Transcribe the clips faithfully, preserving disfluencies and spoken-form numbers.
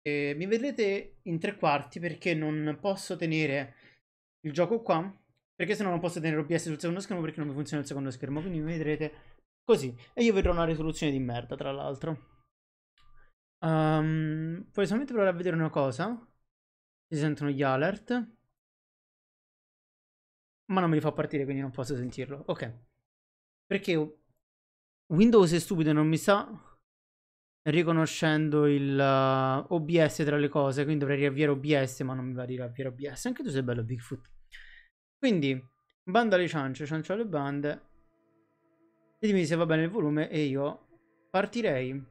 E mi vedrete in tre quarti perché non posso tenere il gioco qua. Perché se no non posso tenere O B S sul secondo schermo perché non mi funziona il secondo schermo. Quindi mi vedrete così. E io vedrò una risoluzione di merda, tra l'altro. Um, voglio solamente provare a vedere una cosa. Si sentono gli alert. Ma non me li fa partire, quindi non posso sentirlo. Ok. Perché Windows è stupido e non mi sta riconoscendo il uh, O B S tra le cose. Quindi dovrei riavviare O B S, ma non mi va di riavviare O B S. Anche tu sei bello, Bigfoot. Quindi, banda alle ciance, ciancio alle bande. Ditemi se va bene il volume e io partirei.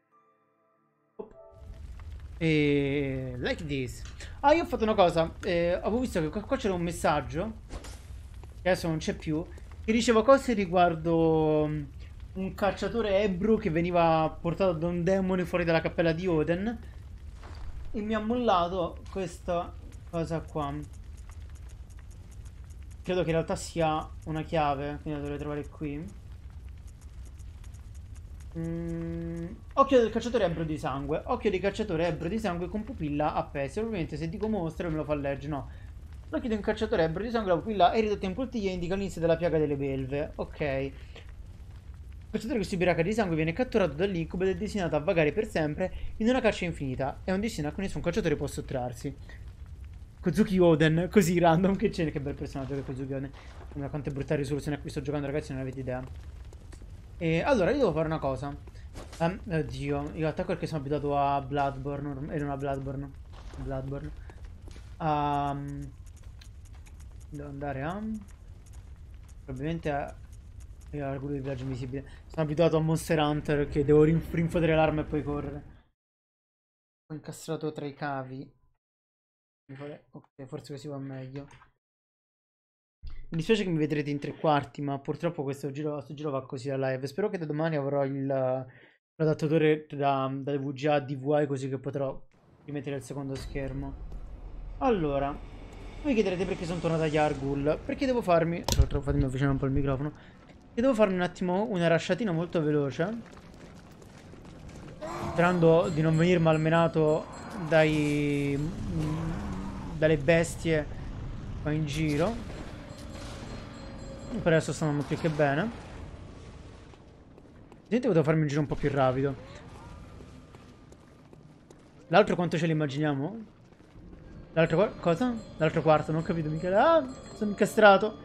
E like this. Ah, io ho fatto una cosa. Eh, avevo visto che qua, qua c'era un messaggio, che adesso non c'è più, che diceva cose riguardo mm, un cacciatore Ebru che veniva portato da un demone fuori dalla cappella di Oden. E mi ha mollato questa cosa qua. Credo che in realtà sia una chiave, quindi la dovrei trovare qui. Mm, occhio del cacciatore ebbro di sangue. Occhio di cacciatore ebbro di sangue con pupilla appesa. Ovviamente se dico mostra me lo fa leggere. No. L'occhio di un cacciatore ebbro di sangue, la pupilla è ridotta in poltiglia e indica l'inizio della piaga delle belve. Ok. Il cacciatore che si ubriaca di sangue viene catturato dall'incubo ed è destinato a vagare per sempre in una caccia infinita. È un destino a cui nessun cacciatore può sottrarsi. Kozuki Oden, così random che c'è. Che bel personaggio che è Kozuki Oden. Ma quante brutte risoluzioni a cui sto giocando, ragazzi, non avete idea. E allora io devo fare una cosa. Um, oddio, io attacco perché sono abituato a Bloodborne e non a Bloodborne. Bloodborne. Um, devo andare a... Probabilmente a... Io al di viaggio invisibile. Sono abituato a Monster Hunter che devo rin- rinfodere l'arma e poi correre. Ho incastrato tra i cavi. Ok, forse così va meglio. Mi dispiace che mi vedrete in tre quarti, ma purtroppo questo giro, questo giro va così a live. Spero che da domani avrò il, l'adattatore da, da V G A a D V I così che potrò rimettere il secondo schermo. Allora, voi chiederete perché sono tornato a Yargul. Perché devo farmi... Tra l'altro fatemi avvicinare un po' il microfono. Che devo farmi un attimo una rasciatina molto veloce. Sperando di non venire malmenato dai... dalle bestie qua in giro. Per adesso stanno più che bene. Senti, devo farmi un giro un po' più rapido. L'altro quanto ce l'immaginiamo? L'altro cosa? L'altro quarto, non ho capito Michele. Ah, sono incastrato.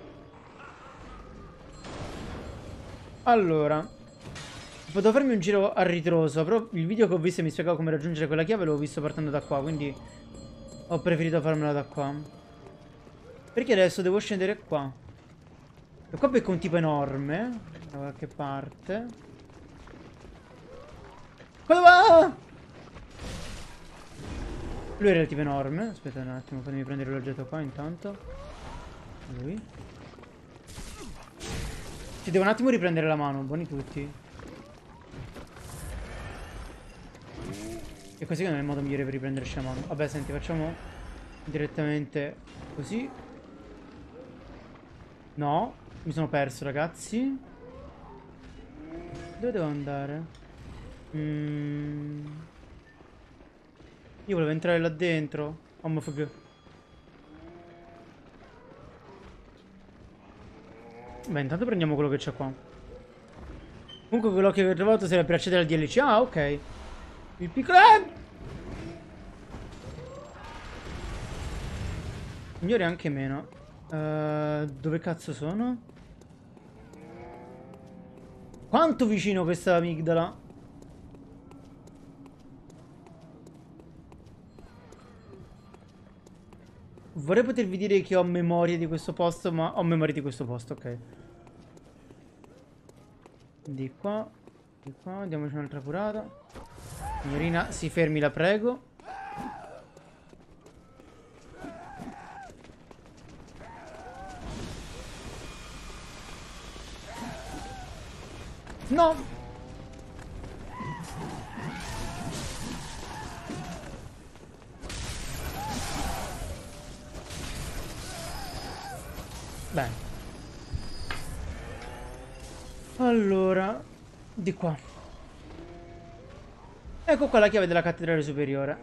Allora, potevo farmi un giro a ritroso, però il video che ho visto e mi spiegava come raggiungere quella chiave l'avevo visto partendo da qua, quindi ho preferito farmela da qua. Perché adesso devo scendere qua. E qua becco un tipo enorme, da qualche parte. Quello va! Lui era il tipo enorme. Aspetta un attimo, fatemi prendere l'oggetto qua intanto. Lui. Ci devo un attimo riprendere la mano, buoni tutti. E così non è il modo migliore per riprenderci la mano. Vabbè, senti, facciamo direttamente così. No, mi sono perso, ragazzi. Dove devo andare? Mm. Io volevo entrare là dentro. Omofobia. Beh, intanto prendiamo quello che c'è qua. Comunque quello che ho trovato serve per accedere al D L C. Ah, ok. Il piccolo... Eh! Migliore anche meno. Uh, dove cazzo sono? Quanto vicino questa amigdala? Vorrei potervi dire che ho memoria di questo posto, ma ho memoria di questo posto, ok. Di qua, di qua, diamoci un'altra curata. Signorina, si fermi, la prego. No! Bene. Allora, di qua. Ecco qua la chiave della cattedrale superiore.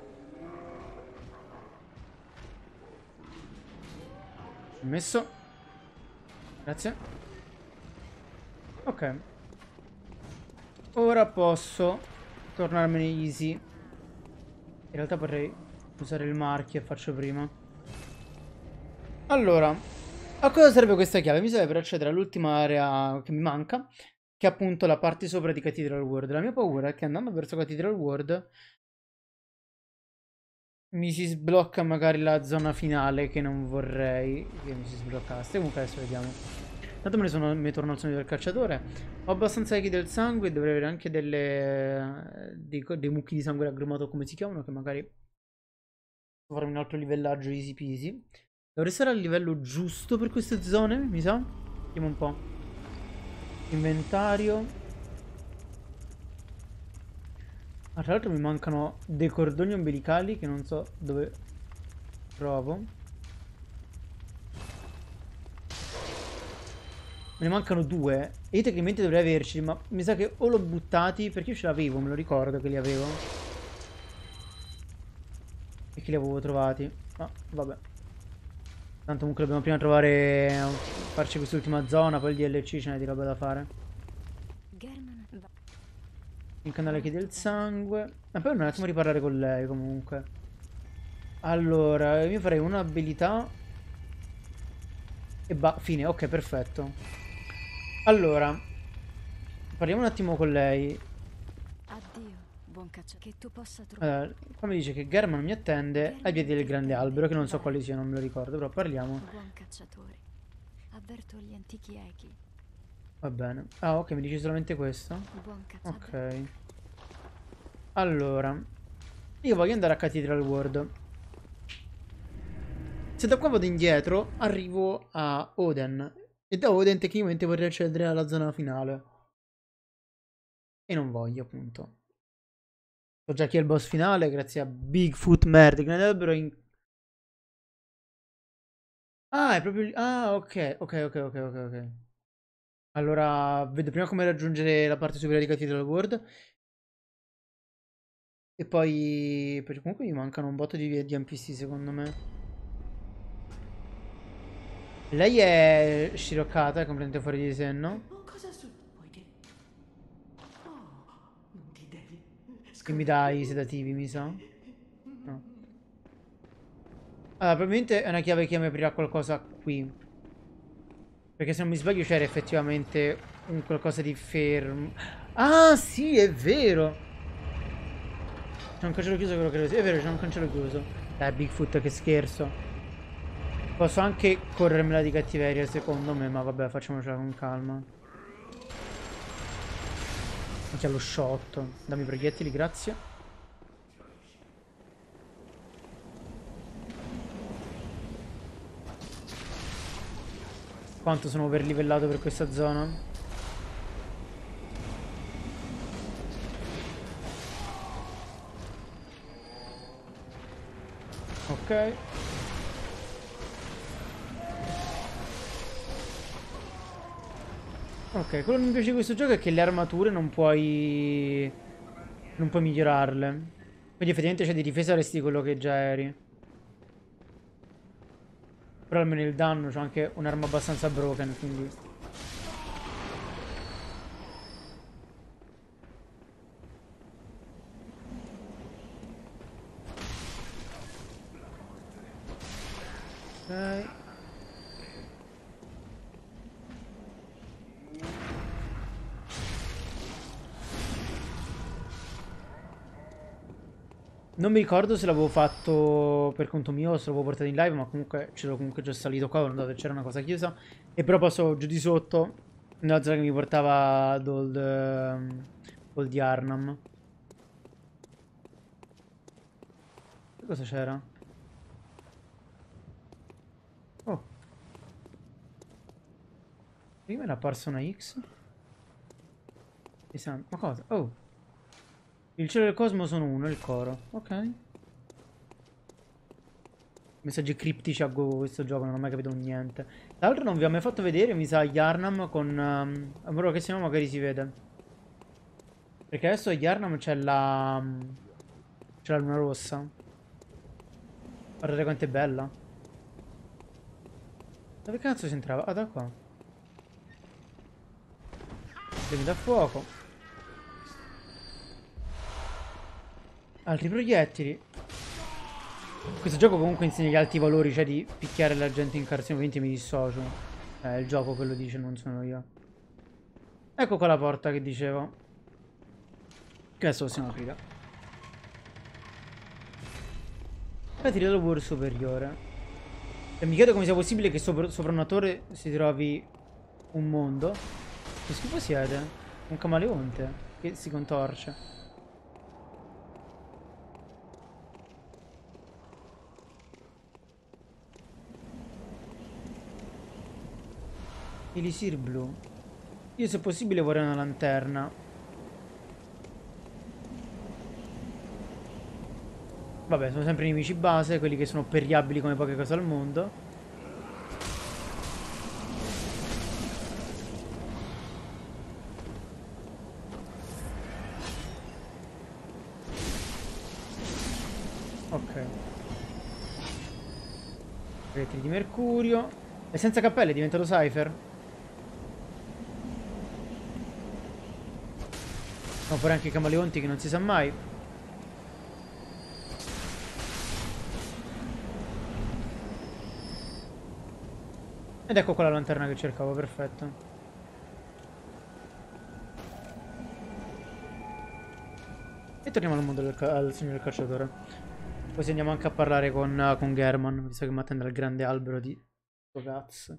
Messo. Grazie. Ok. Ora posso tornarmene easy. In realtà potrei usare il marchio e faccio prima. Allora, a cosa serve questa chiave? Mi serve per accedere all'ultima area che mi manca, che è appunto la parte sopra di Cathedral World. La mia paura è che andando verso Cathedral World mi si sblocca magari la zona finale, che non vorrei che mi si sbloccasse. Comunque adesso vediamo. Tanto me ne, sono, me torno al sogno del cacciatore. Ho abbastanza echi del sangue. Dovrei avere anche delle dei, dei mucchi di sangue raggrumato, come si chiamano, che magari farmi un altro livellaggio easy peasy. Dovrei stare al livello giusto per queste zone, mi sa. Vediamo un po'. Inventario. Ah, tra l'altro mi mancano dei cordoni ombelicali che non so dove trovo. Me ne mancano due. E io tecnicamente dovrei averci, ma mi sa che o l'ho buttati, perché io ce l'avevo, me lo ricordo che li avevo. E che li avevo trovati. Ma vabbè. Tanto comunque dobbiamo prima trovare, farci quest'ultima zona, poi il D L C ce n'è di roba da fare. Il canale che del sangue. Ma poi un attimo riparlare con lei comunque. Allora, io farei un'abilità. E va, fine, ok, perfetto. Allora, parliamo un attimo con lei. Addio, buon cacciatore. Che tu possa trovare. Allora, qua mi dice che German mi attende ai piedi del grande albero, che non so quali sia, non me lo ricordo, però parliamo. Buon cacciatore. Avverto gli antichi echi. Va bene. Ah, ok, mi dici solamente questo? Buon cacciatore. Ok. Allora, io voglio andare a Cathedral World. Se da qua vado indietro, arrivo a Oden. E da Oden tecnicamente vorrei accedere alla zona finale. E non voglio, appunto. So già chi è il boss finale, grazie a Bigfoot Merd. Grande albero in... Ah, è proprio lì. Ah, ok, ok, ok, ok, ok, ok. Allora, vedo prima come raggiungere la parte superiore di Cathedral World. E poi... Perché comunque mi mancano un botto di, di N P C, secondo me. Lei è sciroccata, è completamente fuori di senno. Oh, cosa su? Vuoi che... Oh, non ti devi... Che mi dà i sedativi, mi sa. No. Allora, probabilmente è una chiave che mi aprirà qualcosa qui. Perché se non mi sbaglio c'era effettivamente un qualcosa di fermo. Ah, sì, è vero. C'è un cancello chiuso, quello che... È vero, c'è un cancello chiuso. Dai, Bigfoot, che scherzo. Posso anche corrermela di cattiveria, secondo me, ma vabbè, facciamocela con calma. Anche allo shot. Dammi i proiettili, grazie. Quanto sono overlivellato per questa zona? Ok. Ok, quello che mi piace di questo gioco è che le armature non puoi... non puoi migliorarle. Quindi effettivamente c'è di difesa, resti quello che già eri. Però almeno il danno c'è anche un'arma abbastanza broken, quindi... Ok. Non mi ricordo se l'avevo fatto per conto mio o se l'avevo portato in live, ma comunque c'ero comunque già salito qua, dove c'era una cosa chiusa. E però passo giù di sotto, nella zona che mi portava ad Old, um, Old Yarnam. Che cosa c'era? Oh. Prima era apparsa una X. Ma cosa? Oh. Il cielo e il cosmo sono uno, il coro. Ok. Messaggi criptici a go questo gioco, non ho mai capito niente. Tra l'altro non vi ho mai fatto vedere, mi sa, Yarnam con... Um, ora che siamo magari si vede. Perché adesso a Yharnam c'è la... c'è la luna rossa. Guardate quanto è bella. Dove cazzo si entrava? Ah, da qua. Premi da fuoco. Altri proiettili. Questo gioco comunque insegna gli alti valori, cioè di picchiare la gente in carcere. Ovviamente mi dissocio. È il gioco quello dice, non sono io. Ecco qua la porta che dicevo. Che adesso possiamo aprire. Petri del superiore. E mi chiedo come sia possibile che sopra, sopra una torre si trovi un mondo. Che schifo siete? Un camaleonte che si contorce. Elisir blu. Io se possibile vorrei una lanterna. Vabbè, sono sempre nemici base, quelli che sono perriabili come poche cose al mondo. Ok. Rettili di mercurio. E senza cappelle è diventato Cypher. Sono fuori anche i camaleonti che non si sa mai. Ed ecco qua la lanterna che cercavo, perfetto. E torniamo al mondo del al sogno del cacciatore. Così andiamo anche a parlare con, con German, visto che mi attende al grande albero di sto cazzo.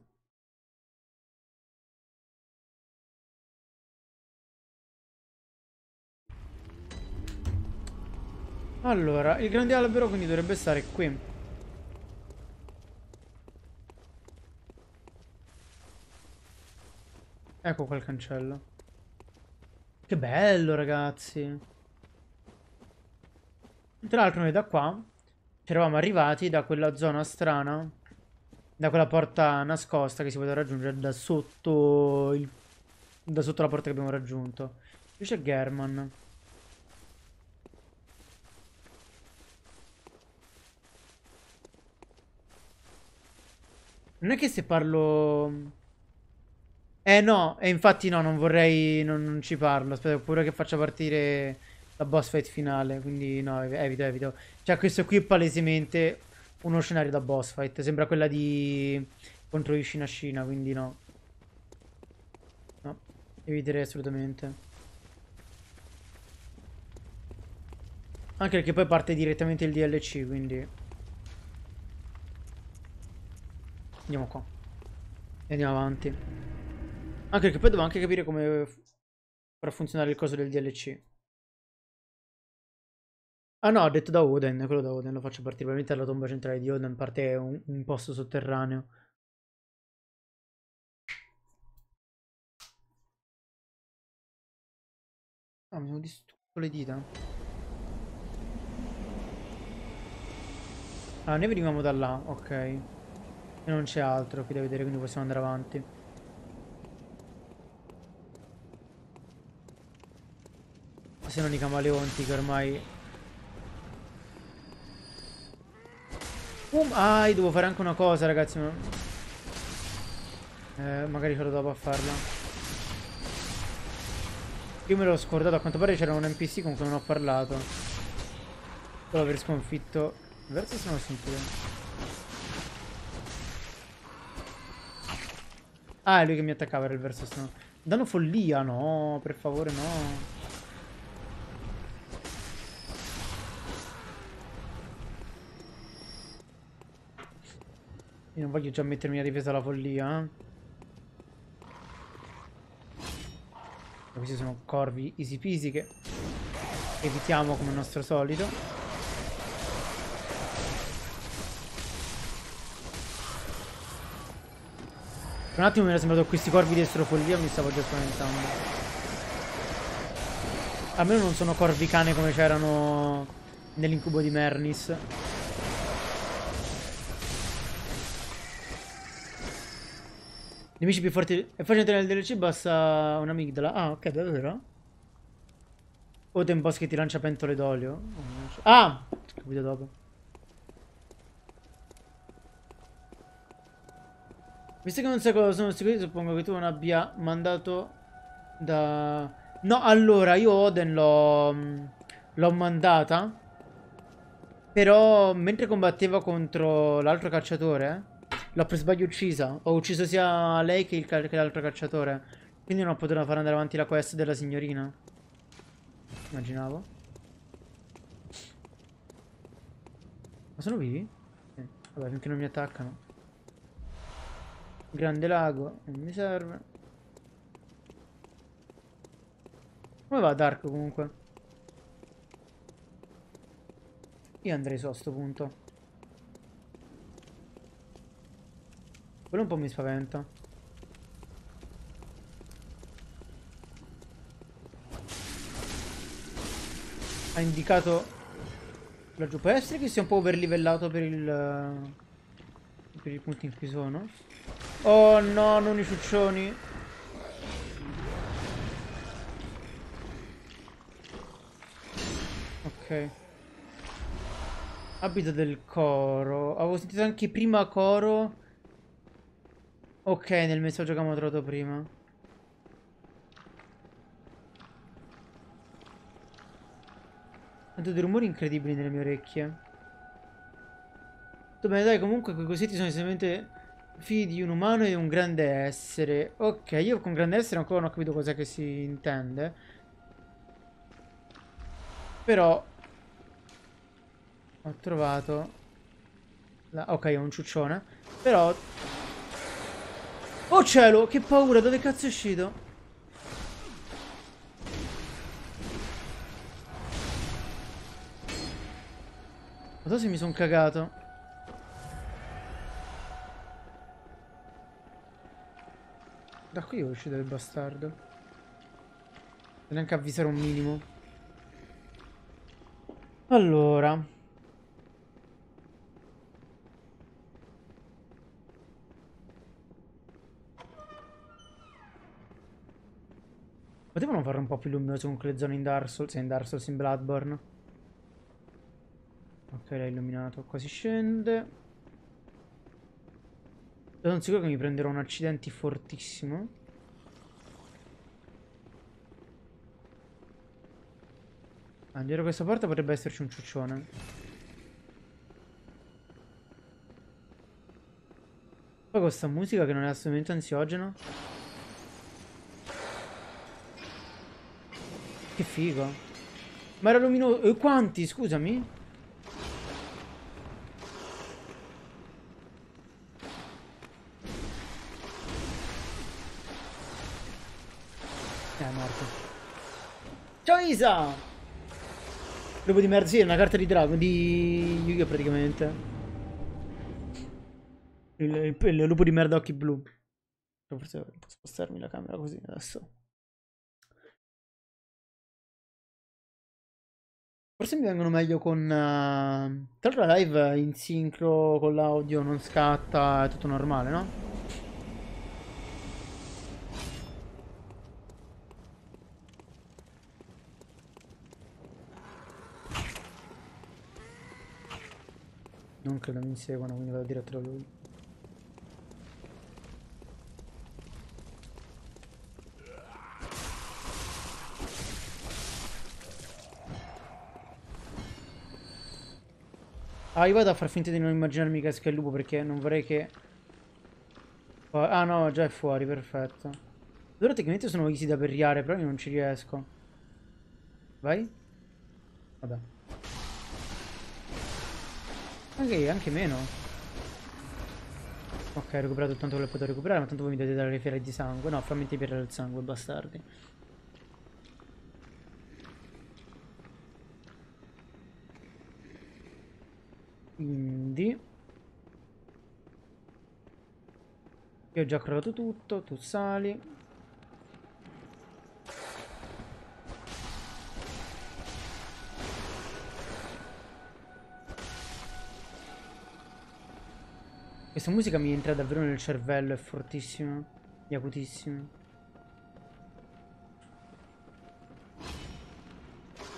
Allora, il grande albero quindi dovrebbe stare qui. Ecco qua il cancello. Che bello, ragazzi. Tra l'altro noi da qua ci eravamo arrivati da quella zona strana, da quella porta nascosta che si poteva raggiungere da sotto il... da sotto la porta che abbiamo raggiunto. Qui c'è German. Non è che se parlo... Eh no, e infatti no, non vorrei... Non, non ci parlo. Aspetta, ho paura che faccia partire la boss fight finale. Quindi no, ev- evito, evito. Cioè questo qui è palesemente uno scenario da boss fight. Sembra quella di... contro Ishina Shina, quindi no. No, eviterei assolutamente. Anche perché poi parte direttamente il D L C, quindi... Andiamo qua. E andiamo avanti. Anche perché poi devo anche capire come farà funzionare il coso del D L C. Ah no, ho detto da Oden, quello da Oden lo faccio partire. Probabilmente alla tomba centrale di Oden parte un, un posto sotterraneo. Ah, mi sono distrutto le dita. Ah, noi venivamo da là, ok. E non c'è altro qui da vedere, quindi possiamo andare avanti. Se non i camaleonti che ormai... Um, ah, io devo fare anche una cosa, ragazzi. Ma... Eh, magari farò dopo a farla. Io me l'ho scordato, a quanto pare c'era un N P C con cui non ho parlato. Dopo aver sconfitto... Verso se non ho sentito. Ah, è lui che mi attaccava, era il verso strano. Danno follia, no, per favore, no. Io non voglio già mettermi a difesa della follia, eh. Questi sono corvi easy peasy che evitiamo come nostro solito. Per un attimo mi era sembrato che questi corvi dessero follia, mi stavo già spaventando. Almeno non sono corvi cane come c'erano nell'incubo di Mernis. Nemici più forti. È facile nel D L C, basta un'amigdala. Ah, ok, davvero? O tem boss che ti lancia pentole d'olio. Ah! Ho capito dopo. Visto che non sai cosa sono sicuro, suppongo che tu non abbia mandato da... No, allora, io Oden l'ho... l'ho mandata. Però, mentre combatteva contro l'altro cacciatore, l'ho per sbaglio uccisa. Ho ucciso sia lei che il ca- che l'altro cacciatore. Quindi non ho potuto fare andare avanti la quest della signorina. Immaginavo. Ma sono vivi? Sì. Vabbè, finché non mi attaccano. Grande lago, non mi serve. Come va Dark comunque? Io andrei su a sto punto. Quello un po' mi spaventa. Ha indicato laggiù. Può essere che sia un po' overlivellato per il... per i punti in cui sono. Oh no, non i ciuccioni. Ok. Abito del coro. Avevo sentito anche prima coro. Ok, nel messaggio che abbiamo trovato prima. Sento dei rumori incredibili nelle mie orecchie. Bene, dai, comunque quei cosetti sono essenzialmente figli di un umano e un grande essere. Ok, io con grande essere ancora non ho capito cos'è che si intende. Però ho trovato la... Ok, è un ciuccione. Però... Oh cielo, che paura, dove cazzo è uscito? Non so se mi sono cagato. Da qui è uscito il bastardo. Neanche avvisare un minimo. Allora. Potevano farlo un po' più luminoso con quelle zone in Dark Souls. Sì, in Dark Souls, in Bloodborne. Ok, l'ha illuminato. Qua si scende. Sono sicuro che mi prenderò un accidente fortissimo. Ah, dietro questa porta potrebbe esserci un ciuccione. Poi questa musica che non è assolutamente ansiogena. Che figo. Ma era luminoso. E quanti, scusami? Eh, è morto. Ciao Isa! Lupo di merda, sì, è una carta di drago, di Yu-Gi-Oh praticamente. Il, il, il lupo di merda occhi blu. Forse devo spostarmi la camera così adesso. Forse mi vengono meglio con... Uh... Tra l'altro la live in sincro con l'audio non scatta, è tutto normale, no? Non credo mi seguano, quindi vado diretto da lui. Ah, io vado a far finta di non immaginarmi che esca il lupo perché non vorrei che... Ah no, già è fuori, perfetto. Loro tecnicamente sono easy da perriare, però io non ci riesco. Vai? Vabbè. Anche, anche meno. Ok, ho recuperato tanto quello che potevo recuperare, ma tanto voi mi dovete dare le fiere di sangue. No, frammenti per il sangue, bastardi. Quindi... Io ho già crollato tutto, tu sali. Questa musica mi entra davvero nel cervello, è fortissima, è acutissima.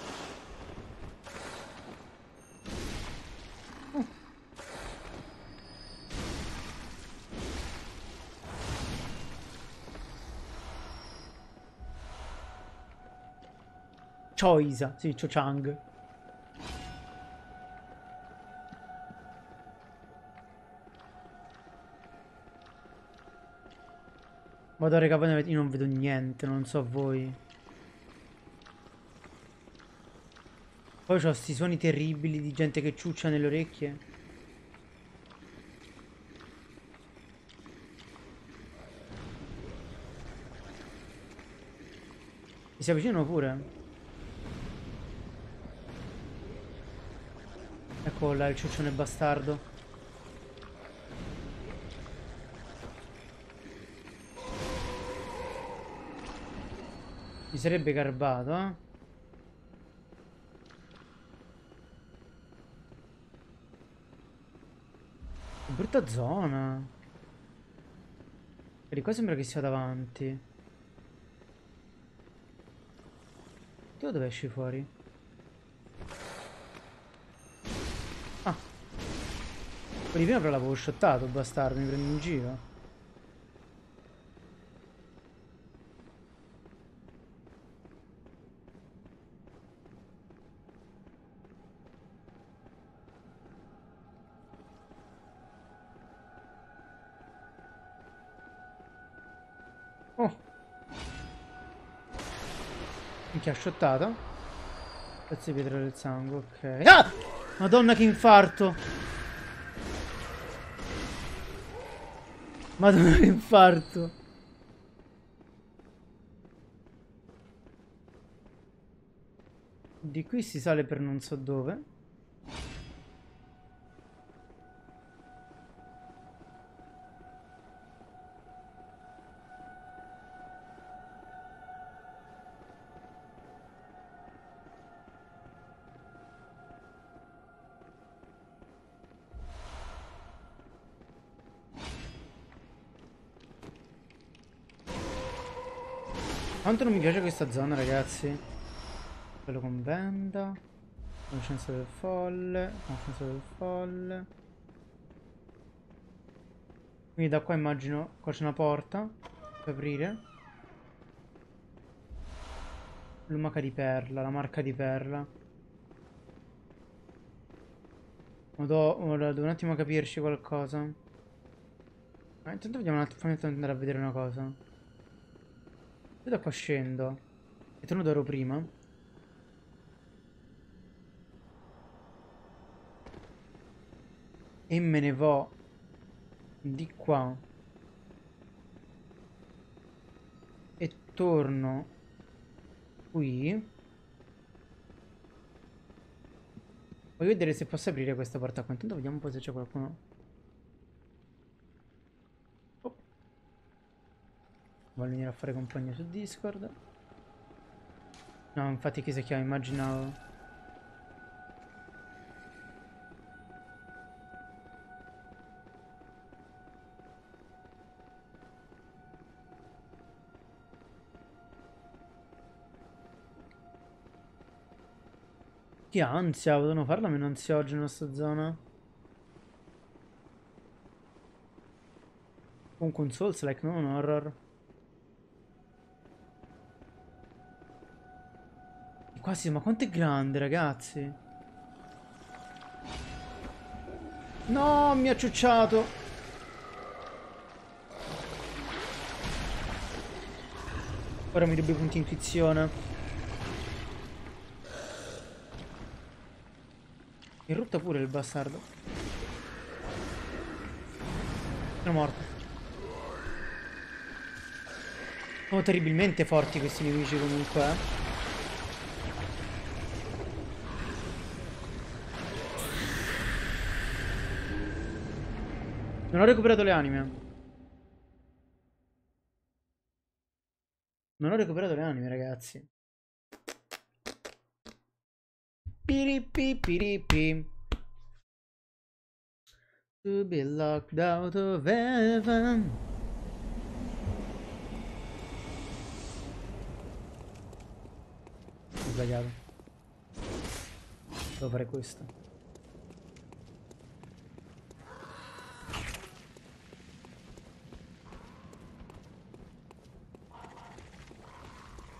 Choisa, sì, Cho Chang. Vado a recapare, io non vedo niente, non so voi. Poi c'ho sti suoni terribili di gente che ciuccia nelle orecchie. Mi si avvicinano pure. Ecco là il ciuccione bastardo. Mi sarebbe garbato, eh? Che brutta zona. E di qua sembra che sia davanti. Tu dove esci fuori? Ah. Quello di prima però l'avevo shottato, bastardo, mi prendi in giro. Oh. Minchia, shottata. Pezzo di pietra del sangue, ok. Ah! Madonna che infarto. Madonna che infarto. Di qui si sale per non so dove. Quanto non mi piace questa zona, ragazzi. Quello con benda. Conoscenza del folle. Conoscenza del folle. Quindi da qua immagino qua c'è una porta per aprire. Lumaca di perla, la marca di perla. Devo, devo un attimo capirci qualcosa. Ma intanto vediamo un attimo, fammi andare a vedere una cosa. Io da qua scendo. E torno da ero prima. E me ne vo di qua. E torno qui. Voglio vedere se posso aprire questa porta qua. Intanto vediamo un po' se c'è qualcuno. Oh. Vuole venire a fare compagnia su Discord. No, infatti chi si chiama, immaginavo. Che ansia, potevano farla meno ansiogeno sta zona. Comunque un Souls-like, non un horror. E qua sì, ma quanto è grande, ragazzi. No, mi ha ciucciato. Ora mi rubi punti intuizione. Mi rutta pure il bastardo. Sono morto. Sono terribilmente forti questi nemici comunque, eh. Non ho recuperato le anime. Non ho recuperato le anime, ragazzi. Piripi piripi. To be locked out of heaven. Ho sbagliato. Devo fare questo.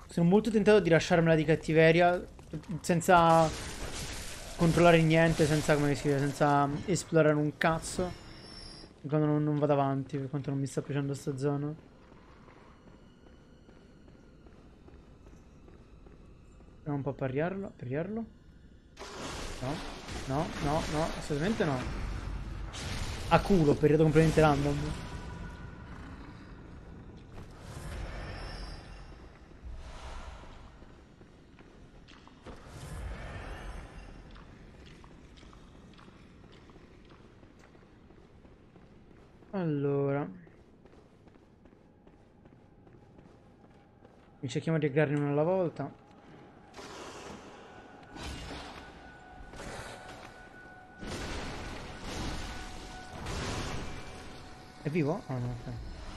Sono molto tentato di lasciarmela di cattiveria senza controllare niente, senza, come si dice, senza esplorare un cazzo. Quando non, non vado avanti, per quanto non mi sta piacendo sta zona. Proviamo un po' a parriarlo, a parriarlo. No, no, no, no, assolutamente no. A culo, periodo completamente random. Allora, mi cerchiamo di crearne uno alla volta. È vivo? Oh no, ok.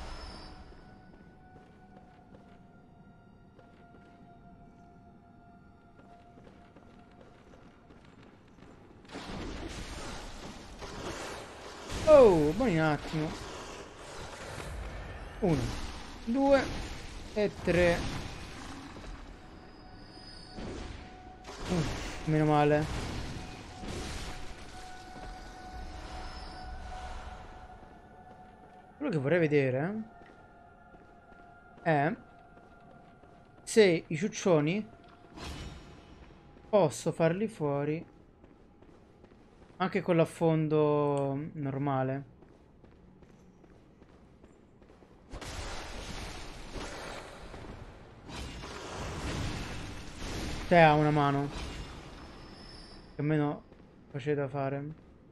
Oh, buoni un attimo. Uno, due e tre. Uh, meno male. Quello che vorrei vedere è se i ciuccioni posso farli fuori anche con l'affondo normale. Te ha una mano. Più o meno facile da fare.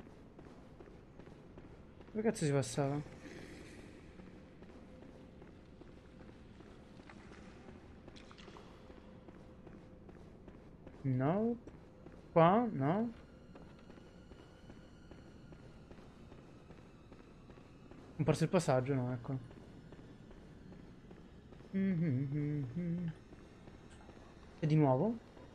Dove cazzo si passava? No. Qua? No. Ho perso il passaggio? No, ecco. Mm-hmm. E di nuovo?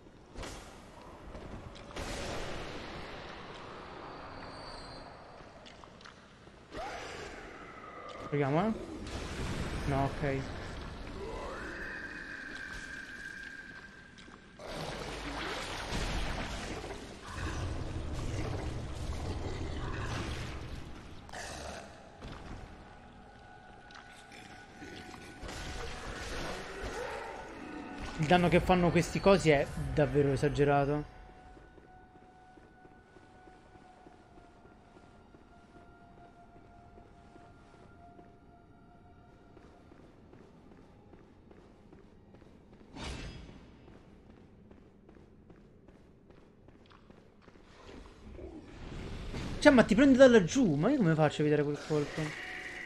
Proviamo, eh? No, ok. Il danno che fanno questi cosi è davvero esagerato. Cioè, ma ti prende da laggiù. Ma io come faccio a evitare quel colpo?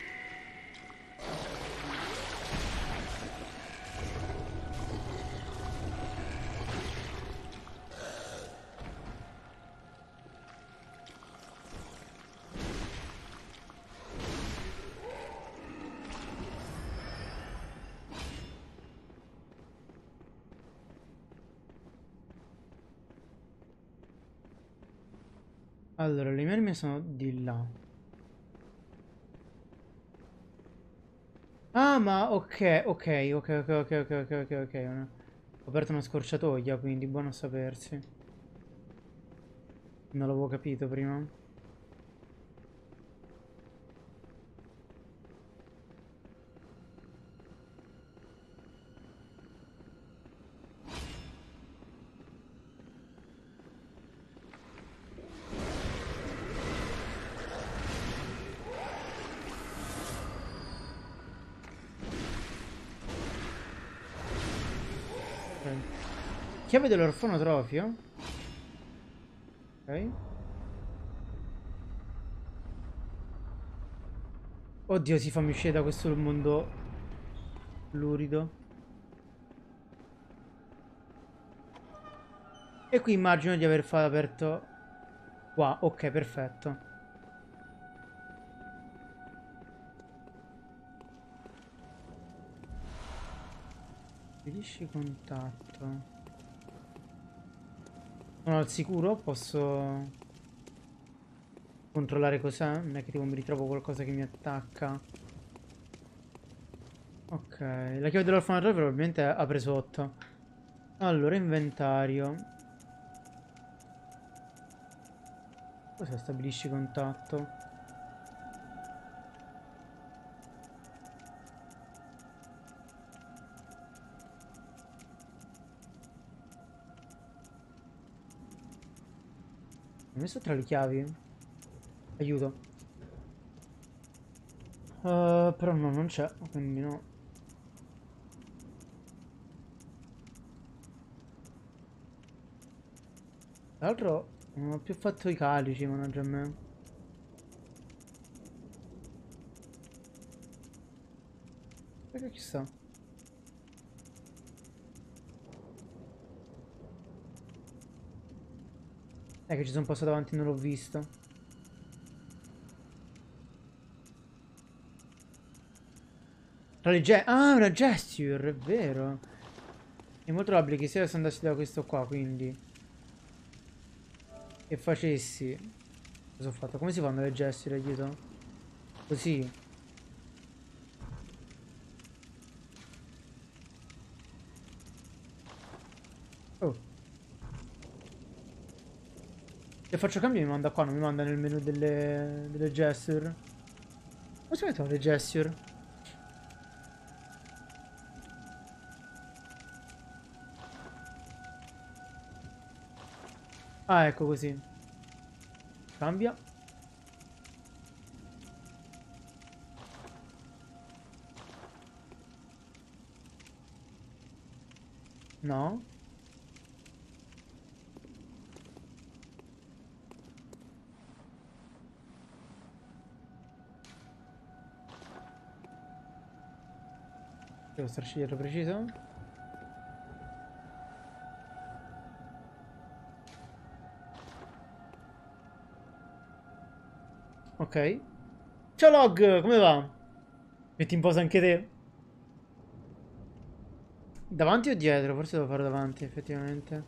Allora, le mie armi sono di là. Ah, ma ok, ok, ok, ok, ok, ok, ok, ok, ok. Una- Ho aperto una scorciatoia, quindi buono a sapersi. Non l'avevo capito prima. Ok. Chiave dell'orfanotrofio. Ok. Oddio, si fammi uscire da questo mondo lurido. E qui immagino di aver fatto aperto qua. Ok, perfetto. Spedisci contatto. Sono al sicuro? Posso controllare cos'è? Non è che tipo mi ritrovo qualcosa che mi attacca. Ok, la chiave dell'orfanotrofio probabilmente apre sotto. Allora, inventario. Cosa stabilisci contatto? Ho messo tra le chiavi? Aiuto. Uh, però no, non c'è, quindi no. Tra l'altro non ho più fatto i calici, mannaggia a me. Perché ci sta? È che ci sono passato davanti e non l'ho visto. Tra le ge- Ah, una gesture, è vero. È molto probabile che sia se andassi da questo qua, quindi. E facessi. Cosa ho fatto? Come si fanno le gesture, aiuto? Così. Oh. Se faccio cambio mi manda qua, non mi manda nel menu delle, delle gesture. Come si mettono le gesture? Ah, ecco così. Cambia. No. Devo starci dietro preciso. Ok. Ciao Log, come va? Metti in posa anche te. Davanti o dietro? Forse devo fare davanti, effettivamente.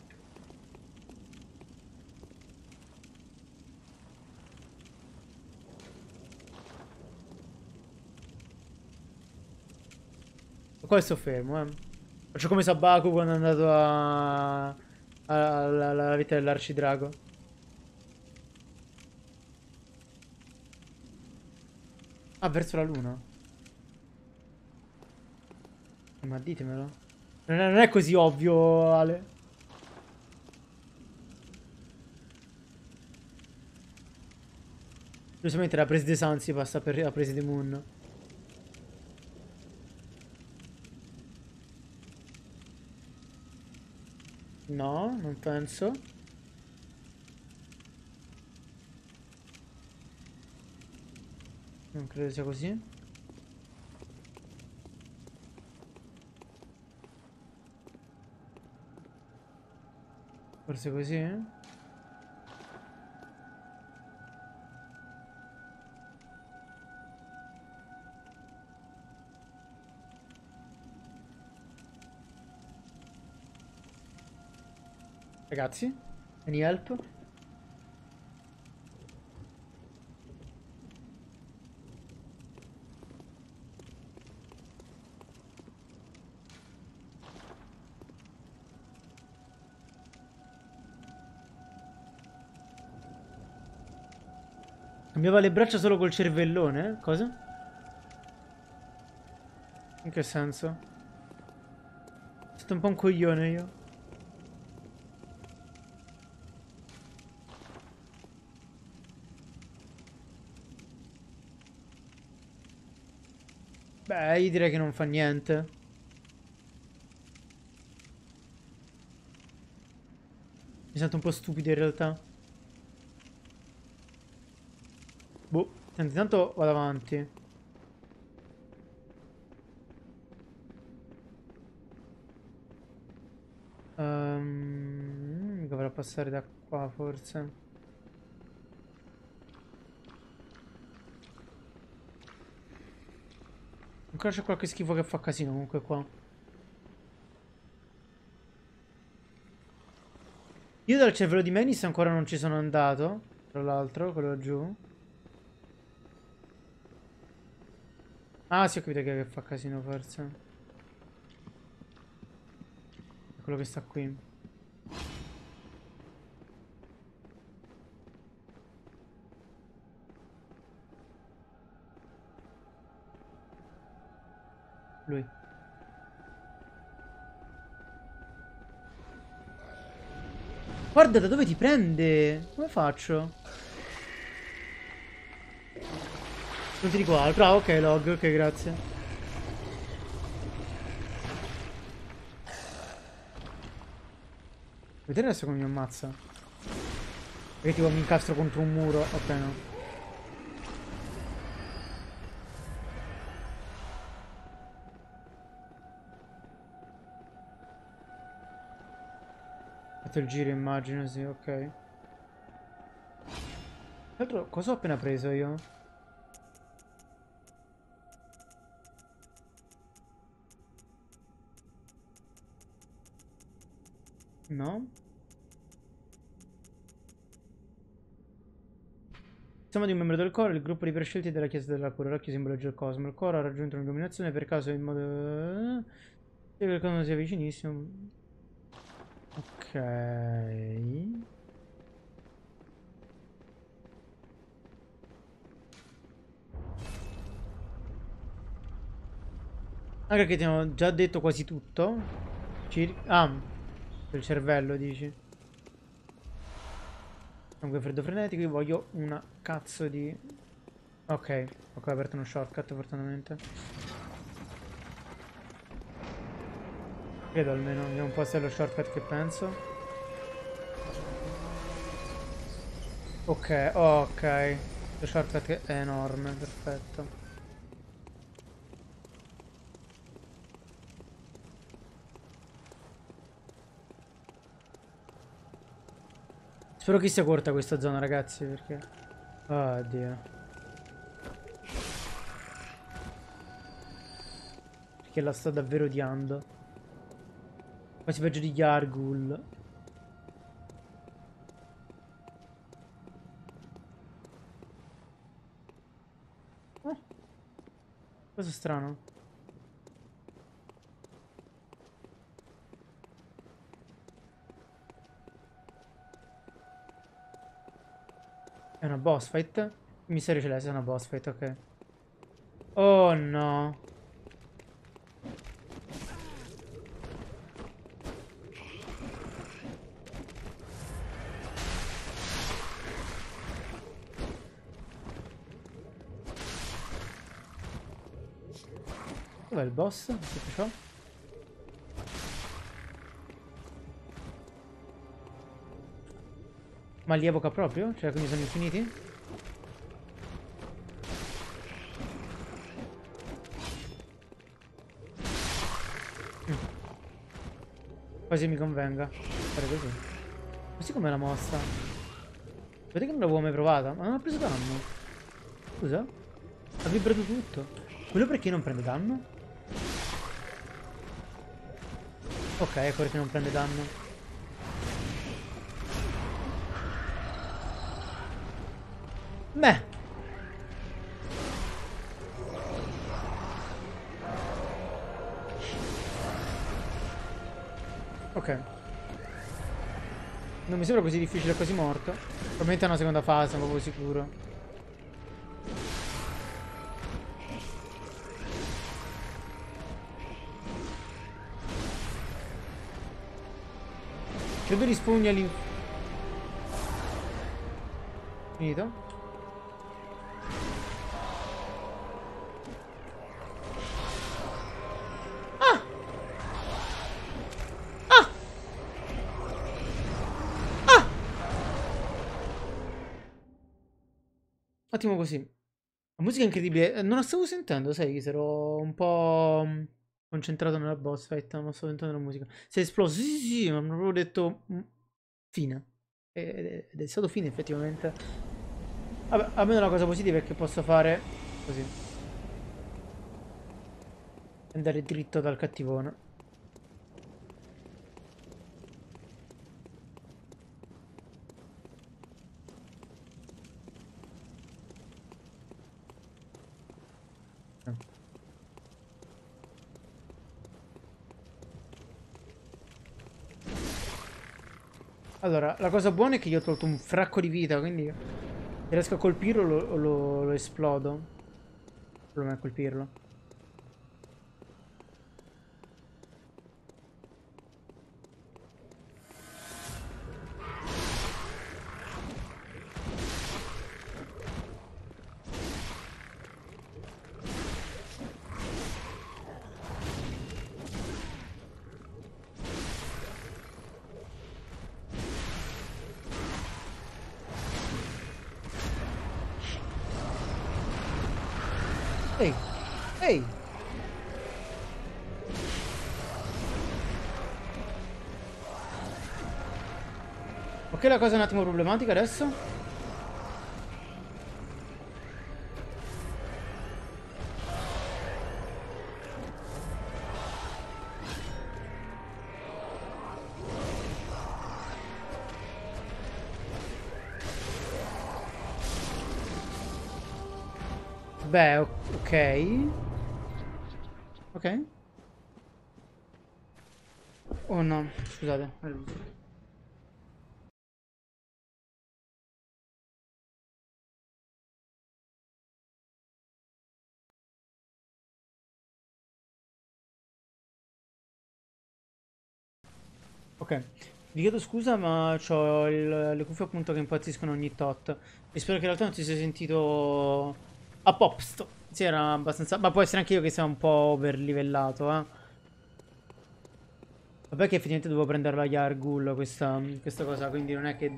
Qua sto fermo, eh. Faccio come Sabaku quando è andato a... a- alla, alla vita dell'arcidrago. Ah, verso la luna. Ma ditemelo. Non è, non è così ovvio, Ale. Giustamente la presa di Sansi passa per la presa di Moon. No, non penso. Non credo sia così. Forse così, eh? Ragazzi, any help? Cambiava le braccia solo col cervellone? Cosa? In che senso? Sono stato un po' un coglione io. Beh, io direi che non fa niente. Mi sento un po' stupido in realtà. Boh. Senti, intanto vado avanti. Ehm, dovrò passare da qua forse. Ancora c'è qualche schifo che fa casino comunque qua. Io dal cervello di Menis ancora non ci sono andato. Tra l'altro, quello giù. Ah, sì, ho capito che, che fa casino forse. È quello che sta qui. Lui. Guarda da dove ti prende! Come faccio? Non ti dico altro. Ah, ok, log, ok, grazie. Vedete adesso come mi ammazza? Perché tipo mi incastro contro un muro. Ok, no. Ho fatto il giro, immagino, sì, ok. Tra l'altro, cosa ho appena preso io? No? Siamo di un membro del coro, il gruppo di prescelti della Chiesa della Cura, l'occhio simboleggia il cosmo. Il coro ha raggiunto un'illuminazione per caso in modo... Se qualcuno sia vicinissimo. Ok. Anche che ti ho già detto quasi tutto. Cir ah, il cervello dici. Sangue freddo frenetico, io voglio una cazzo di... Ok, ok, ho aperto uno shortcut fortunatamente. Credo almeno, vediamo un po' se è lo shortcut che penso. Ok, ok. Lo shortcut è enorme, perfetto. Spero che sia corta questa zona, ragazzi, perché... Oh, Dio. Perché la sto davvero odiando. Quasi peggio di Gargoyle. Oh, cosa strano. È una boss fight? Misterio celeste è una boss fight, ok. Oh no. Dov'è il boss? Tutto ciò? Ma li evoca proprio? Cioè, quindi sono infiniti? Mm. Quasi mi convenga fare così. Così come la mossa. Vedete che non l'avevo mai provata? Ma non ha preso danno. Scusa? Ha vibrato tutto. Quello perché non prende danno? Ok, ecco perché non prende danno. Beh. Ok. Non mi sembra così difficile, così morto. Probabilmente è una seconda fase, non proprio sicuro. Credo rispugni all'infinito. Finito? Ah! Ah! Ah! Ottimo così. La musica è incredibile. Eh, Non la stavo sentendo, sai, che ero un po' mm, concentrato nella boss fight, non stavo sentendo la musica. Si è esploso, sì, sì, sì, mi hanno proprio detto mm, fine. Ed ed è stato fine, effettivamente. Vabbè, almeno la cosa positiva è che posso fare così. Andare dritto dal cattivone. Allora, la cosa buona è che io ho tolto un fracco di vita, quindi se riesco a colpirlo lo, lo, lo esplodo. Il problema è colpirlo. Ehi, ehi. Ok, la cosa è un attimo problematica adesso. Beh, o- ok. Ok. Oh no, scusate. Ok. Vi chiedo scusa, ma ho le cuffie appunto che impazziscono ogni tot. E spero che in realtà non ti sia sentito a posto. Sì, era abbastanza. Ma può essere anche io che sia un po' overlivellato, eh. Vabbè che effettivamente dovevo prenderla a Yargul questa, questa cosa, quindi non è che...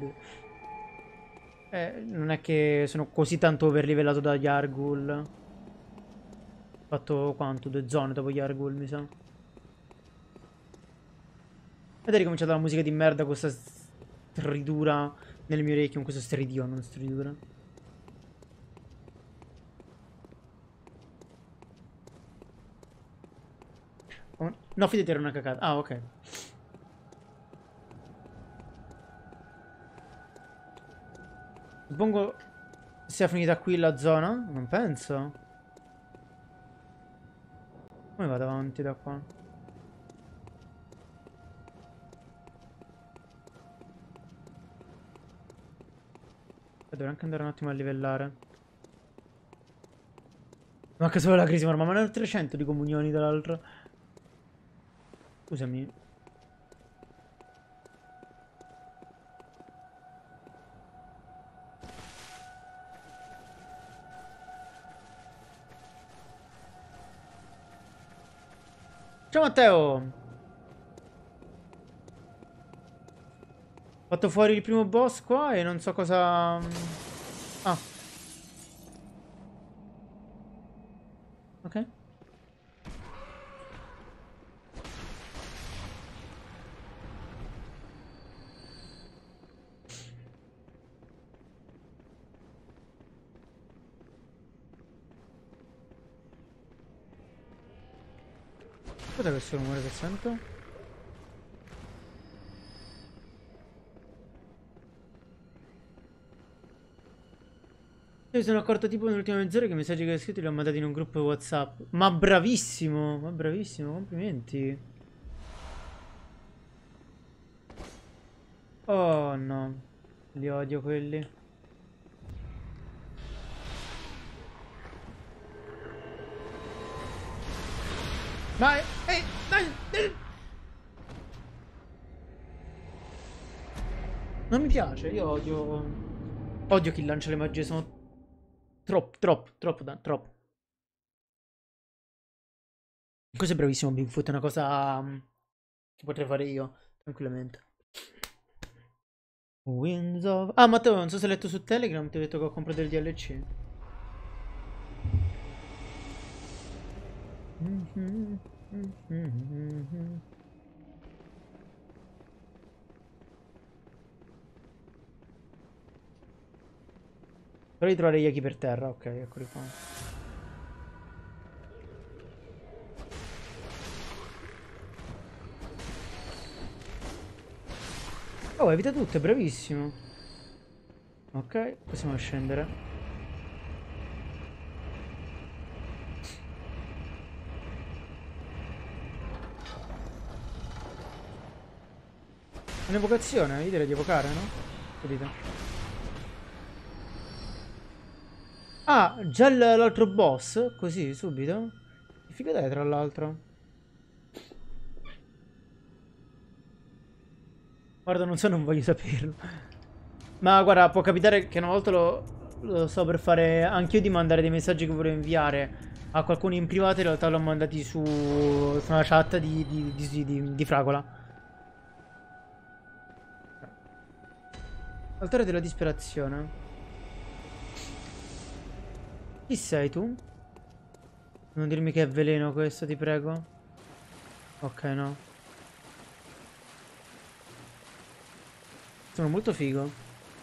eh, non è che sono così tanto overlivellato da Yargul. Ho fatto quanto? Due zone dopo Yargul, mi sa. Ed è ricominciata la musica di merda, questa stridura nel mio orecchio, con questo stridio, non stridura. Oh, no, fidati, era una cacata. Ah, ok. Suppongo sia finita qui la zona. Non penso. Come vado avanti da qua? Eh, Dovrei anche andare un attimo a livellare. Manca solo la crisi, ma ne ho trecento di comunioni, tra l'altro. Scusami. Ciao Matteo! Ho fatto fuori il primo boss qua e non so cosa... Ah, ok. Cos'è questo rumore che sento? Io mi sono accorto tipo nell'ultima mezz'ora che i messaggi che hai scritto li ho mandati in un gruppo WhatsApp. Ma bravissimo! Ma bravissimo, complimenti. Oh no. Li odio quelli. Vai! Ehi! Dai! Dai! Non mi piace, io odio... Odio chi lancia le magie, sono... Troppo, troppo, troppo, da- troppo. Questo è bravissimo Bigfoot, è una cosa mm, che potrei fare io, tranquillamente. Winds of... Ah, Matteo, non so se hai letto su Telegram, ti ho detto che ho comprato il D L C. Mhm, mhm, mhm. Però di trovare Yaki per terra, ok, eccoli qua. Oh, evita tutto, è bravissimo. Ok, possiamo scendere. Un'evocazione, io direi di evocare, no? Che dite? Ah, già l- l'altro boss? Così, subito? Che figata è, tra l'altro? Guarda, non so, non voglio saperlo. Ma guarda, può capitare che una volta lo, lo sto per fare anch'io di mandare dei messaggi che volevo inviare a qualcuno in privato, in realtà l'ho mandati su, su una chat di, di, di, di, di Fragola. Altare della disperazione. Chi sei tu? Non dirmi che è veleno questo, ti prego. Ok, no. Sono molto figo.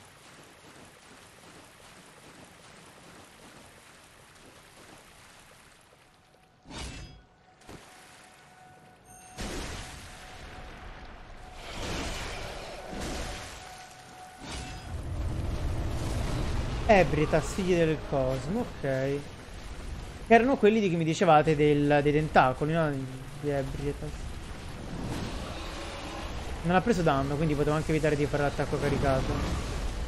Ebritas, figli del cosmo, ok. Erano quelli di che mi dicevate del- dei tentacoli, no? Di Ebritas. Non ha preso danno, quindi potevo anche evitare di fare l'attacco caricato.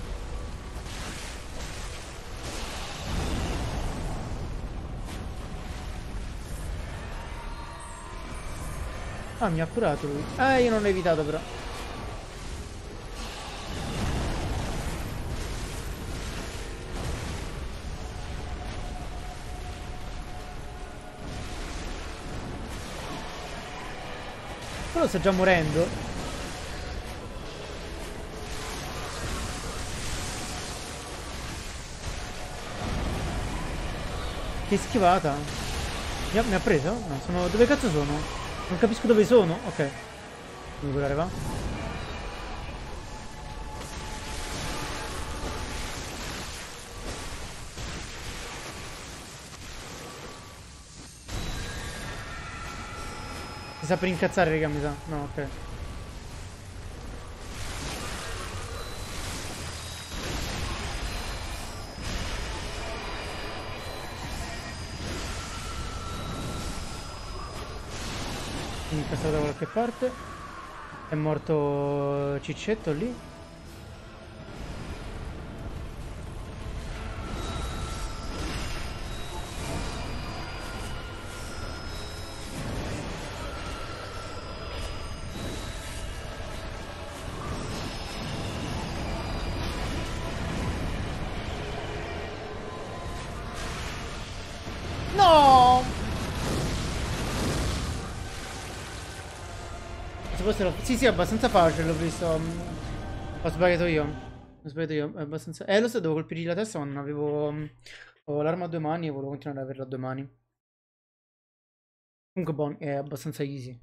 Ah, mi ha curato lui. Eh, io non l'ho evitato però. Quello sta già morendo. Che schivata. Mi ha, mi ha preso? No, sono... Dove cazzo sono? Non capisco dove sono. Ok. Devo curare, va? Si sta per incazzare, raga, mi sa. No, ok. Incazzato da qualche parte. È morto Ciccetto lì. No! Se fosse lo- Sì, sì, è abbastanza facile, l'ho visto. mm, Ho sbagliato io. Ho sbagliato io, è abbastanza... Eh, lo so, devo colpirgli la testa, ma non avevo... mm, Ho l'arma a due mani e volevo continuare ad averla a due mani. Comunque, buon, è abbastanza easy.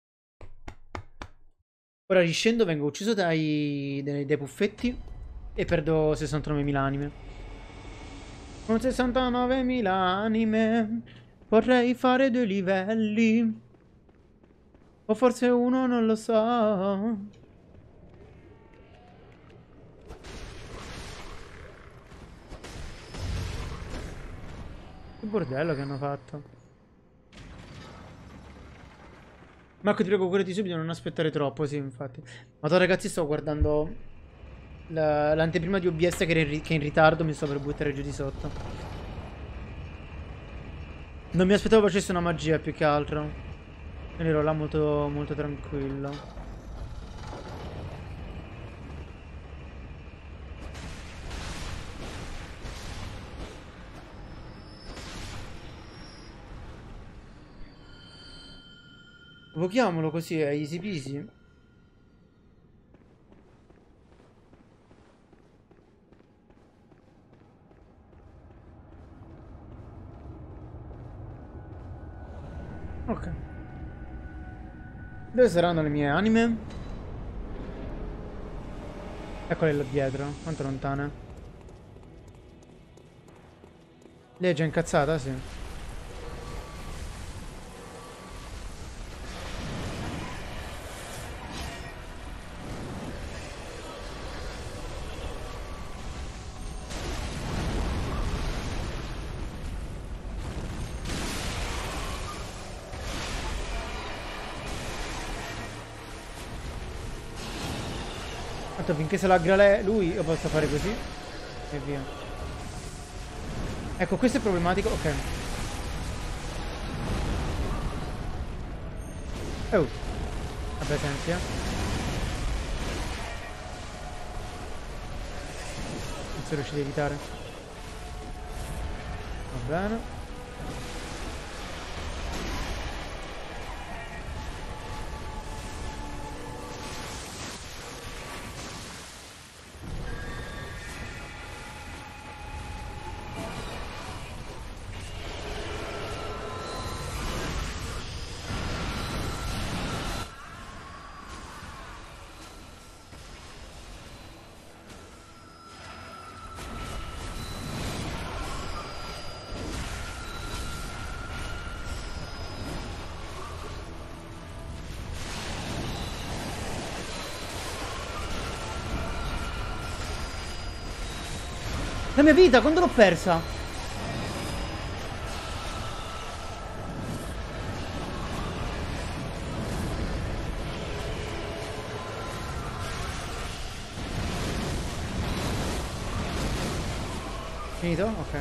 Ora riscendo, vengo ucciso dai, dai, dai puffetti e perdo sessantanovemila anime. Con sessantanovemila anime vorrei fare due livelli. O forse uno, non lo so. Che bordello che hanno fatto. Marco, ti prego, curati subito, non aspettare troppo, sì, infatti. Ma to, ragazzi, sto guardando la- l'anteprima di O B S che, era in ri- che è in ritardo, mi sto per buttare giù di sotto. Non mi aspettavo facesse una magia, più che altro. Quindi ero là molto, molto tranquillo. Evochiamolo così, è easy peasy. Ok. Dove saranno le mie anime? Eccole là dietro, quanto lontane. Lei è già incazzata, sì. Tanto finché se l'aggra lei- lui io posso fare così. E via. Ecco, questo è problematico. Ok. Oh. Vabbè, senti, eh. Non sono riuscito a evitare. Va bene. La mia vita, quando l'ho persa? Finito? Ok.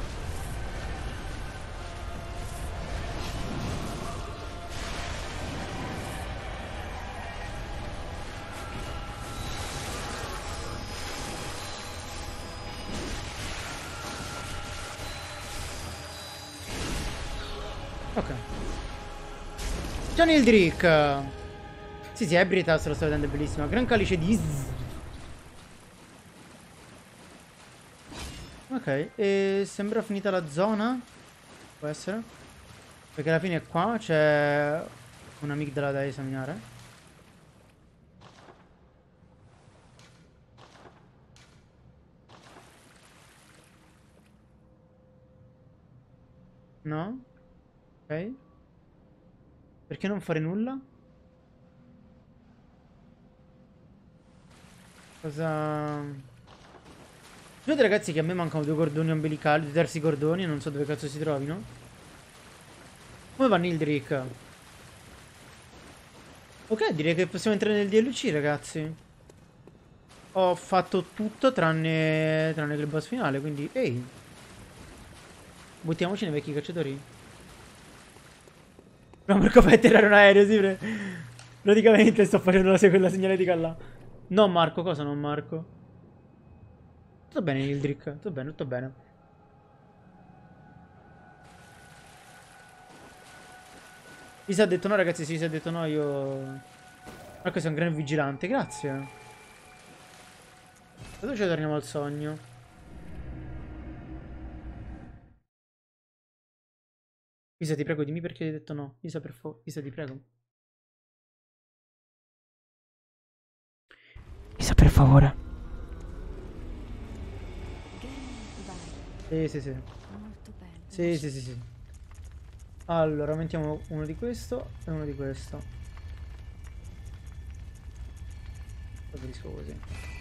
Ok. Johnny Ildrick. Sì, sì, Ebrita se lo sto vedendo, è bellissima. Gran calice di Izz. Ok, e sembra finita la zona. Può essere? Perché alla fine qua c'è un'amigdala da esaminare. No? Ok. Perché non fare nulla? Cosa... Vedete ragazzi che a me mancano due cordoni ombelicali, due terzi cordoni e non so dove cazzo si trovino. Come va Nildrick? Ok, direi che possiamo entrare nel D L C ragazzi. Ho fatto tutto tranne, tranne che il boss finale, quindi ehi. Buttiamoci nei vecchi cacciatori. No, Marco fai atterrare un aereo, sì. pre- Praticamente sto facendo la, quella segnaletica là. No Marco, cosa non Marco? Tutto bene Nildrick, tutto bene, tutto bene. Isa ha detto no ragazzi, sì, Isa ha detto no, io... Marco sei un gran vigilante, grazie. Adesso ci torniamo al sogno. Isa ti prego dimmi perché hai detto no. Isa per favore, Isa ti prego. Isa per favore. Geralt, vai. Sì, sì, sì. Molto bene. Sì, sì, sì, sì. Allora, mettiamo uno di questo e uno di questo. Preferisco così.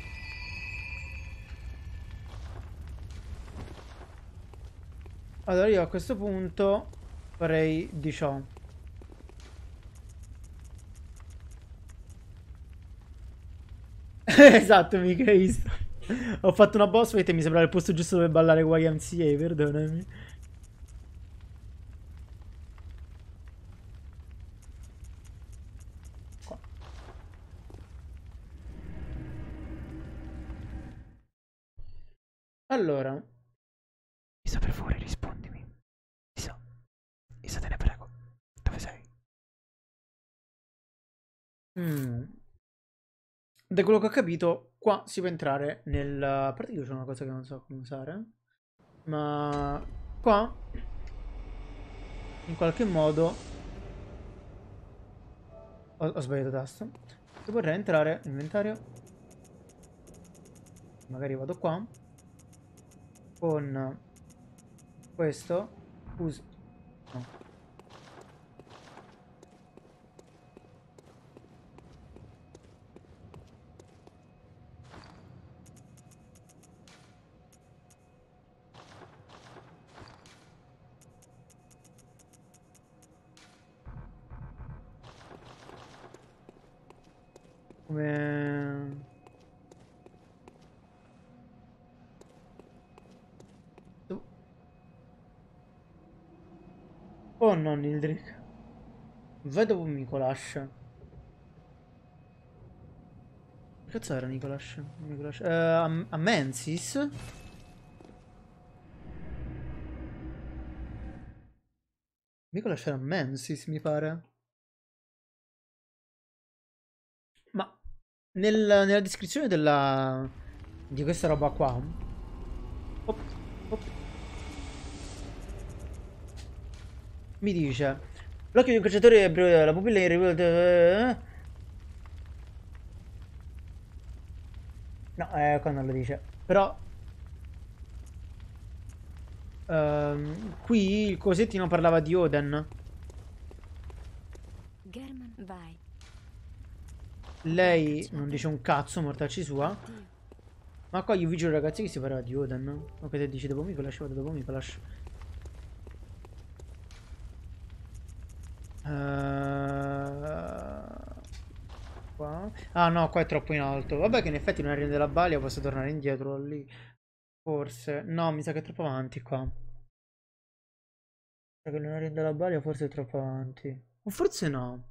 Allora, io a questo punto farei di ciò. Esatto, mica hai visto. Ho fatto una boss fight e mi sembrava il posto giusto dove ballare Y M C A, perdonami. Qua. Allora. Isa, per favore, rispondimi. Isa. Isa, te ne prego. Dove sei? Mm. Da quello che ho capito, qua si può entrare nel... A parte che io c'ho una cosa che non so come usare. Ma qua, in qualche modo, ho, ho sbagliato tasto. Se vorrei entrare in inventario, magari vado qua, con questo, uso... No. Come... Oh no, Nildrik. Vedovo Mikolash. Che cazzo era Nikolash? Nikolash. Eh, a, a Mensis? Mikolash era a Mensis, mi pare. Ma nel- nella descrizione della, di questa roba qua. op, op, mi dice. L'occhio di un cacciatore è la pupilla in. No, eh, qua non lo dice. Però ehm, qui il cosettino parlava di Oden. German, vai. Lei non dice un cazzo, mortacci sua. Addio. Ma qua io vi giuro ragazzi che si parla di Oden. Ok, te dici dopo Mikolash, vado dopo Mikolash. Uh, qua. Ah no, qua è troppo in alto. Vabbè che in effetti non è della balia, posso tornare indietro lì. Forse. No, mi sa che è troppo avanti qua. Mi sa che non è della balia, forse è troppo avanti. O forse no.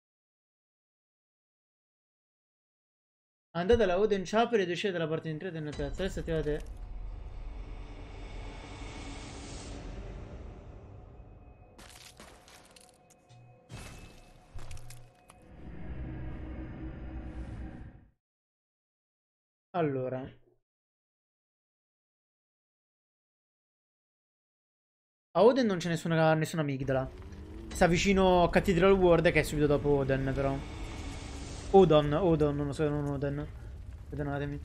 Andate alla Oden Chapel ed uscite dalla parte di entrata nella piazza. Adesso attivate. Allora. A Oden non c'è nessuna, nessuna amigdala. Sta vicino a Cathedral World che è subito dopo Oden però. Odon, Odon, non lo so, non Oden. Perdonatemi.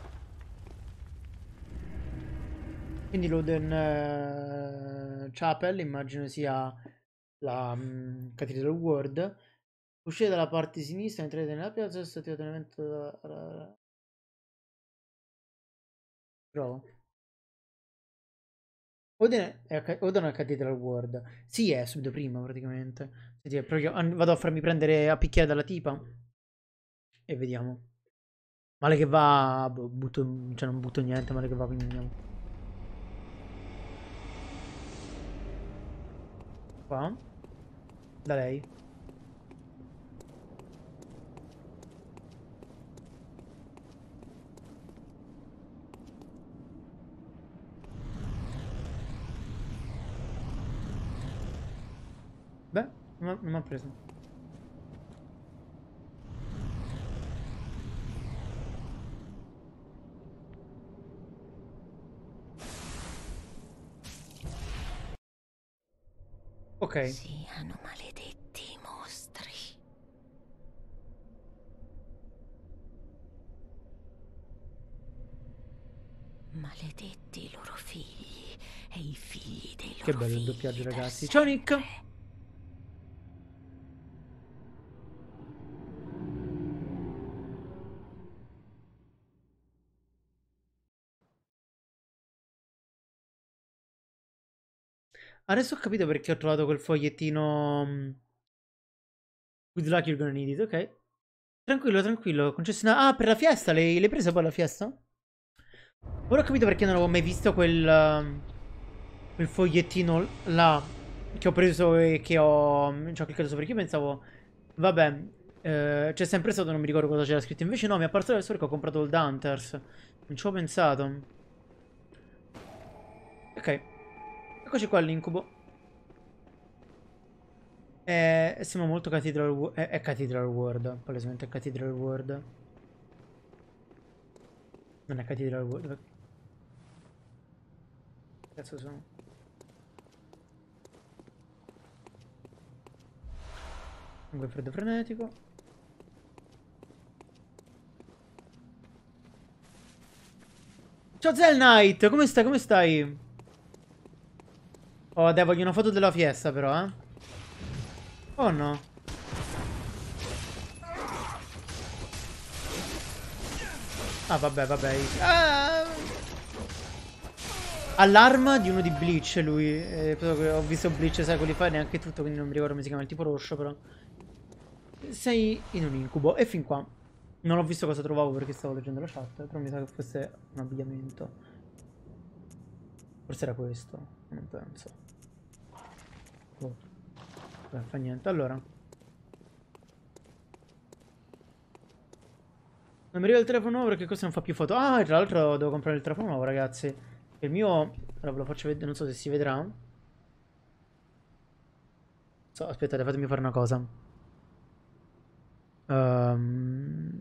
Quindi l'Oden eh, Chapel immagino sia la mm, Cathedral World. Uscite dalla parte sinistra, entrate nella piazza, state un evento da. Provo. Oden è, a, Odon è a Cathedral World. Sì, è subito prima praticamente. Senti, è proprio- an- vado a farmi prendere a picchiare dalla tipa. E vediamo. Male che va. Boh, butto, cioè non butto niente, male che va, quindi andiamo. Qua. Da lei. Beh, non mi ha preso. Ok. Siano maledetti i mostri. Maledetti i loro figli e i figli dei loro Che bello il figli doppiaggio, per ragazzi. Ciao Nick. sempre. Adesso ho capito perché ho trovato quel fogliettino. mm, Good luck, you're gonna need it. Ok. Tranquillo, tranquillo. Concessionario. Ah, per la fiesta. L'hai l'hai presa poi la fiesta? Ora ho capito perché non avevo mai visto quel. um, quel fogliettino là. Che ho preso e che ho. Ci ho cliccato sopra. Perché io pensavo. Vabbè. eh, c'è sempre stato, non mi ricordo cosa c'era scritto. Invece no, mi è apparso adesso perché ho comprato il Hunters. Non ci ho pensato. Ok. Eccoci qua l'incubo. Eh, siamo molto Cathedral World. È, è Cathedral World. Palesemente è Cathedral World. Non è Cathedral World. Dove cazzo sono? Sangue freddo frenetico. Ciao Zell Knight! Come stai? Come stai? Oh, dai, voglio una foto della fiesta però, eh. Oh no. Ah, vabbè, vabbè. Ah! All'arma di uno di Bleach lui. Eh, ho visto Bleach secoli fa, neanche tutto, quindi non mi ricordo come si chiama, il tipo rosso però. Sei in un incubo. E fin qua. Non ho visto cosa trovavo perché stavo leggendo la chat, però mi sa che fosse un abbigliamento. Forse era questo, non penso. Oh. Beh, fa niente. Allora. Non mi arriva il telefono nuovo perché questo non fa più foto. Ah, tra l'altro devo comprare il telefono nuovo, ragazzi. Il mio... Ora ve lo faccio vedere, non so se si vedrà. So, aspettate, fatemi fare una cosa. Um...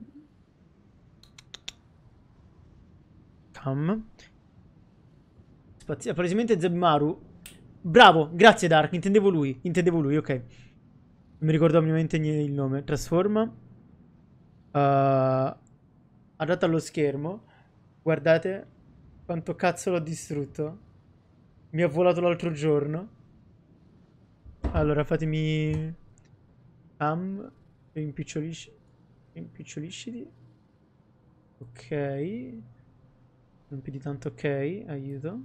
Cam. Spazio... Palesemente Zebmaru. Bravo, grazie Dark, intendevo lui. Intendevo lui, ok. Non mi ricordo minimamente il nome. Trasforma. Uh... Adatta allo schermo. Guardate quanto cazzo l'ho distrutto. Mi ha volato l'altro giorno. Allora fatemi... Am... Rimpicciolisci... Rimpicciolisciti. Ok. Non più di tanto ok. Aiuto.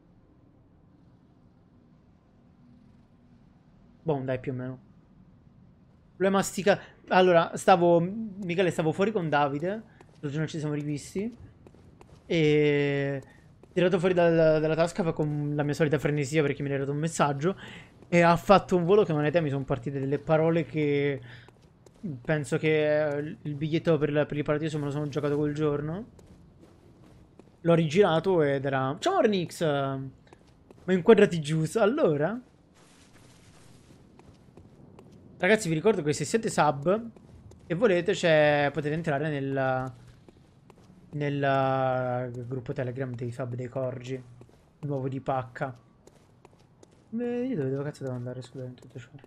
Boh, dai, più o meno. Problema stica... Allora, stavo... Michele, stavo fuori con Davide. L'altro giorno ci siamo rivisti. E... Tirato fuori dal, dalla tasca con la mia solita frenesia perché mi era dato un messaggio. E ha fatto un volo che onestamente mi sono partite delle parole che... Penso che il biglietto per, per il paradiso me lo sono giocato quel giorno. L'ho rigirato ed era... Ciao Ornix! Ma inquadrati giusto. Allora... Ragazzi, vi ricordo che se siete sub e volete, cioè, potete entrare nel, nel uh, gruppo Telegram dei sub dei Corgi, nuovo di pacca. Beh, io dove, dove cazzo devo andare, scusate, in tutto ciò.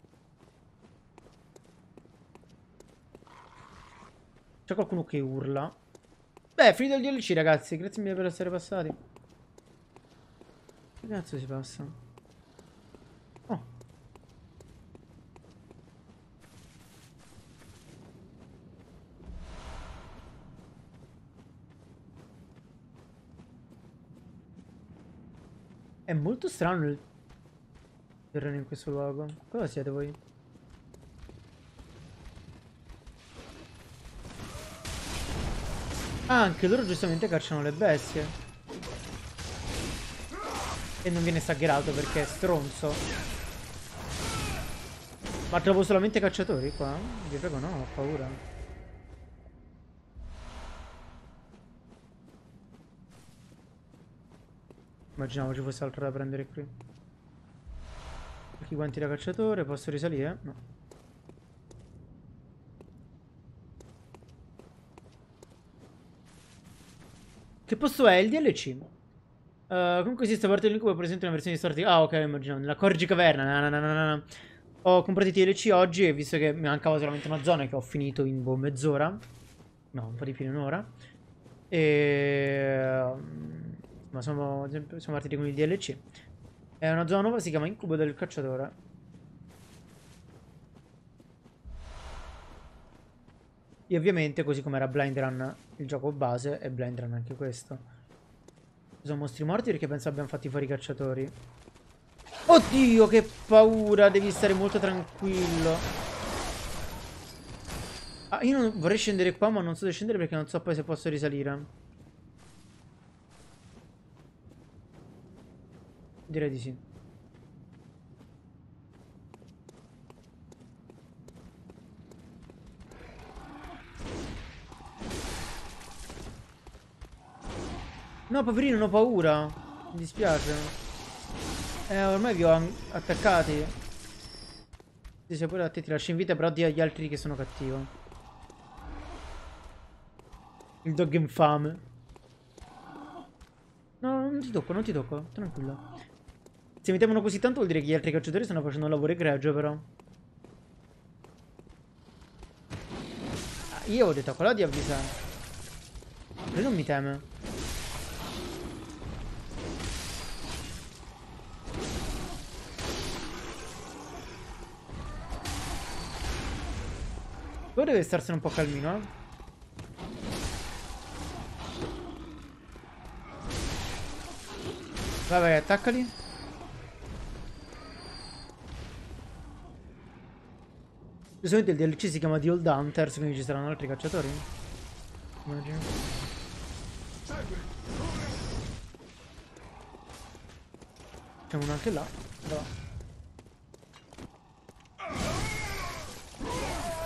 C'è qualcuno che urla. Beh, è finito il D L C, ragazzi, grazie mille per essere passati. Che cazzo si passa? Oh. È molto strano il terreno in questo luogo. Cosa siete voi? Ah, anche loro giustamente cacciano le bestie. E non viene staggerato perché è stronzo. Ma trovo solamente cacciatori qua? Vi prego, no, ho paura. Immaginavo ci fosse altro da prendere qui. Anche i guanti da cacciatore, posso risalire? No. Che posto è? Il D L C? Uh, comunque esiste parte dell'incubo, per esempio una versione di Storti. Ah, ok, immaginavo. Nella Corgi Caverna. Na, na, na, na. Ho comprato i D L C oggi e visto che mi mancava solamente una zona che ho finito in boh, mezz'ora. No, un po' di più di un'ora. E... Ma siamo, siamo partiti con il D L C. È una zona nuova, si chiama Incubo del Cacciatore. E ovviamente, così come era Blind Run il gioco base, è Blind Run anche questo. Sono mostri morti perché penso abbiamo fatti fuori i cacciatori. Oddio, che paura! Devi stare molto tranquillo. Ah, io non vorrei scendere qua, ma non so se scendere perché non so poi se posso risalire. Direi di sì. No, poverino, non ho paura. Mi dispiace. Eh, ormai vi ho attaccati. Sì, sei pure a te, ti lascio in vita, però di agli altri che sono cattivo. Il dog infame. No, non ti tocco, non ti tocco. Tranquillo. Se mi temono così tanto vuol dire che gli altri cacciatori stanno facendo un lavoro egregio, però. Ah, io ho detto a quello di avvisare. Lui non mi teme. Poi deve starsene un po' calmino, eh. Vai, vai, attaccali. Giustamente il D L C si chiama The Old Hunters, quindi ci saranno altri cacciatori. Immagino. C'è uno anche là. Va.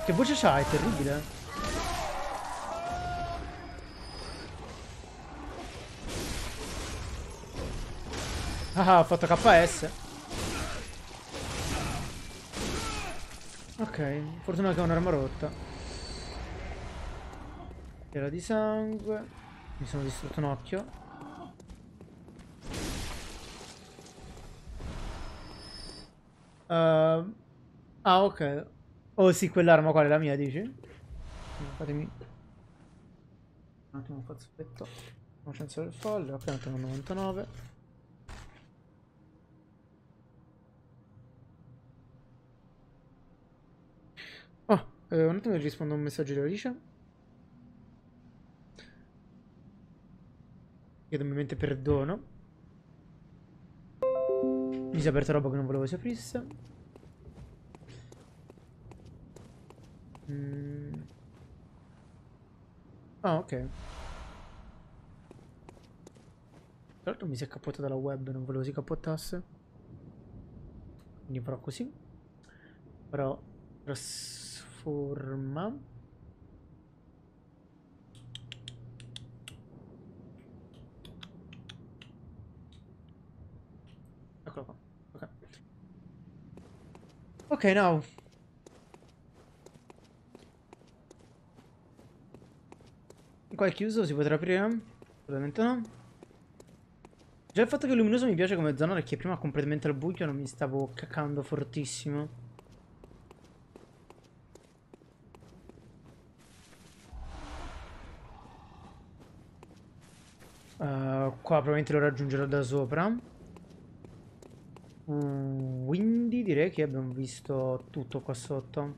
Che voce c'ha? È terribile. Ah, ho fatto K S. Ok, fortuna che ho un'arma rotta. Era di sangue. Mi sono distrutto un occhio. Uh, ah, ok. Oh sì, quell'arma qual è la mia, dici? Fatemi un attimo un fazzoletto. Conoscenza del folle. Ok, mettiamo novantanove. Oh, eh, un attimo che rispondo a un messaggio di Alicia. Chiedo ovviamente perdono. Mi si è aperta roba che non volevo si aprisse. Mm. Ah, ok. Tra l'altro mi si è cappottata dalla web, non volevo si cappottasse. Quindi farò così. Farò trasforma. Eccolo qua. Ok. Ok, now. Qua è chiuso, si potrà aprire? Assolutamente no. Già il fatto che è luminoso mi piace come zona perché prima completamente al buio non mi stavo cacando fortissimo. Uh, qua probabilmente lo raggiungerò da sopra. Uh, quindi direi che abbiamo visto tutto qua sotto.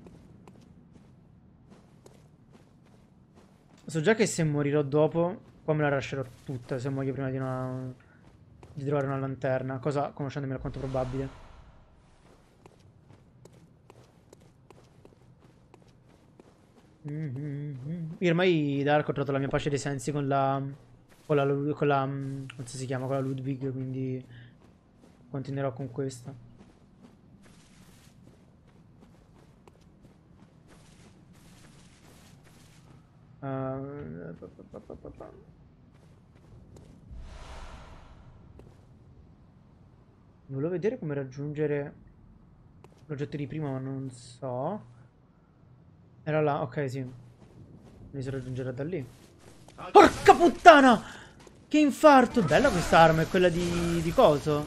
So già che se morirò dopo, qua me la lascerò tutta se muoio prima di, una... di trovare una lanterna, cosa conoscendomi alquanto probabile. Mm-hmm. Io ormai Dark ho trovato la mia pace dei sensi con la... con la... con la... come si chiama? Con la Ludwig, quindi continuerò con questa. Uh... Volevo vedere come raggiungere l'oggetto di prima, ma non so. Era là, ok, sì. Mi si raggiungerà da lì. Porca puttana! Che infarto! Bella quest'arma, è quella di, di coso.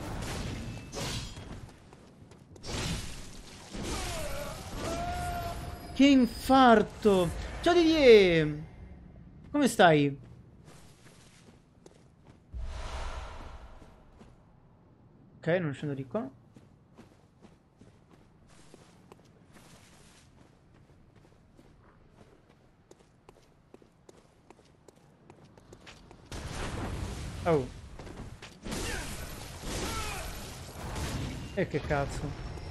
Che infarto! Ciao Didier! Come stai? Ok, non scendo di qua. Oh. E che cazzo.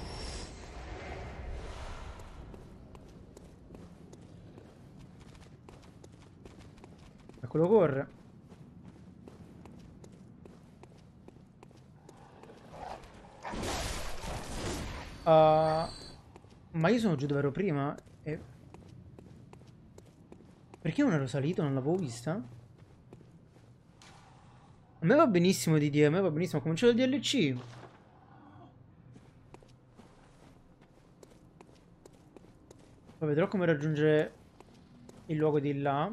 Eccolo corre. Uh, ma io sono giù dove ero prima e... Perché non ero salito? Non l'avevo vista? A me va benissimo D D, a me va benissimo. Ho cominciato il D L C. Poi vedrò come raggiungere il luogo di là.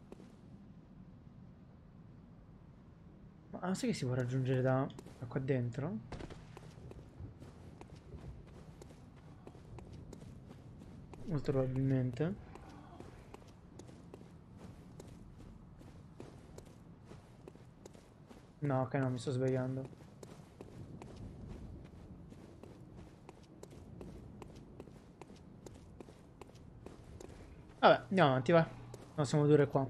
Ma sai che si può raggiungere da, da qua dentro? Molto probabilmente. No, ok, no, mi sto sbagliando. Vabbè, andiamo avanti, va. No, siamo due qua.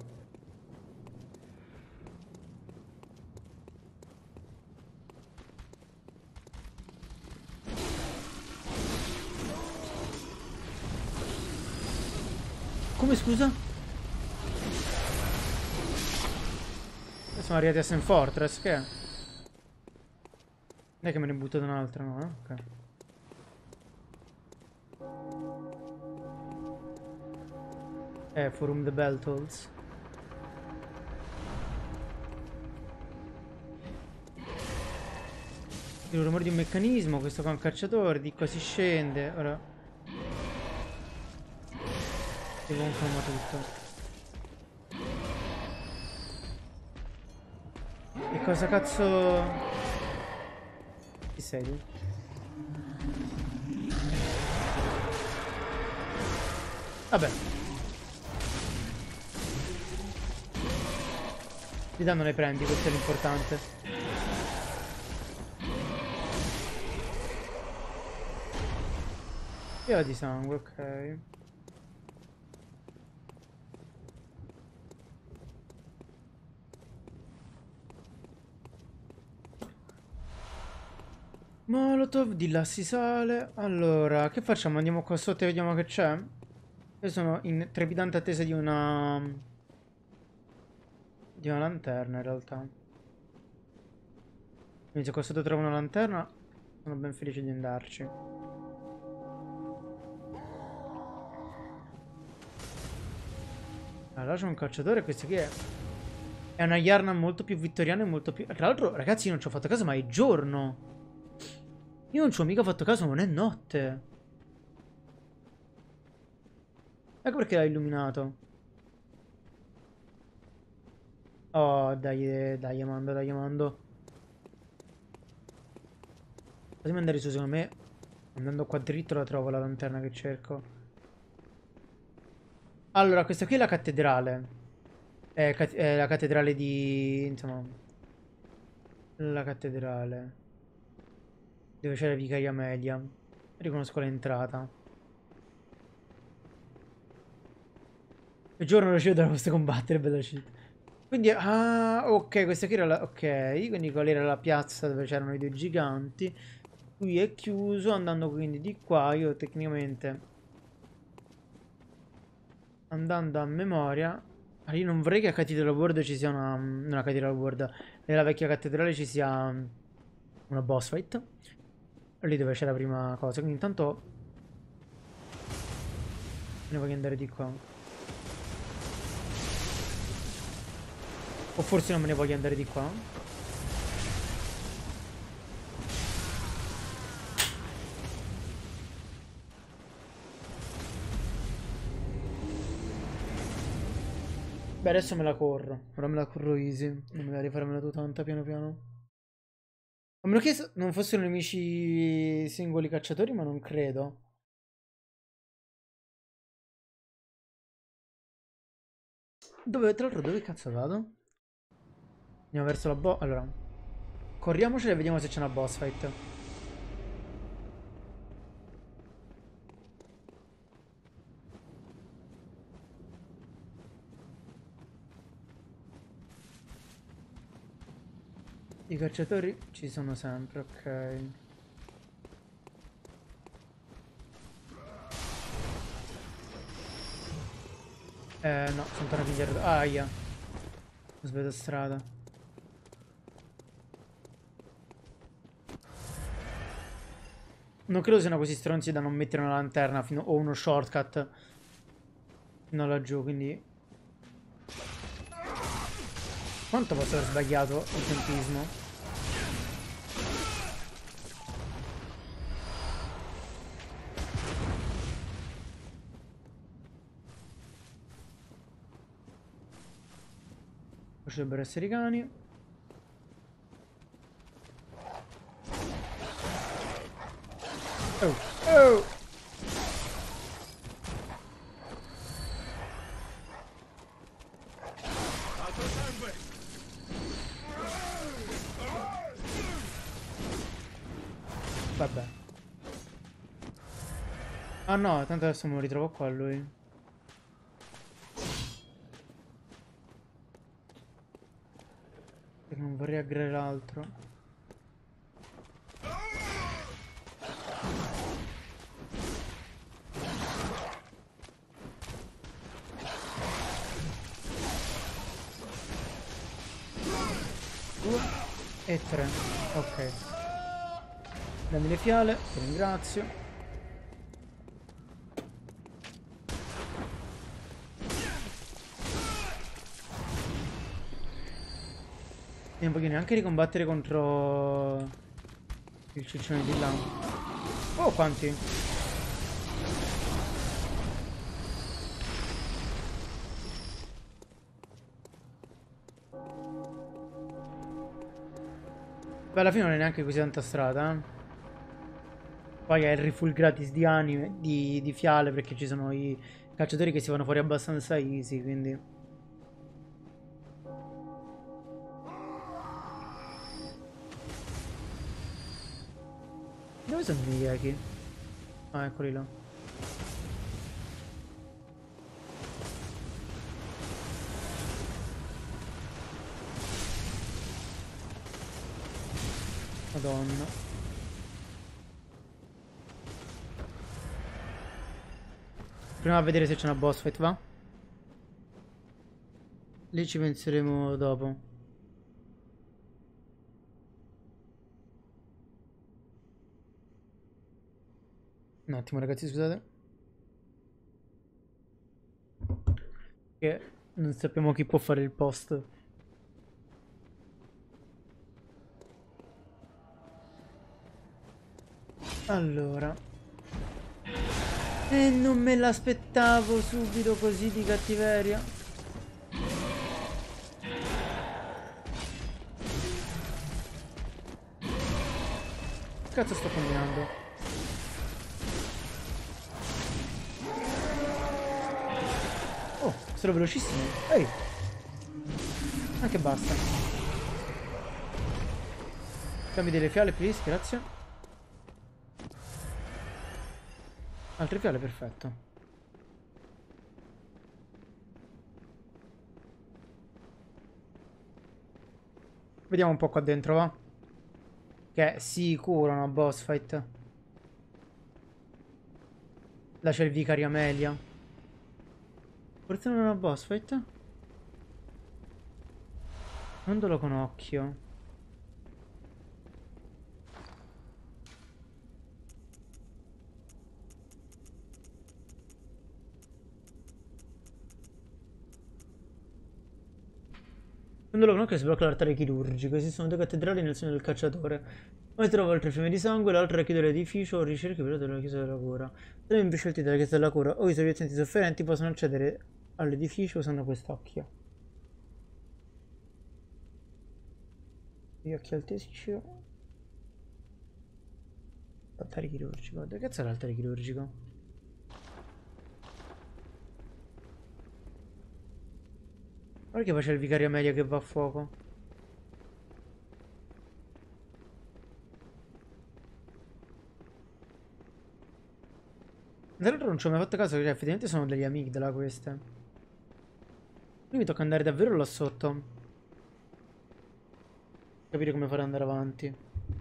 Come, scusa? Siamo arrivati a Saint Fortress, che è? Non è che me ne butto da un'altra, no? Eh? Ok. Eh, Forum the Beltals. Il rumore di un meccanismo, questo qua è un cacciatore, di qua si scende, ora... Si conferma tutto. E cosa cazzo... Chi sei tu? Vabbè. Di danno ne prendi, questo è l'importante. Via di sangue, ok. Molotov, di là si sale. Allora, che facciamo? Andiamo qua sotto e vediamo che c'è? Io sono in trepidante attesa di una... Di una lanterna in realtà. Quindi se qua sotto trovo una lanterna, sono ben felice di andarci. Allora c'è un cacciatore, questo qui è... È una Yarna molto più vittoriana e molto più... Tra l'altro, ragazzi, io non ci ho fatto caso, ma è giorno. Io non ci ho mica fatto caso, non è notte. Ecco perché l'ha illuminato. Oh, dai, dai, mando, dai, mando. Fatemi andare su, secondo me. Andando qua dritto la trovo la lanterna che cerco. Allora, questa qui è la cattedrale. È, cat è la cattedrale di... Insomma... La cattedrale. Dove c'è la vicaria media. Riconosco l'entrata. Il giorno non riuscivo da questo combattere, bella shit. Quindi, ah, ok, questa qui era la... Ok, quindi qual era la piazza dove c'erano i due giganti. Qui è chiuso, andando quindi di qua, io tecnicamente... Andando a memoria... Ah, io non vorrei che a Cathedral World ci sia una... Non a Cathedral World, nella vecchia cattedrale ci sia una boss fight. Lì dove c'è la prima cosa, quindi intanto... Ne voglio andare di qua. O forse non me ne voglio andare di qua. Beh, adesso me la corro. Ora me la corro easy. Non me la rifarmela tutta tanta piano piano. A meno che non fossero nemici singoli cacciatori, ma non credo. Dove, tra l'altro, dove cazzo vado? Andiamo verso la boss. Allora, corriamocela e vediamo se c'è una boss fight. I cacciatori ci sono sempre, ok. Eh, no, sono tornato indietro. Aia. Ho sbagliato strada. Non credo siano così stronzi da non mettere una lanterna fino, o uno shortcut fino laggiù, quindi... Quanto posso aver sbagliato il tempismo? Ci dovrebbero essere i cani. Oh, oh! Vabbè. Ah no, tanto adesso me lo ritrovo qua lui. Perché non vorrei aggredire l'altro. Due e tre. Ok. Dammi le fiale, ti ringrazio. non voglio neanche ricombattere contro il ciccione di là. Oh, quanti? Beh, alla fine non è neanche così tanta strada, eh. Poi è il refull gratis di anime, di, di fiale, perché ci sono i cacciatori che si vanno fuori abbastanza easy, quindi... Dove sono i Yeki? Ah, eccoli là. Madonna. Prima a vedere se c'è una boss fight, va? Lì ci penseremo dopo. Un attimo, ragazzi, scusate. Che non sappiamo chi può fare il post. Allora. E non me l'aspettavo subito così di cattiveria. Che cazzo sto combinando? Oh, sono velocissimo. Ehi. Anche basta. Cambi delle fiale, please, grazie. Altre fiale, perfetto. Vediamo un po' qua dentro, va? Che è sicuro una boss fight. Là c'è il vicario Amelia. Forse non è una boss fight? Guardalo con occhio. Guardalo con occhio sblocca l'altare chirurgico. Esistono due cattedrali nel segno del cacciatore. Una si trova oltre il fiume di sangue, l'altra è chiudere l'edificio o ricerchi per della chiesa della cura. Se non scelti della chiesa della cura o i sovietenti sofferenti possono accedere all'edificio usando quest'occhio. Gli occhi altissimi. Altare chirurgico. Dove cazzo è l'altare chirurgico? Guarda che poi c'è il vicario Amelia che va a fuoco. Tra l'altro non ci ho mai fatto caso che effettivamente sono degli amigdala queste. Quindi mi tocca andare davvero là sotto. Capire come fare ad andare avanti.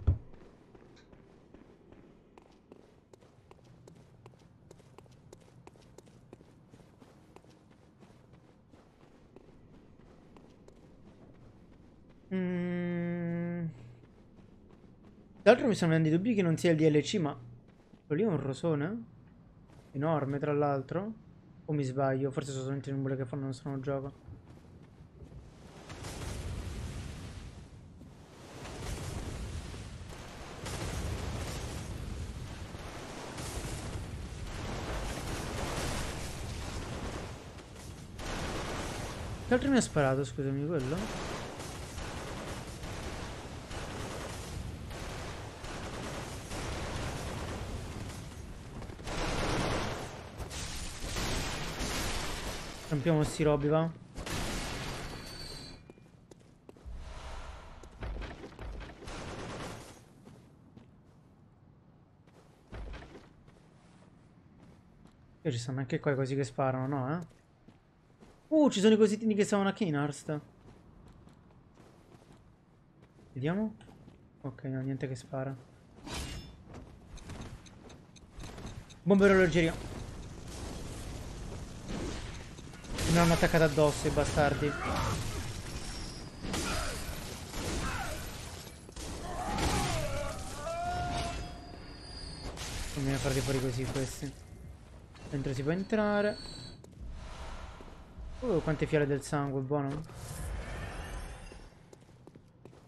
Mm. Tra l'altro mi sono venuti dubbi che non sia il D L C, ma quello lì è un rosone? Enorme, tra l'altro. O mi sbaglio? Forse sono solamente i numeri che fanno uno strano gioco. Che altro mi ha sparato, scusami, quello? Rompiamo sti robi, va? E ci stanno anche qua i cosi che sparano, no, eh? Uh, ci sono i cositini che stavano a Kinarst. Vediamo. Ok, no, niente che spara. Bombe orologeria. Mi hanno attaccato addosso i bastardi. Non mi viene a farli fuori così questi. Dentro si può entrare. Oh, quante fiale del sangue, buono.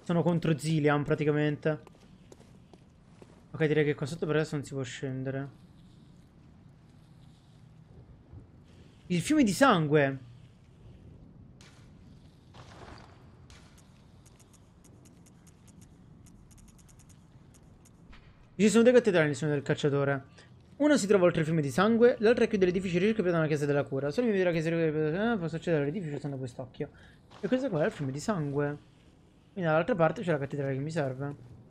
Sono contro Zilian praticamente. Ok, direi che qua sotto per adesso non si può scendere. Il fiume di sangue. Ci sono due cattedrali nel sogno del cacciatore. Una si trova oltre il fiume di sangue, l'altra è chiude l'edificio ricoperto dalla chiesa della cura. Solo mi vedrà che si ricopre, eh, posso accedere all'edificio usando quest'occhio. E questo qua è il fiume di sangue. Quindi dall'altra parte c'è la cattedrale che mi serve.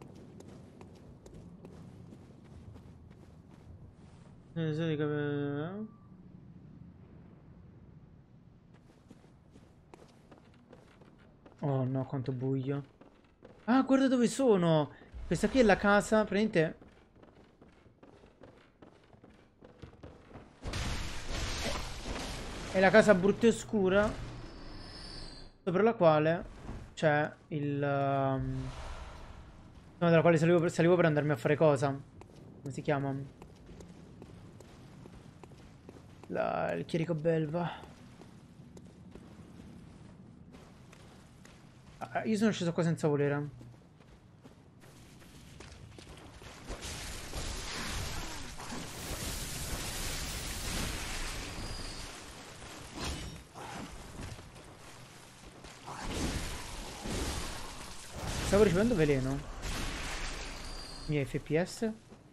Oh no, quanto buio. Ah, guarda dove sono. Questa qui è la casa, praticamente... È la casa brutta e oscura sopra la quale c'è il... Um... no, dalla quale salivo per, salivo per andarmi a fare cosa? Come si chiama? La... il chierico belva. Ah, io sono sceso qua senza volere. Stavo ricevendo veleno. Miei F P S.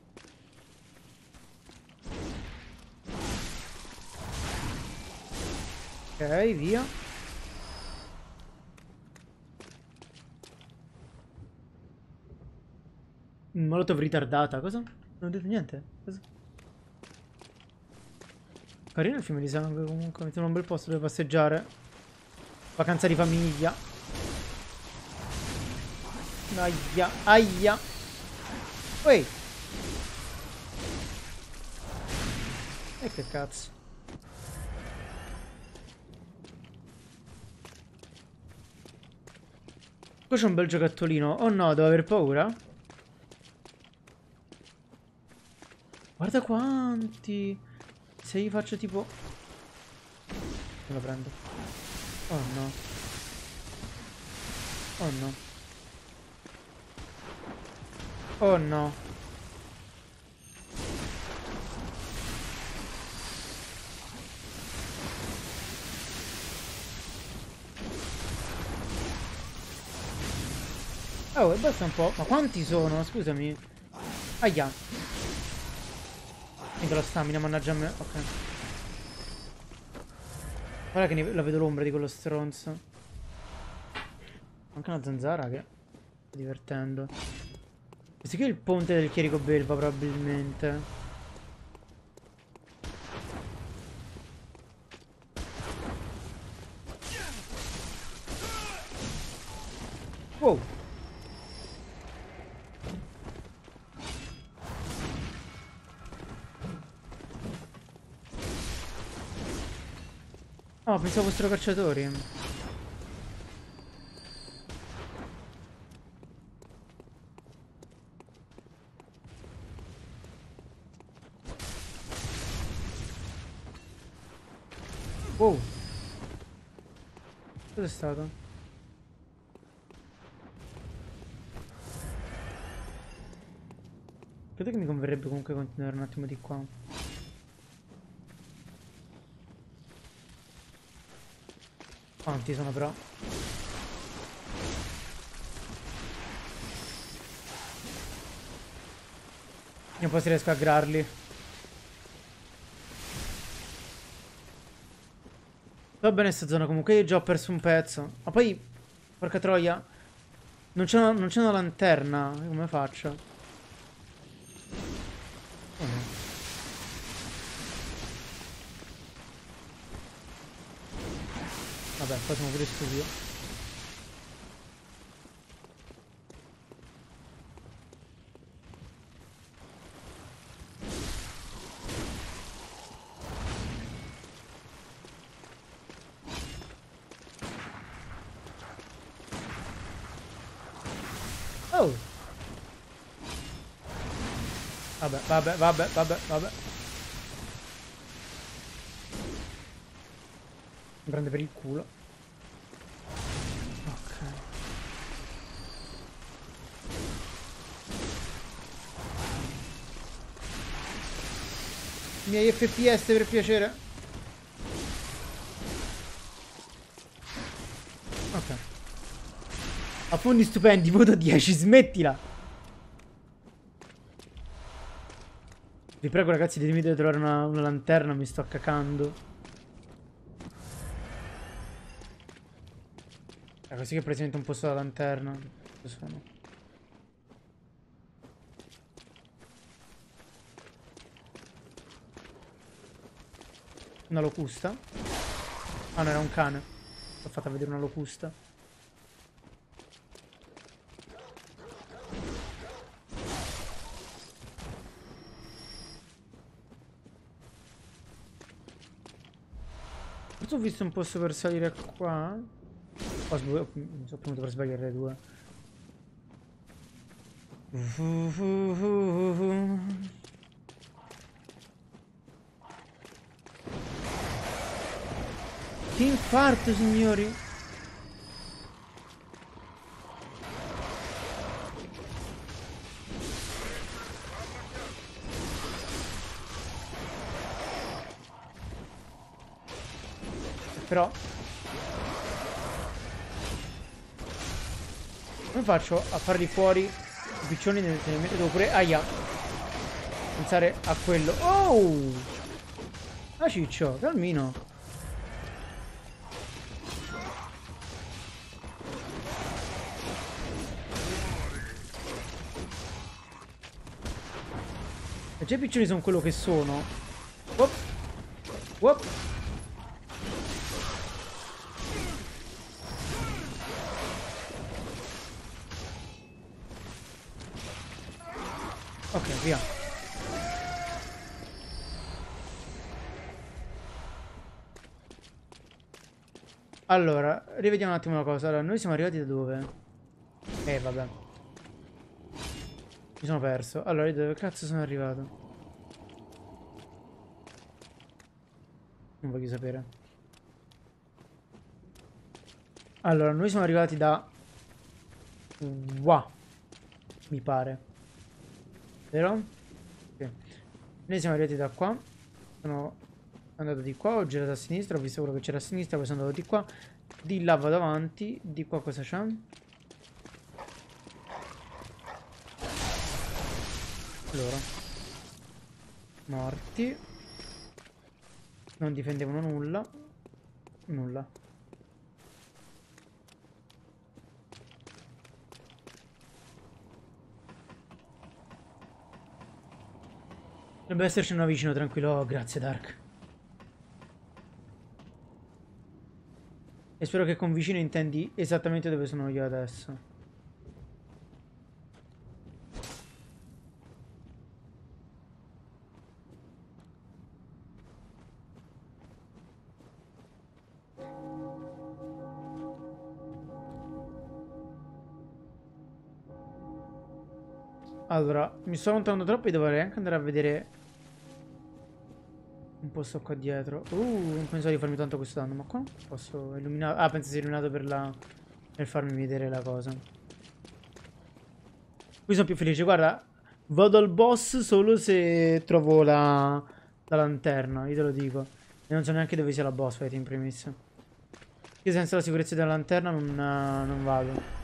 Ok, via. Molotov ritardata, cosa? Non ho detto niente. Cosa? Carino il fiume di sangue comunque, mi sembra un bel posto dove passeggiare. Vacanza di famiglia. Aia, aia. Ui. E che cazzo. Qua c'è un bel giocattolino. Oh no, devo aver paura? Guarda quanti. Se io faccio tipo... non lo prendo. Oh no. Oh no. Oh no. Oh, e basta un po'. Ma quanti sono? Scusami. Aia. Finito la stamina, mannaggia a me. Ok. Guarda che ne la vedo l'ombra di quello stronzo. Anche una zanzara che sta divertendo. Questo qui è il ponte del chierico belva probabilmente. Wow. Oh, pensavo fossero cacciatori. Wow. Cos'è stato? Credo che mi converrebbe comunque continuare un attimo di qua. Quanti sono però? Io poi si riesco a grarli. Va bene sta zona comunque, io già ho perso un pezzo. Ma poi, porca troia, non c'è una, non c'è una lanterna. Come faccio? Oh no. Vabbè, qua siamo pure stupido. Oh! Vabbè, vabbè, vabbè, vabbè, vabbè. Mi prende per il culo. Ok. miei F P S per piacere. Ok. Affondi stupendi, voto dieci, smettila. Vi prego ragazzi, ditemi di trovare una, una lanterna, mi sto cacando. È così che presento un posto da lanterna. Sono. Una locusta? Ah no, era un cane. L'ho fatta vedere una locusta. Forse ho visto un posto per salire qua. Ho sbagliato. Mi sono premuto per sbagliare le due. Che infarto, signori! Però come faccio a farli fuori i piccioni nel mentre devo pure aia pensare a quello. Oh! Ah ciccio, calmino. E già i piccioni sono quello che sono. Wop. Wop. Ok, via. Allora, rivediamo un attimo una cosa. Allora, noi siamo arrivati da dove? Eh, vabbè. Mi sono perso. Allora, io dove cazzo sono arrivato? Non voglio sapere. Allora, noi siamo arrivati da... Wow. Mi pare. Vero? Sì. Noi siamo arrivati da qua. Sono andato di qua, ho girato a sinistra, ho visto quello che c'era a sinistra, poi sono andato di qua. Di là vado avanti. Di qua cosa c'è? Allora. Morti. Non difendevano nulla. Nulla. Dovrebbe esserci una vicino, tranquillo. Oh, grazie Dark. E spero che con vicino intendi esattamente dove sono io adesso. Allora, mi sto allontanando troppo e dovrei anche andare a vedere un posto qua dietro. Uh, non pensavo di farmi tanto questo danno, ma qua posso illuminare. Ah, penso sia illuminato per la... per farmi vedere la cosa. Qui sono più felice, guarda. Vado al boss solo se trovo la, la lanterna, io te lo dico. E non so neanche dove sia la boss fight in primis. Io senza la sicurezza della lanterna non, non vado.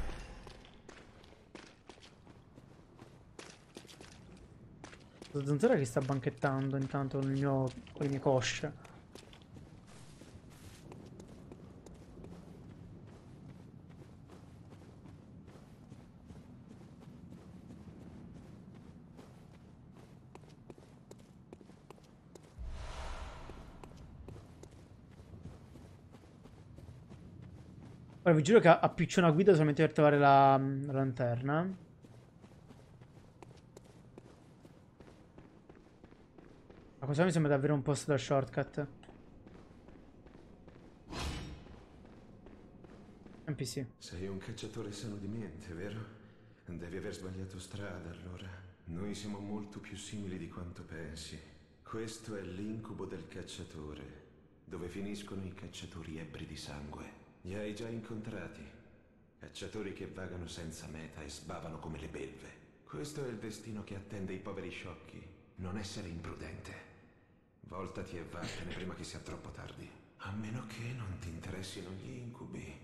La zanzara che sta banchettando intanto con, il mio, con le mie cosce. Ora vi giuro che appiccio una guida solamente per trovare la, la lanterna. Ma questo mi sembra davvero un posto da shortcut. N P C. Sei un cacciatore sano di mente, vero? Devi aver sbagliato strada, allora. Noi siamo molto più simili di quanto pensi. Questo è l'incubo del cacciatore, dove finiscono i cacciatori ebbri di sangue. Li hai già incontrati? Cacciatori che vagano senza meta e sbavano come le belve. Questo è il destino che attende i poveri sciocchi. Non essere imprudente. Voltati e vattene prima che sia troppo tardi. A meno che non ti interessino gli incubi.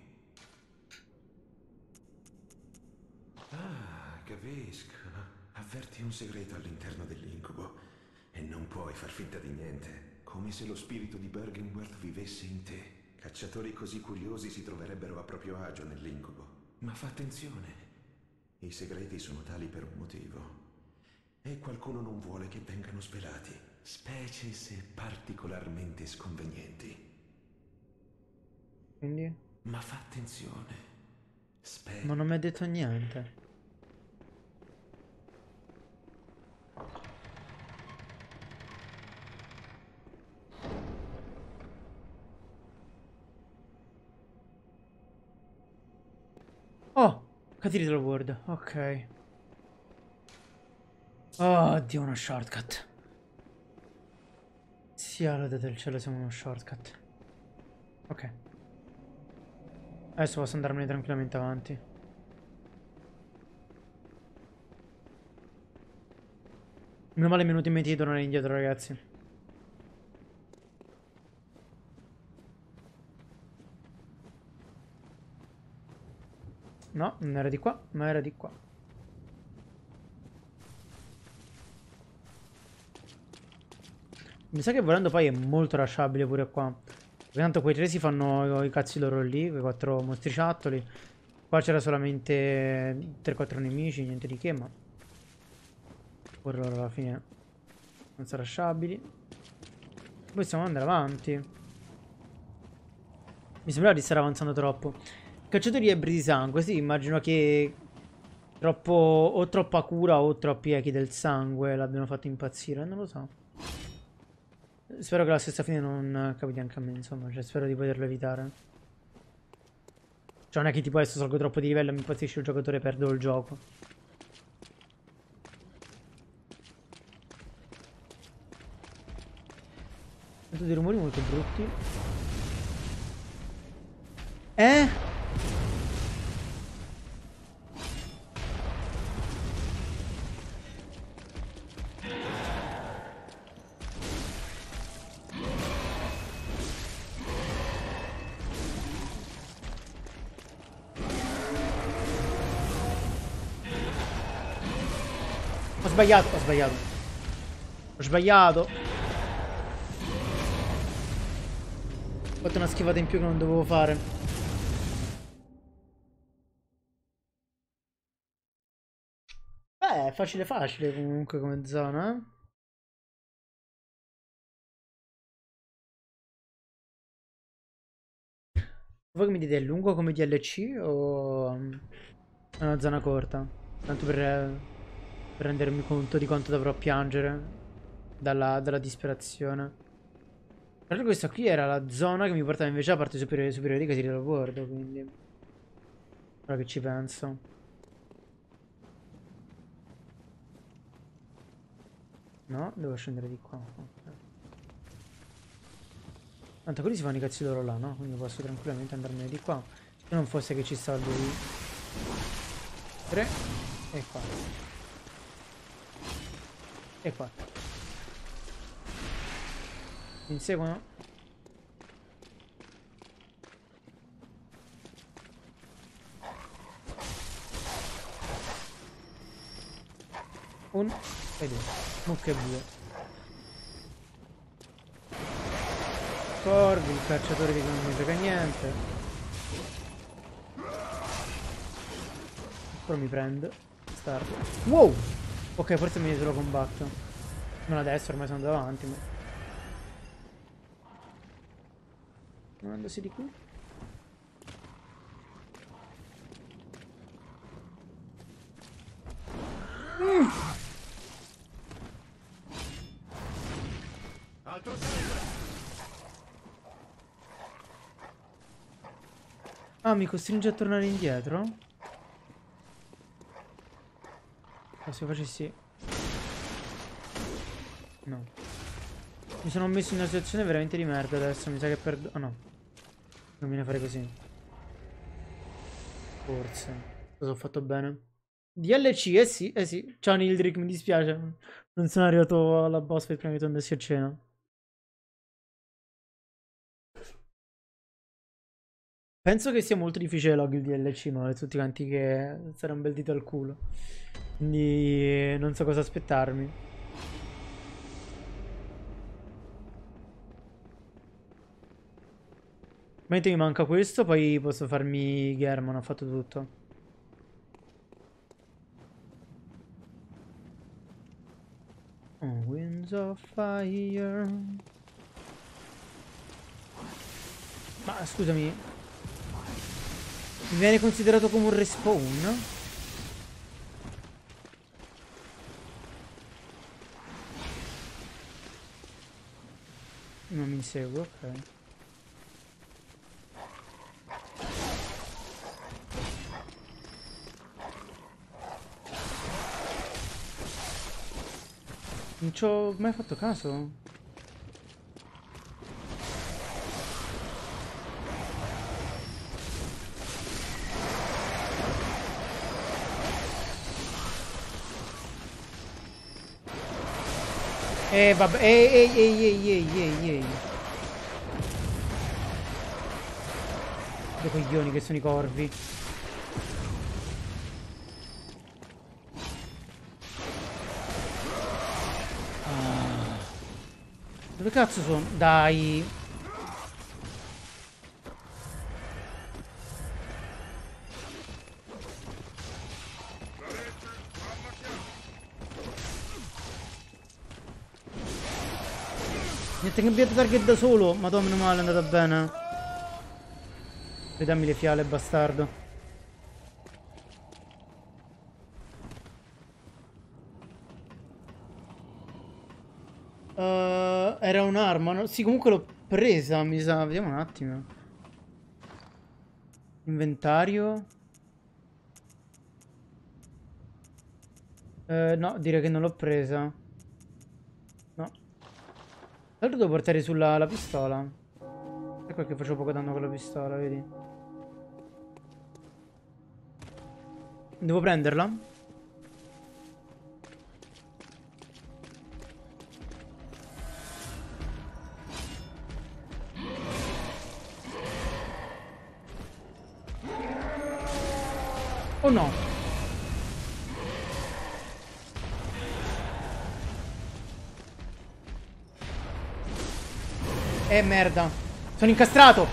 Ah, capisco. Avverti un segreto all'interno dell'incubo e non puoi far finta di niente. Come se lo spirito di Byrgenwerth vivesse in te. Cacciatori così curiosi si troverebbero a proprio agio nell'incubo. Ma fa attenzione. I segreti sono tali per un motivo. E qualcuno non vuole che vengano svelati, specie se particolarmente sconvenienti. Quindi? Ma fa attenzione. Specie. Ma non mi ha detto niente. Oh, Cathedral Ward, ok. Oh, Dio, uno shortcut. Sia lode del cielo, siamo uno shortcut. Ok. Adesso posso andarmene tranquillamente avanti. Meno male mi è venuto in mente di tornare indietro, ragazzi. No, non era di qua, ma era di qua. Mi sa che volendo poi è molto lasciabile pure qua. Perché tanto quei tre si fanno i cazzi loro lì, quei quattro mostriciattoli. Qua c'era solamente tre quattro nemici, niente di che, ma pure loro alla fine non sono lasciabili. Possiamo andare avanti. Mi sembrava di stare avanzando troppo. Cacciatori ebbri di sangue, sì, immagino che troppo o troppa cura o troppi echi del sangue l'abbiano fatto impazzire, non lo so. Spero che la stessa fine non capiti anche a me, insomma, cioè spero di poterlo evitare. Cioè non è che tipo adesso salgo troppo di livello e mi impazzisce il giocatore e perdo il gioco. Sento dei rumori molto brutti. Eh? Ho sbagliato, ho sbagliato. Ho sbagliato. Ho fatto una schivata in più che non dovevo fare. Beh, è facile facile comunque come zona, eh? Voi che mi dite, è lungo come D L C o è una zona corta? Tanto per, per rendermi conto di quanto dovrò piangere dalla, dalla disperazione. Tra l'altro questa qui era la zona che mi portava invece alla parte superiore, superiore di Cathedral Ward, quindi ora che ci penso. No, devo scendere di qua. Okay. Tanto quelli si fanno i cazzi loro là, no? Quindi posso tranquillamente andarmene di qua. Se non fosse che ci sta lui. tre e quattro. E quattro. Mi inseguono? Un e due. Mucche e bue. Corvi, il cacciatore di cui non mi frega niente. Però mi prende. Start. Wow! Ok, forse mi solo combatto. Non adesso, ormai sono davanti, ma... non andassi di qui? Mm. Ah, mi costringe a tornare indietro? Ma se facessi... no. Mi sono messo in una situazione veramente di merda adesso. Mi sa che perdo... ah no. Non viene a fare così. Forse. Cosa ho fatto bene? D L C, eh sì, eh sì. Ciao Nildrick, mi dispiace. Non sono arrivato alla boss fight prima che tu andassi a cena. Penso che sia molto difficile log il D L C, ma tutti quanti che sarà un bel dito al culo. Quindi non so cosa aspettarmi. Mentre mi manca questo, poi posso farmi German, ho fatto tutto. Oh, Winds of Fire. Ma scusami, mi viene considerato come un respawn? Non mi insegue, ok. Non ci ho mai fatto caso. Eh vabbè, ehi ehi ehi ehi ehi ehi ehi. Dei coglioni che sono i corvi. Ah. Dove cazzo sono? Dai. Niente, cambiato target da solo. Madonna, meno male, è andata bene. Ridammi le fiale, bastardo. Uh, era un'arma, no? Sì, comunque l'ho presa, mi sa. Vediamo un attimo. Inventario. Uh, no, direi che non l'ho presa. No. Allora devo portare sulla la pistola. Ecco che faccio poco danno con la pistola, vedi? Devo prenderla? O no? Eh merda. Sono incastrato.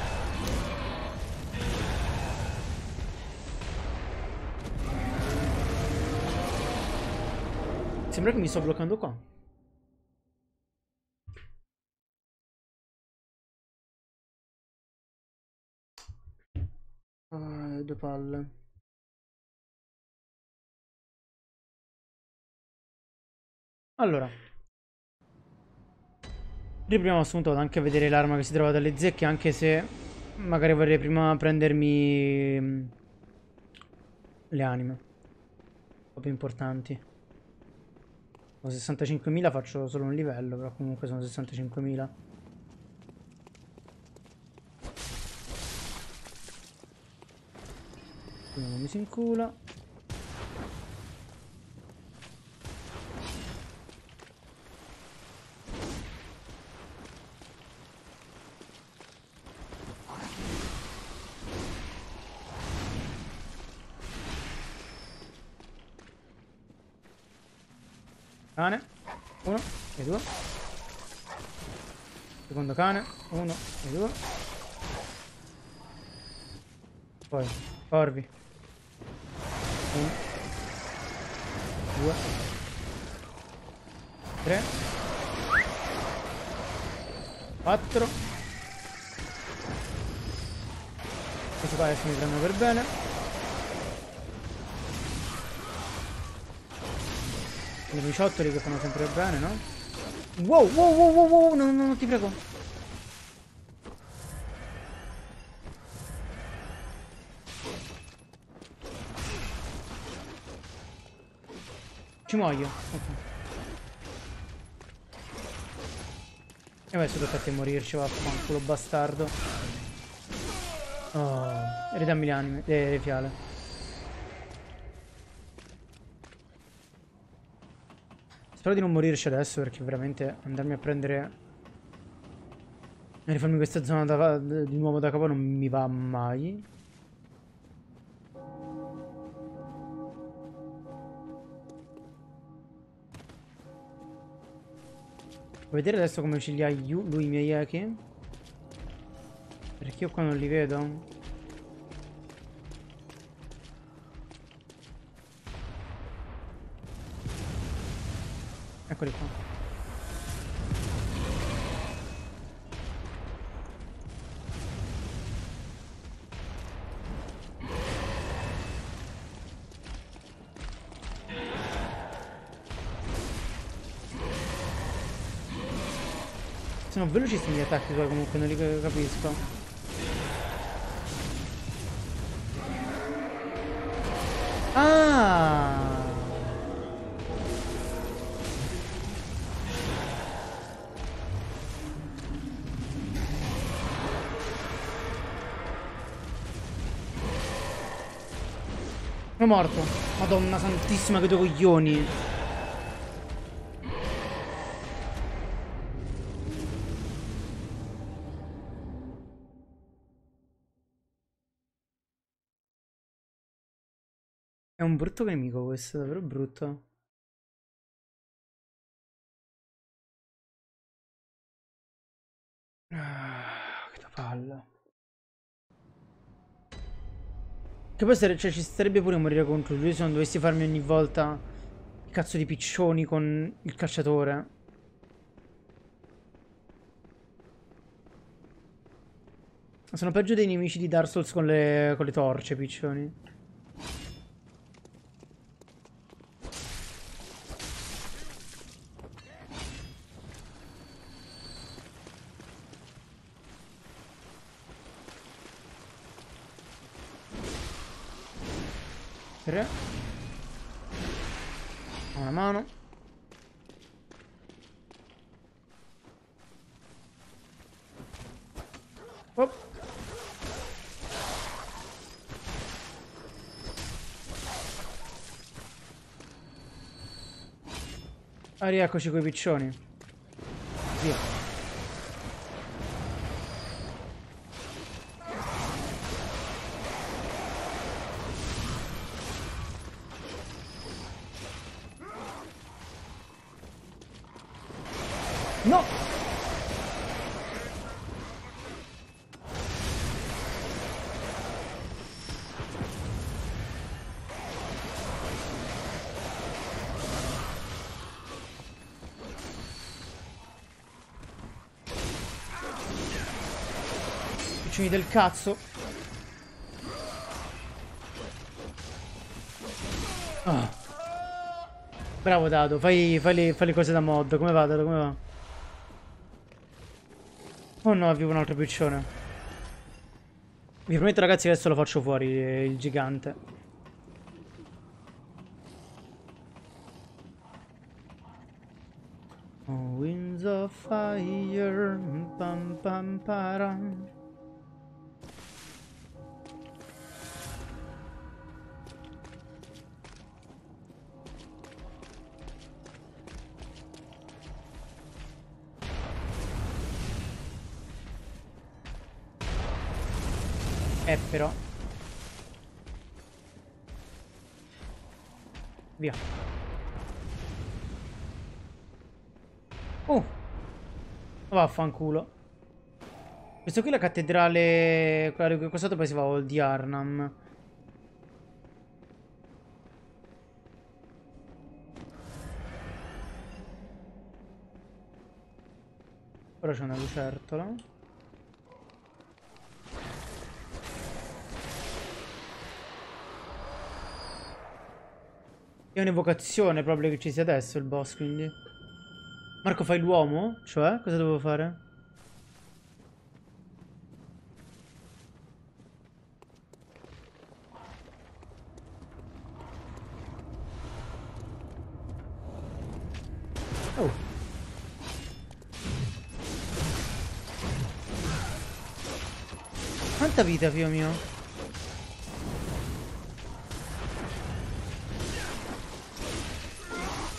Sembra che mi sto bloccando qua. Ah, due palle. Allora. Riproviamo assunto anche a vedere l'arma che si trova dalle zecche, anche se magari vorrei prima prendermi mm, le anime. Un po' più importanti. Con sessantacinquemila faccio solo un livello, però comunque sono sessantacinquemila. Non mi si incula. Cane, uno e due. Secondo cane, uno e due. Poi, corvi. Uno, due, tre, quattro. Questi qua adesso mi prendono per bene. I diciottoli che fanno sempre bene, no? Wow, wow, wow, wow, wow, no, no, no, ti prego. Ci muoio. Ok. E adesso tocca a te morirci, vaffanculo bastardo. Oh, ridammi le anime, le, le fiale. Spero di non morirci adesso perché veramente andarmi a prendere Rifarmi questa zona da, di nuovo da capo non mi va mai. Vuoi vedere adesso come ce li ha yu- lui i miei echi? Perché io qua non li vedo. Eccoli qua. Sono velocissimi gli attacchi suoi, comunque non li capisco. Ah! Sono morto. Madonna santissima, che due coglioni. È un brutto nemico questo, davvero brutto. Ah, che palla. Che poi sare- cioè, ci starebbe pure a morire contro lui se non dovessi farmi ogni volta i cazzo di piccioni con il cacciatore. Sono peggio dei nemici di Dark Souls con le, con le torce, piccioni. Tre. Una mano. Oh. Ah, rieccoci quei piccioni. Via. No! Piccioni del cazzo. Ah. Bravo Dado, fai, fai, le, fai le cose da mod. Come va Dado? Come va? Oh no, vivo un altro piccione. Vi prometto ragazzi che adesso lo faccio fuori, il gigante. Oh, winds of fire, pam pam param. Eh però. Via. Oh. Vaffanculo. Questo qui è la cattedrale. Quella di cui sotto poi si va di Arnhem. Ora c'è una lucertola. È un'evocazione proprio che ci sia adesso il boss, quindi. Marco, fai l'uomo? Cioè? Cosa devo fare? Oh. Quanta vita, figlio mio?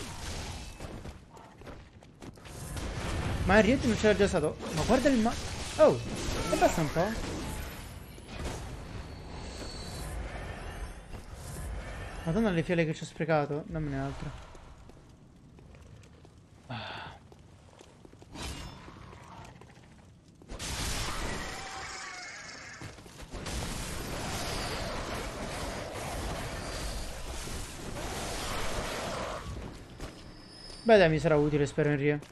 Ma il Rieti non c'era già stato. Ma guarda il ma... Oh, abbassa un po'. Madonna le fiale che ci ho sprecato. Dammene altre. Ah. Beh dai, mi sarà utile, spero in rie.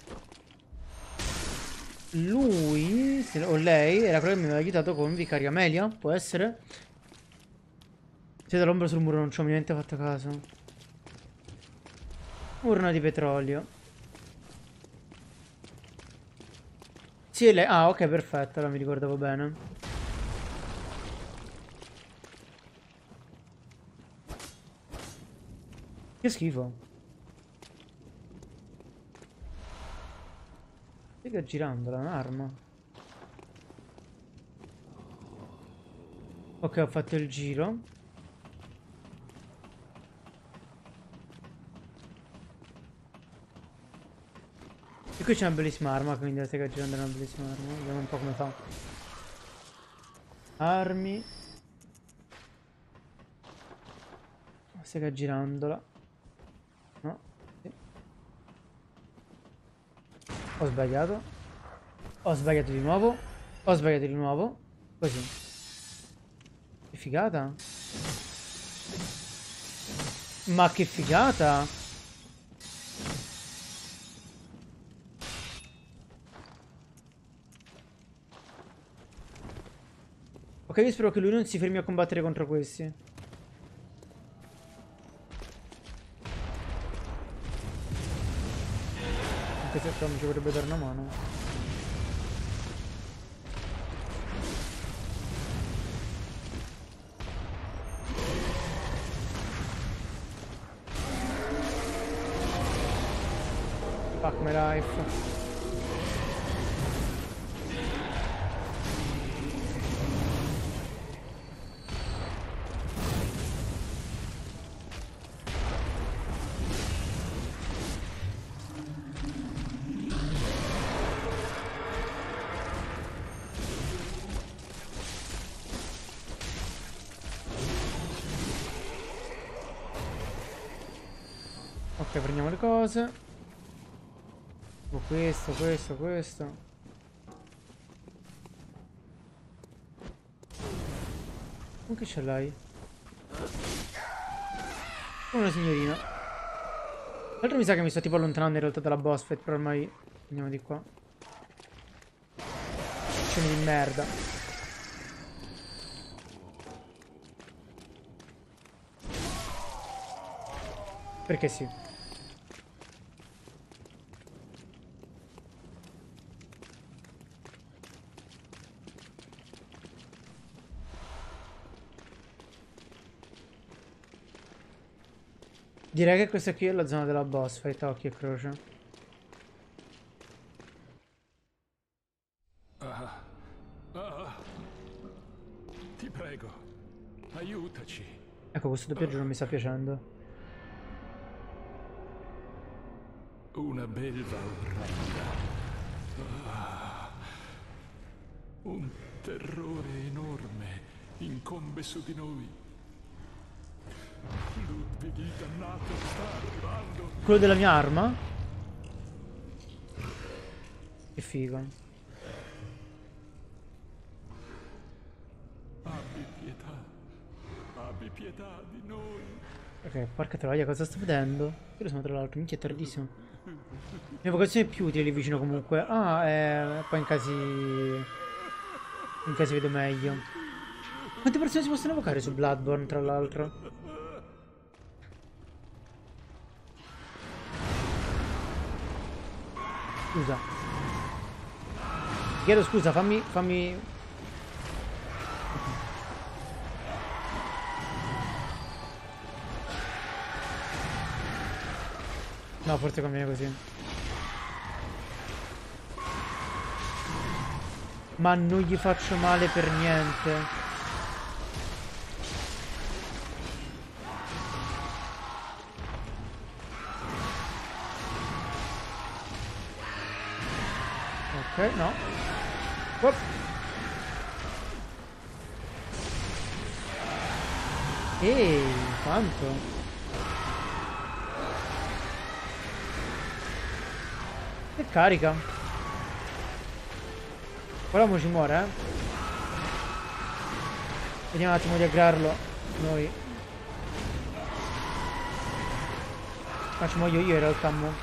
Lui, se- o lei, era quello che mi aveva aiutato con Vicaria Amelia, può essere? Se dall'ombra sul muro non ci ho niente fatto caso. Urna di petrolio. Sì, è lei. Ah, ok, perfetto, allora mi ricordavo bene. Che schifo. Figa girandola, un'arma. Ok, ho fatto il giro. E qui c'è una bellissima arma, quindi la sega girando è una bellissima arma. Vediamo un po' come fa. Armi. La sega girandola. No. Sì. Ho sbagliato. Ho sbagliato di nuovo. Ho sbagliato di nuovo. Così. Che figata. Ma che figata. Ok, io spero che lui non si fermi a combattere contro questi. Anche se Tom ci vorrebbe dare una mano. Fuck my life. Ok, prendiamo le cose. Oh, questo, questo, questo. Con che ce l'hai? Una signorina. Tra l'altro mi sa che mi sto tipo allontanando in realtà dalla boss fight, però ormai andiamo di qua. Scemi di merda. Perché sì. Direi che questa qui è la zona della boss fight, occhio e croce. Ah, ah, ti prego, aiutaci. Ecco, questo doppiaggio non mi sta piacendo. Una belva orrenda. Ah, un terrore enorme incombe su di noi. Ludwig il dannato sta arrivando. Quello della mia arma? Che figo. Abbi pietà. Abbi pietà di noi. Ok, porca troia, cosa sto vedendo? Io lo sono tra l'altro, minchia è tardissimo. Un'evocazione più utile lì vicino comunque. Ah, eh, poi in casi... In casi vedo meglio. Quante persone si possono evocare su Bloodborne, tra l'altro? Scusa. Ti chiedo scusa, fammi... fammi... No, forse conviene così. Ma non gli faccio male per niente. Ok, no. Oh. Ehi, quanto? E carica. Ora mo ci muore, eh. Vediamo un attimo di aggrarlo. Noi. Ma ci muoio io in realtà mo.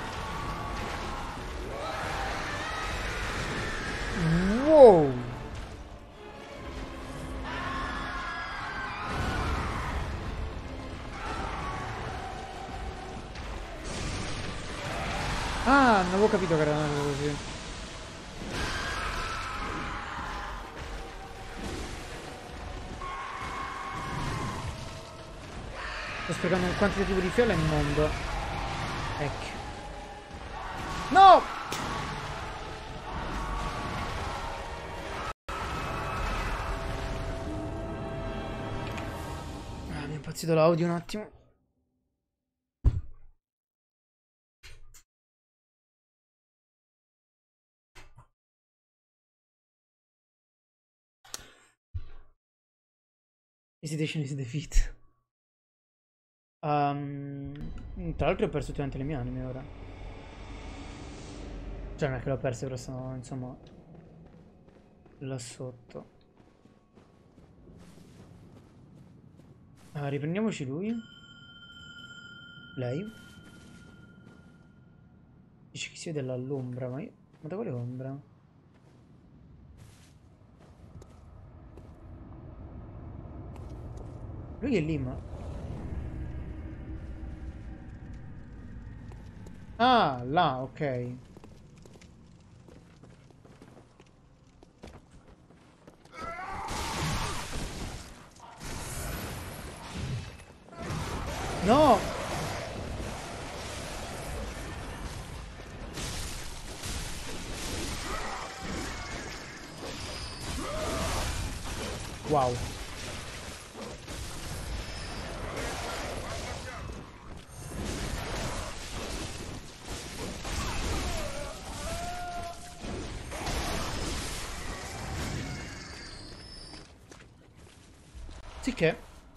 Wow. Ah, non avevo capito che era così. Sto sprecando un quantitativo di fiole immondo. Ecco. No! Ah, mi è impazzito l'audio un attimo. Hesitation is defeat. Um, tra l'altro ho perso tutte le mie anime ora. Cioè non è che l'ho perse, però sono insomma là sotto. Ah, riprendiamoci lui. Lei. Dice che si vede dall'ombra, ma io... Ma da quale ombra? Lui è lì, ma... Ah, là, ok. No! Wow. Sì che?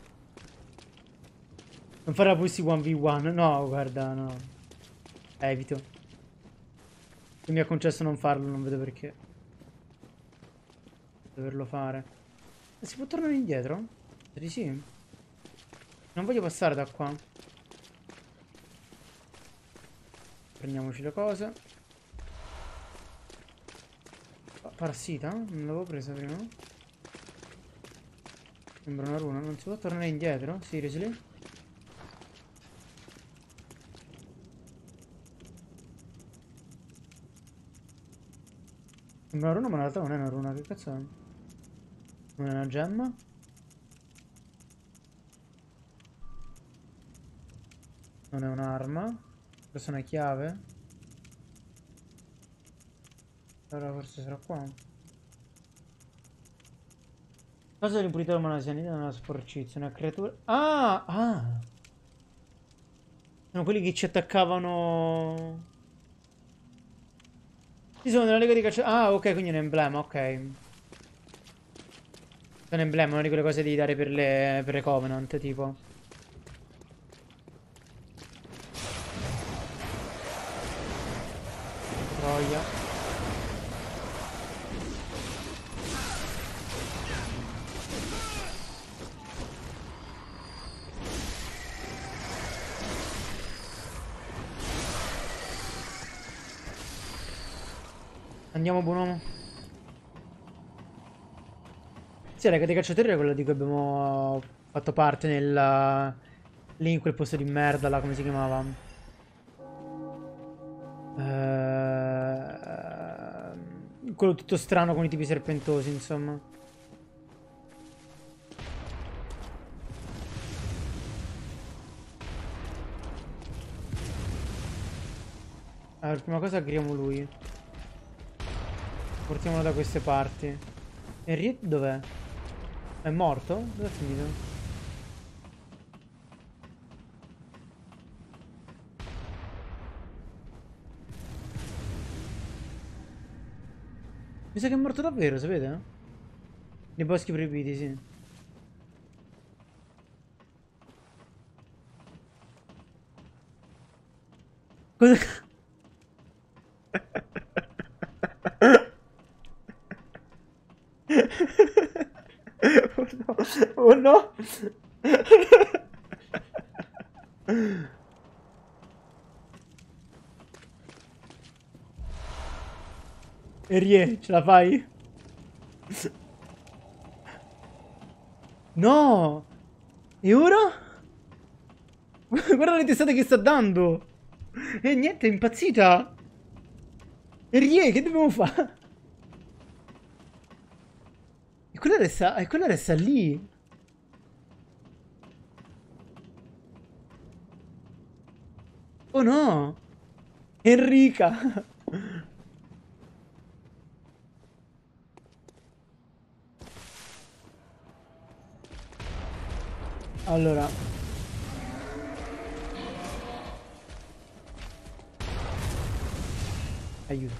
Non farà questi uno vu uno. No, guarda, no. Evito. Se mi ha concesso non farlo, non vedo perché doverlo fare. Si può tornare indietro? Sì, sì. Non voglio passare da qua. Prendiamoci le cose. Parassita? Non l'avevo presa prima. Sembra una runa. Non si può tornare indietro? Seriously? Sembra una runa, ma in realtà non è una runa. Che cazzo è? Non è una gemma? Non è un'arma. Questa è una chiave. Allora forse sarà qua. Cosa ripulito la monasianita è una sporcizia, una creatura... Ah! Ah! Sono quelli che ci attaccavano... Ci sono nella lega di caccia... Ah, ok, quindi è un emblema, ok. È un emblema, una di quelle cose di dare per le, per le Covenant, tipo. Troia. Andiamo, buon uomo. Sì, la lega dei cacciatori era quella di cui abbiamo fatto parte nel... lì in quel posto di merda là, come si chiamava? Ehm... Quello tutto strano con i tipi serpentosi, insomma. Allora, prima cosa agriamo lui. Portiamolo da queste parti. Henriette dov'è? È morto? Dove è finito? Mi sa che è morto davvero, sapete? Nei boschi proibiti, sì. Cosa? Oh no! Oh no! Erie, ce la fai? No! E ora? Guarda le testate che sta dando! E niente, è impazzita! Erie, che dobbiamo fare? E quella resta, e quella resta lì. Oh no! Enrica! Allora. Aiuto.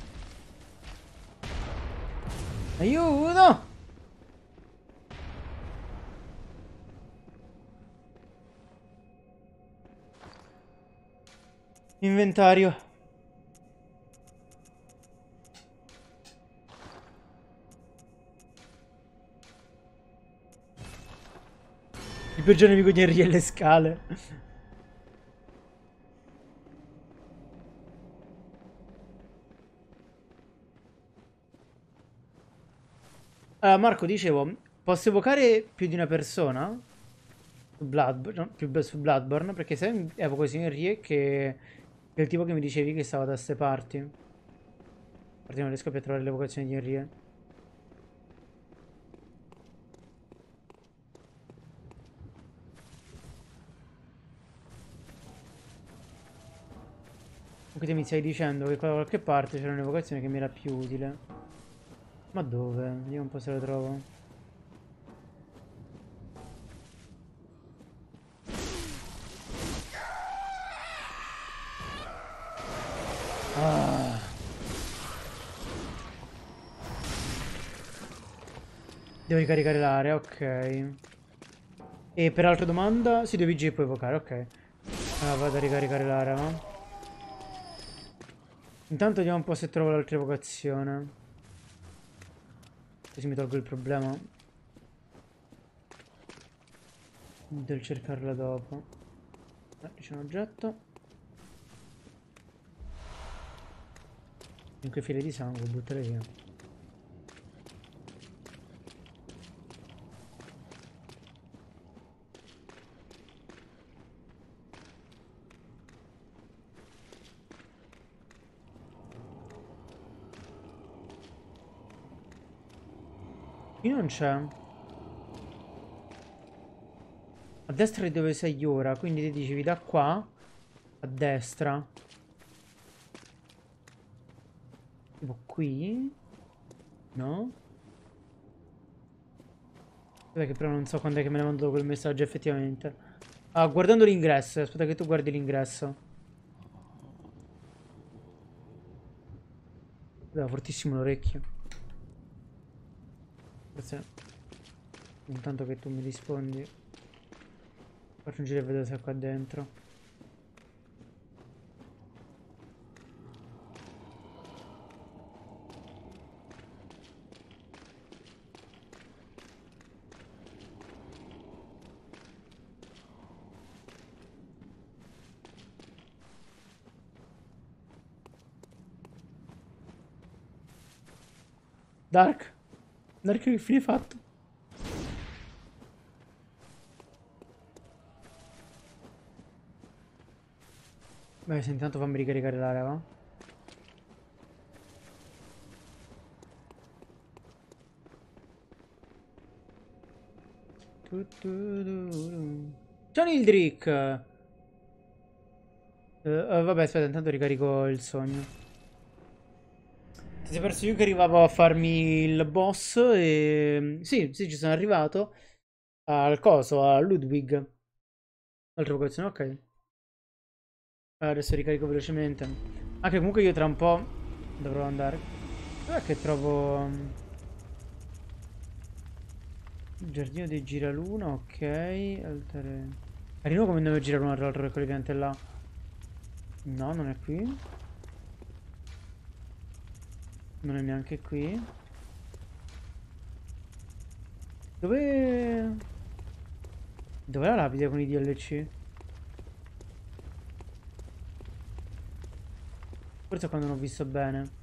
Aiuto! Inventario. Il peggior nemico di Henry è le scale. Allora, Marco, dicevo, posso evocare più di una persona? Su Bloodborne, no, più su Bloodborne, perché se evoco sia Henry che è il tipo che mi dicevi che stava da ste parti. Infatti non riesco più a trovare l'evocazione di Henry. Comunque te mi stai dicendo che qua da qualche parte c'era un'evocazione che mi era più utile. Ma dove? Vediamo un po' se la trovo. Ah. Devo ricaricare l'area, ok. E per altra domanda, sì, due V G puoi evocare, ok. Allora vado a ricaricare l'area, no? Intanto vediamo un po' se trovo l'altra evocazione. Così mi tolgo il problema del cercarla dopo. Eh, c'è un oggetto. cinque file di sangue, buttare via. Qui non c'è. A destra di dove sei ora, quindi ti dicevi da qua a destra. Tipo qui? No? Aspetta che però non so quando è che me ne ha mandato quel messaggio effettivamente. Ah, guardando l'ingresso, aspetta che tu guardi l'ingresso. Aveva fortissimo l'orecchio. Forse intanto che tu mi rispondi faccio un giro e vedo se è qua dentro. Dark Dark, che fine hai fatto? Beh, se intanto fammi ricaricare l'area, va? Ciao Nildrick! Uh, uh, vabbè, aspetta, intanto ricarico il sogno. Ti sei perso io che arrivavo a farmi il boss e... Sì, sì, ci sono arrivato al coso, a Ludwig. Altra vocazione, ok. Adesso ricarico velocemente. Anche comunque io tra un po' dovrò andare. Dov'è che trovo... Il giardino dei Giraluna, ok. Altre... Arrivo come dove Giraluna tra l'altro per quelle piante là. No, non è qui. Non è neanche qui. Dove... Dov'è la lapide con i D L C? Forse quando non ho visto bene.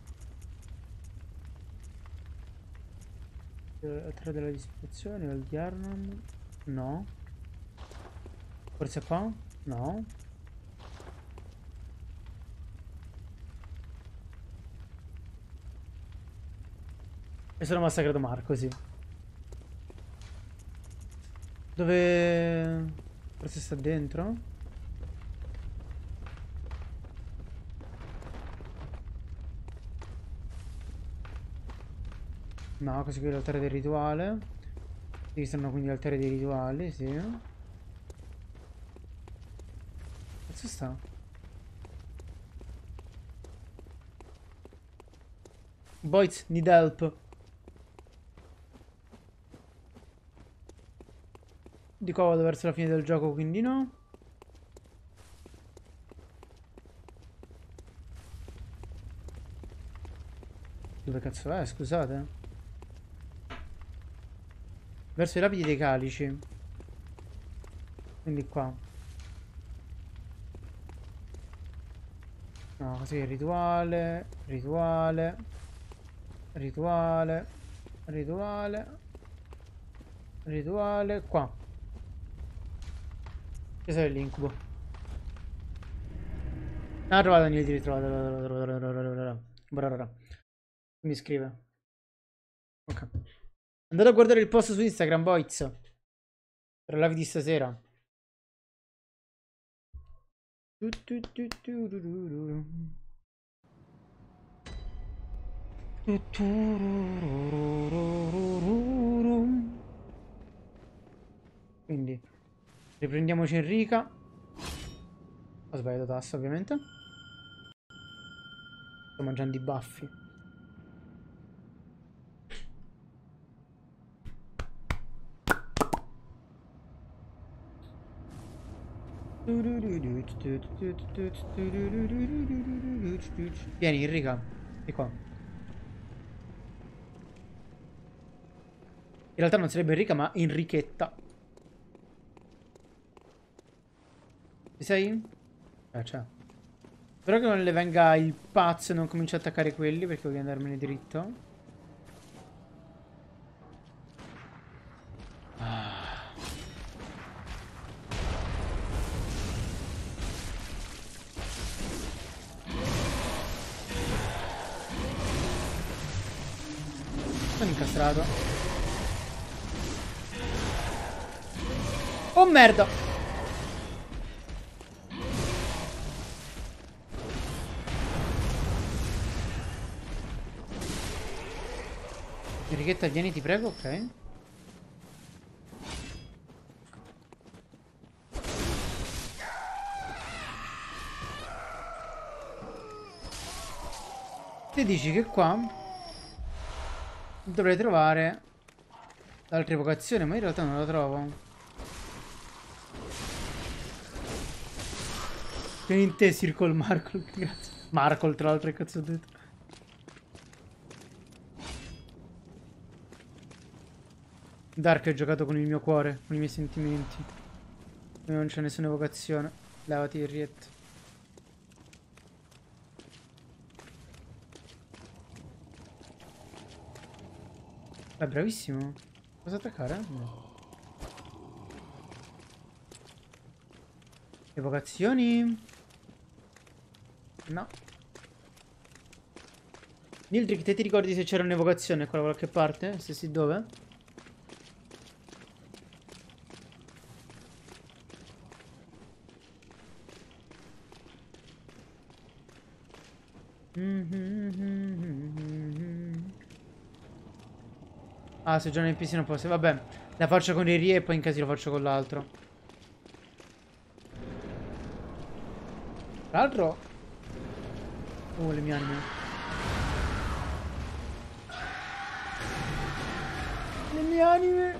Tre della disperazione, al di Arnon. No. Forse qua? No. E sono massacrato Marco, sì. Dove... Forse sta dentro? No, questo qui è l'altare del rituale. Qui sono quindi gli altari dei rituali, sì. Cazzo sta? Boys need help. Di qua vado verso la fine del gioco, quindi no. Dove cazzo è? Scusate. Verso i lapidi dei calici. Quindi qua. No, così è rituale. Rituale. Rituale. Rituale. Rituale. Qua. Questo è l'incubo. Ah, trovato niente, ritrovato. Mi scrive. Ok. Andate a guardare il post su Instagram, boys. Per la live di stasera. Quindi riprendiamoci Enrica. Ho sbagliato tasto, ovviamente. Sto mangiando i baffi. Vieni, Enrica. Di qua. In realtà non sarebbe Enrica, ma Enrichetta. Ci sei? Eh, c'è. Spero che non le venga il pazzo e non cominci a attaccare quelli, perché voglio andarmene dritto. Sono incastrato. Oh merda! Enrichetta, vieni, ti prego, ok. Ti dici che qua dovrei trovare l'altra evocazione, ma in realtà non la trovo. Tieni in te, Circle Markle, grazie. Markle, tra l'altro, che cazzo ho detto. Dark ha giocato con il mio cuore, con i miei sentimenti. Non c'è nessuna evocazione. Levati, Henriette. È bravissimo. Cosa attaccare? No. Evocazioni? No. Nildrick, te ti ricordi se c'era un'evocazione qua da qualche parte? Se sì, dove? Ah, se già nel N P C non posso. Vabbè, la faccio con i rie e poi in caso lo faccio con l'altro. Tra l'altro... Oh, le mie anime. Le mie anime.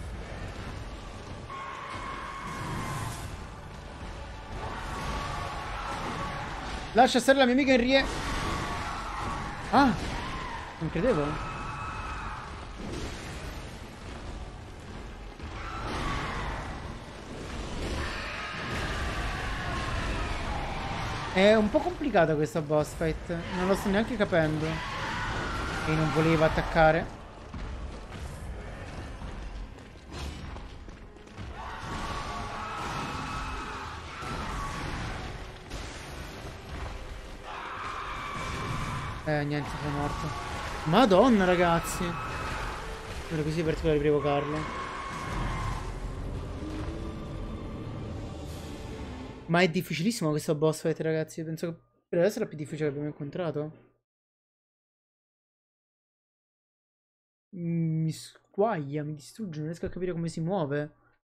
Lascia stare la mia amica Henrie. Ah, non credevo. È un po' complicata questa boss fight, non lo sto neanche capendo. E non voleva attaccare. Eh, niente, sono morto. Madonna, ragazzi. Non è così particolare per evocarlo. Ma è difficilissimo questo boss fight, ragazzi. Penso che per adesso è la più difficile che abbiamo incontrato. Mi squaglia, mi distrugge, non riesco a capire come si muove.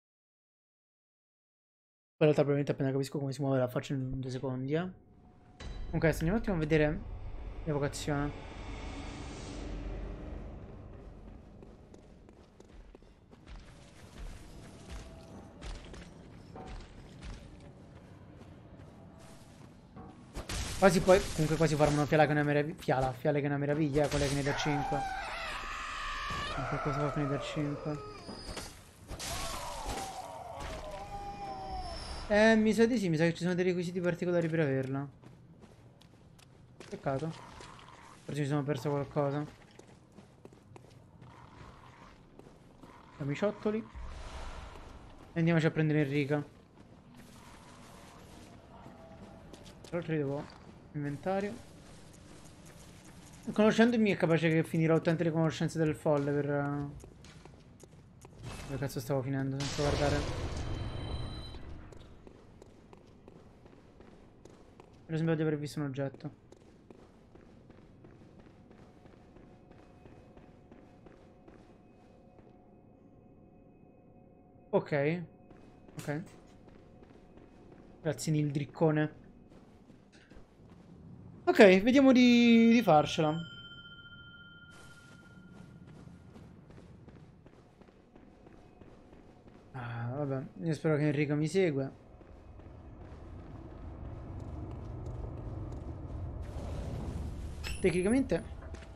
In realtà probabilmente appena capisco come si muove la faccio in due secondi, eh. Ok, adesso andiamo un attimo a vedere l'evocazione. Quasi poi, comunque quasi farmo una fiala che è una meraviglia. Fiala, fiale che è una meraviglia, eh, quella che ne da cinque. Qualcosa fa che ne da cinque. Eh, mi sa di sì, mi sa che ci sono dei requisiti particolari per averla. Peccato. Forse mi sono perso qualcosa. Dammi i ciottoli. E andiamoci a prendere Enrica. Tra l'altro io devo... inventario. Conoscendomi è capace che finirò tante le conoscenze del folle per... Uh... dove cazzo stavo finendo senza guardare. Per esempio di aver visto un oggetto. Ok. Ok. Grazie Nil Driccone. Ok, vediamo di, di farcela. Ah, vabbè, io spero che Enrico mi segua. Tecnicamente...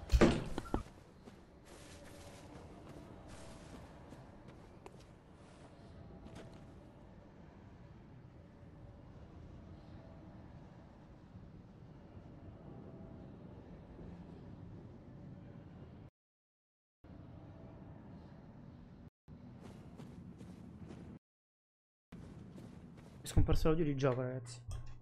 è scomparso l'audio di gioco, ragazzi.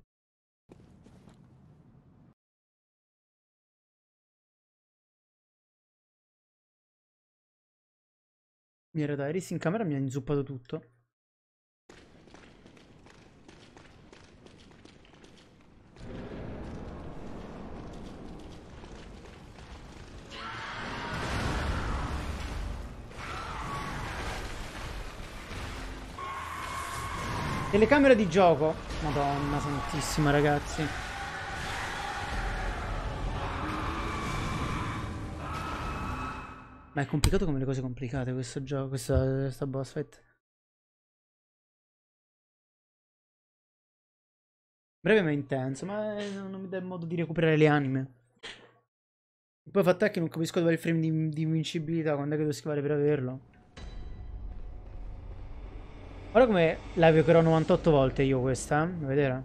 Mi era da Iris in camera, mi ha inzuppato tutto. Telecamera di gioco. Madonna santissima, ragazzi. Ma è complicato come le cose complicate questo gioco, questa, questa boss fight. Breve ma intenso, ma è, non mi dà modo di recuperare le anime. Poi fatto è che non capisco dove è il frame di, di invincibilità, quando è che devo schivare per averlo. Guarda come la evocherò novantotto volte io questa, eh? Vuoi vedere?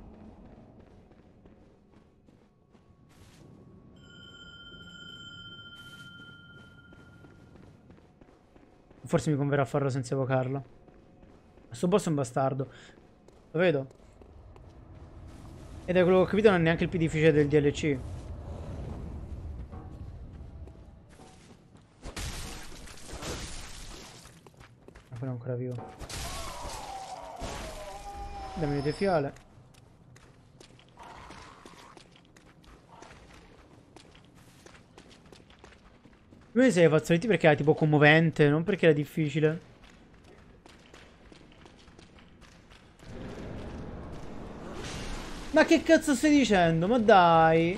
Forse mi converrà farlo senza evocarlo. Questo boss è un bastardo. Lo vedo. Ed è quello che ho capito, non è neanche il più difficile del D L C. Ma quello è ancora vivo. Dammi le fiale. Come sei fazzoletti perché era tipo commovente, non perché era difficile. Ma che cazzo stai dicendo? Ma dai.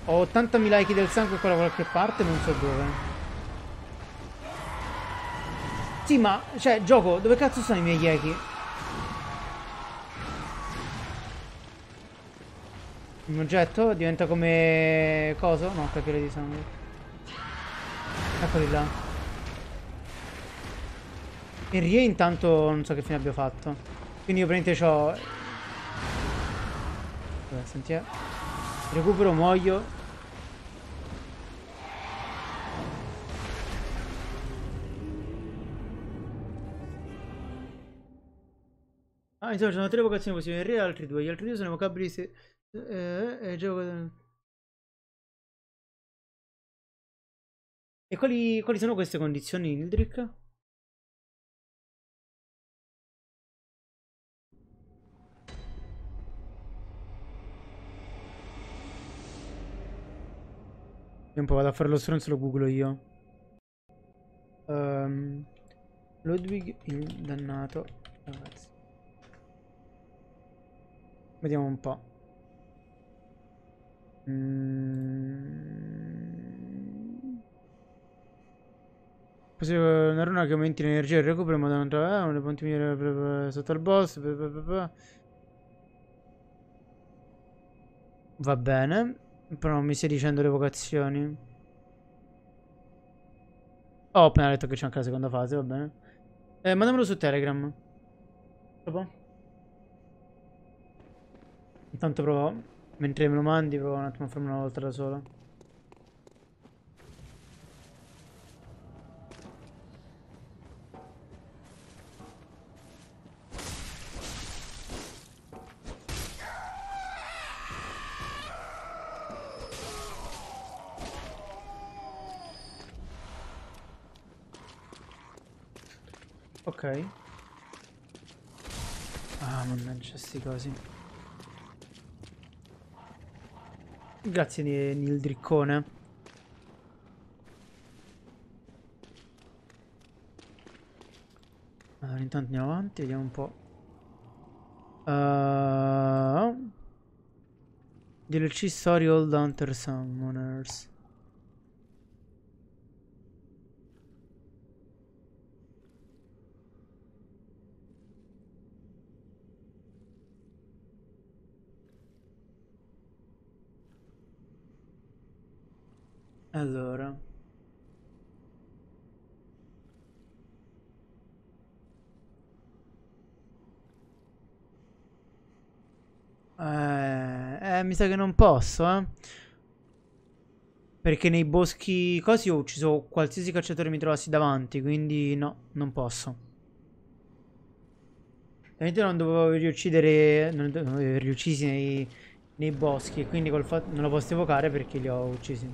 Ho ottantamila echi del sangue qua da qualche parte, non so dove. Sì, ma, cioè, gioco, dove cazzo sono i miei echi? Un oggetto diventa come... coso? No, capire di sangue. Eccoli là. E Rie intanto non so che fine abbia fatto. Quindi io praticamente c'ho... Vabbè, senti, eh. Recupero, muoio. Ah, insomma, ci sono tre vocazioni possibili. In Rie e altri due. Gli altri due sono evocabili se... Eh, eh, gioco... E quali, quali sono queste condizioni, Ildrick? Io un po' vado a fare lo stronzo, lo googlo io. Um, Ludwig il dannato. Ragazzi. Vediamo un po'. Mm. Possibile una runa che aumenti l'energia e il recupero in modo da non trovare le punti migliori sotto il boss. Va bene. Però non mi stai dicendo le vocazioni. Oh, ho appena detto che c'è anche la seconda fase, va bene. Eh, mandamelo su Telegram. Dopo. Intanto provo. Mentre me lo mandi, provo un attimo a farmi una volta da solo. Ok. Ah, mannaggia, sti cosi. Grazie, Nil Driccone. Allora, intanto andiamo avanti, vediamo un po'. Uh... D L C Story Old Hunter Summoners. Allora. Eh, eh, mi sa che non posso, eh. Perché nei boschi così ho ucciso qualsiasi cacciatore mi trovassi davanti, quindi no, non posso. Ovviamente non dovevo riuccidere, non dovevo averli uccisi nei, nei boschi, e quindi col fatto non lo posso evocare perché li ho uccisi.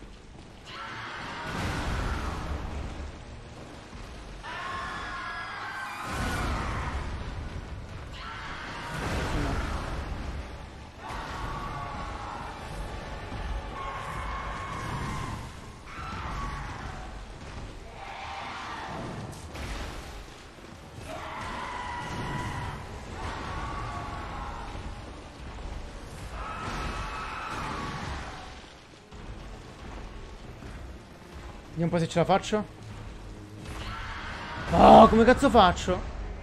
Vediamo un po' se ce la faccio. Oh, come cazzo faccio?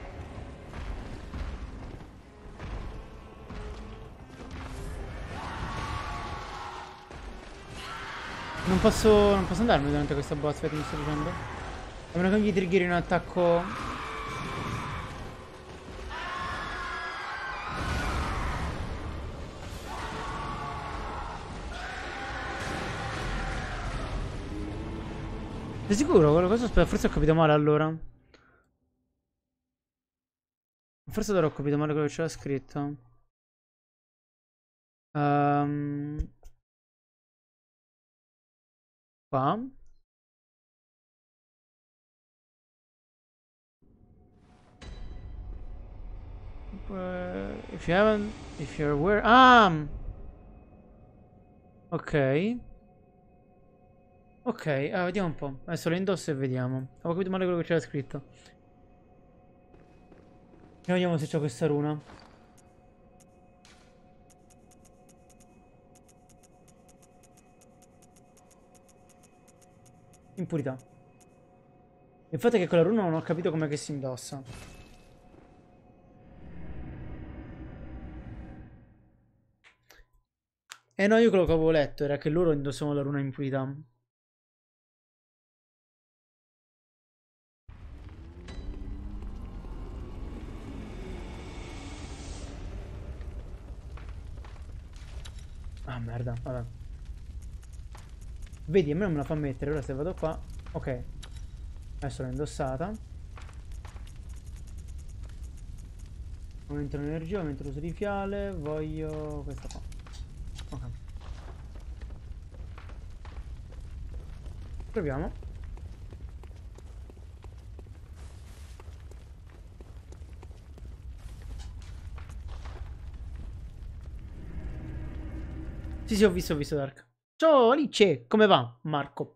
Non posso, non posso andarmi davanti a questa boss che mi sto dicendo. A meno che mi triggeri un attacco. Sei sicuro? Cosa aspetta? Forse ho capito male allora. Forse allora ho capito male quello che c'era scritto. Um, qua. Uh, if you haven't, if you're aware. Ah! Ok. Ok, ah, vediamo un po'. Adesso lo indosso e vediamo. Avevo capito male quello che c'era scritto. E vediamo se c'è questa runa. Impurità. Il fatto è che quella runa non ho capito com'è che si indossa. Eh no, io quello che avevo letto era che loro indossavano la runa impurità. Ah, merda, vabbè. Vedi, a me non me la fa mettere. Ora se vado qua. Ok. Adesso l'ho indossata. Aumento l'energia, aumento l'uso di fiale. Voglio questa qua. Ok. Proviamo. Sì, sì, ho visto, ho visto Dark. Ciao Alice, come va Marco?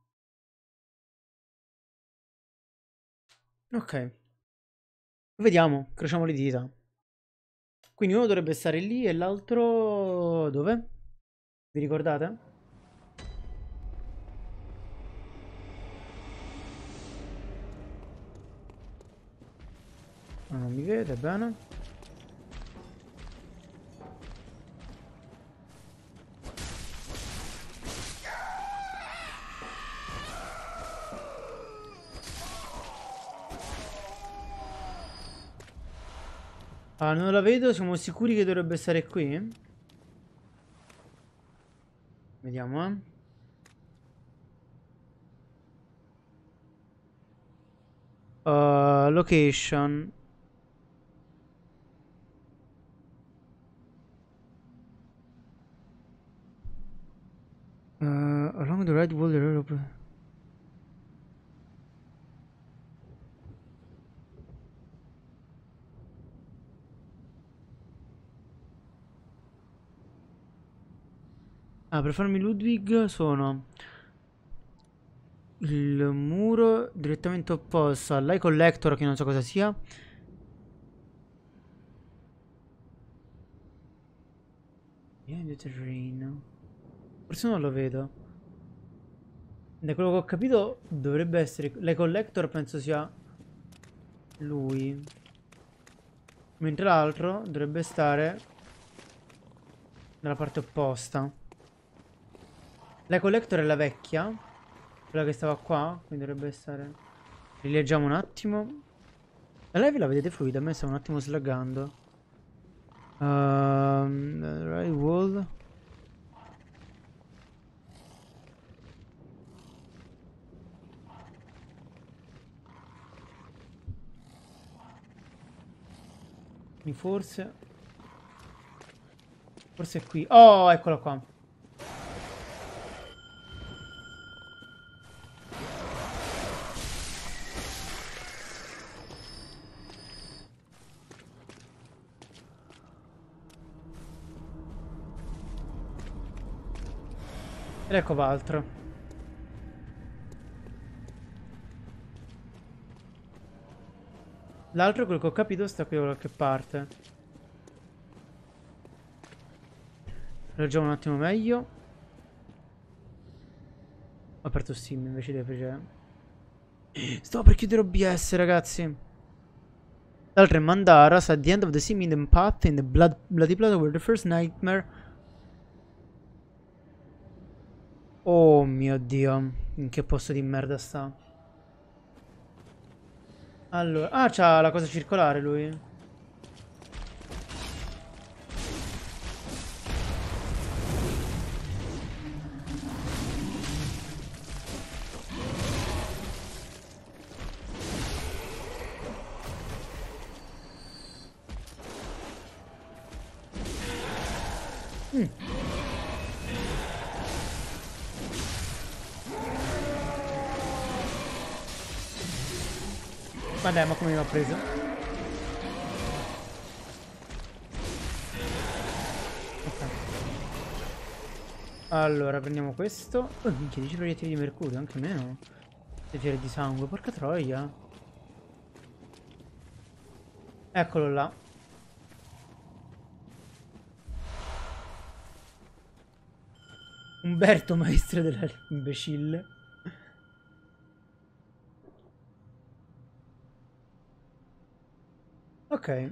Ok. Vediamo, crociamo le dita. Quindi uno dovrebbe stare lì e l'altro dove? Vi ricordate? Ah, non mi vede bene. Ah, non la vedo, siamo sicuri che dovrebbe stare qui? Vediamo, eh. Uh, location. Uh, along the right wall the road open. Ah, per farmi Ludwig sono il muro direttamente opposto all'Eye Collector, che non so cosa sia. Yeah, the terrain. Forse non lo vedo. Da quello che ho capito dovrebbe essere l'Eye Collector, penso sia lui. Mentre l'altro dovrebbe stare dalla parte opposta. L'Eye Collector è la vecchia, quella che stava qua, quindi dovrebbe stare. Rileggiamo un attimo. La live la vedete fluida, a me sta un attimo slaggando. Um, right wall. Forse. Forse è qui. Oh, eccola qua. Ed ecco Valtro. L'altro, quello che ho capito, sta qui da qualche parte. Leggiamo un attimo meglio. Ho aperto Steam invece di aprire. Stavo per chiudere O B S, ragazzi. L'altro è Mandaras. At the end of the Simian path in the blood, Bloody Plaza where the first nightmare. Oh mio Dio. In che posto di merda sta? Allora. Ah, c'ha la cosa circolare lui. Mm. Ma dai, ma come mi ha preso? Ok. Allora, prendiamo questo. Oh, minchia, dieci proiettili di mercurio, anche meno. Le fiere di sangue, porca troia. Eccolo là. Umberto, maestro della imbecille. Ok.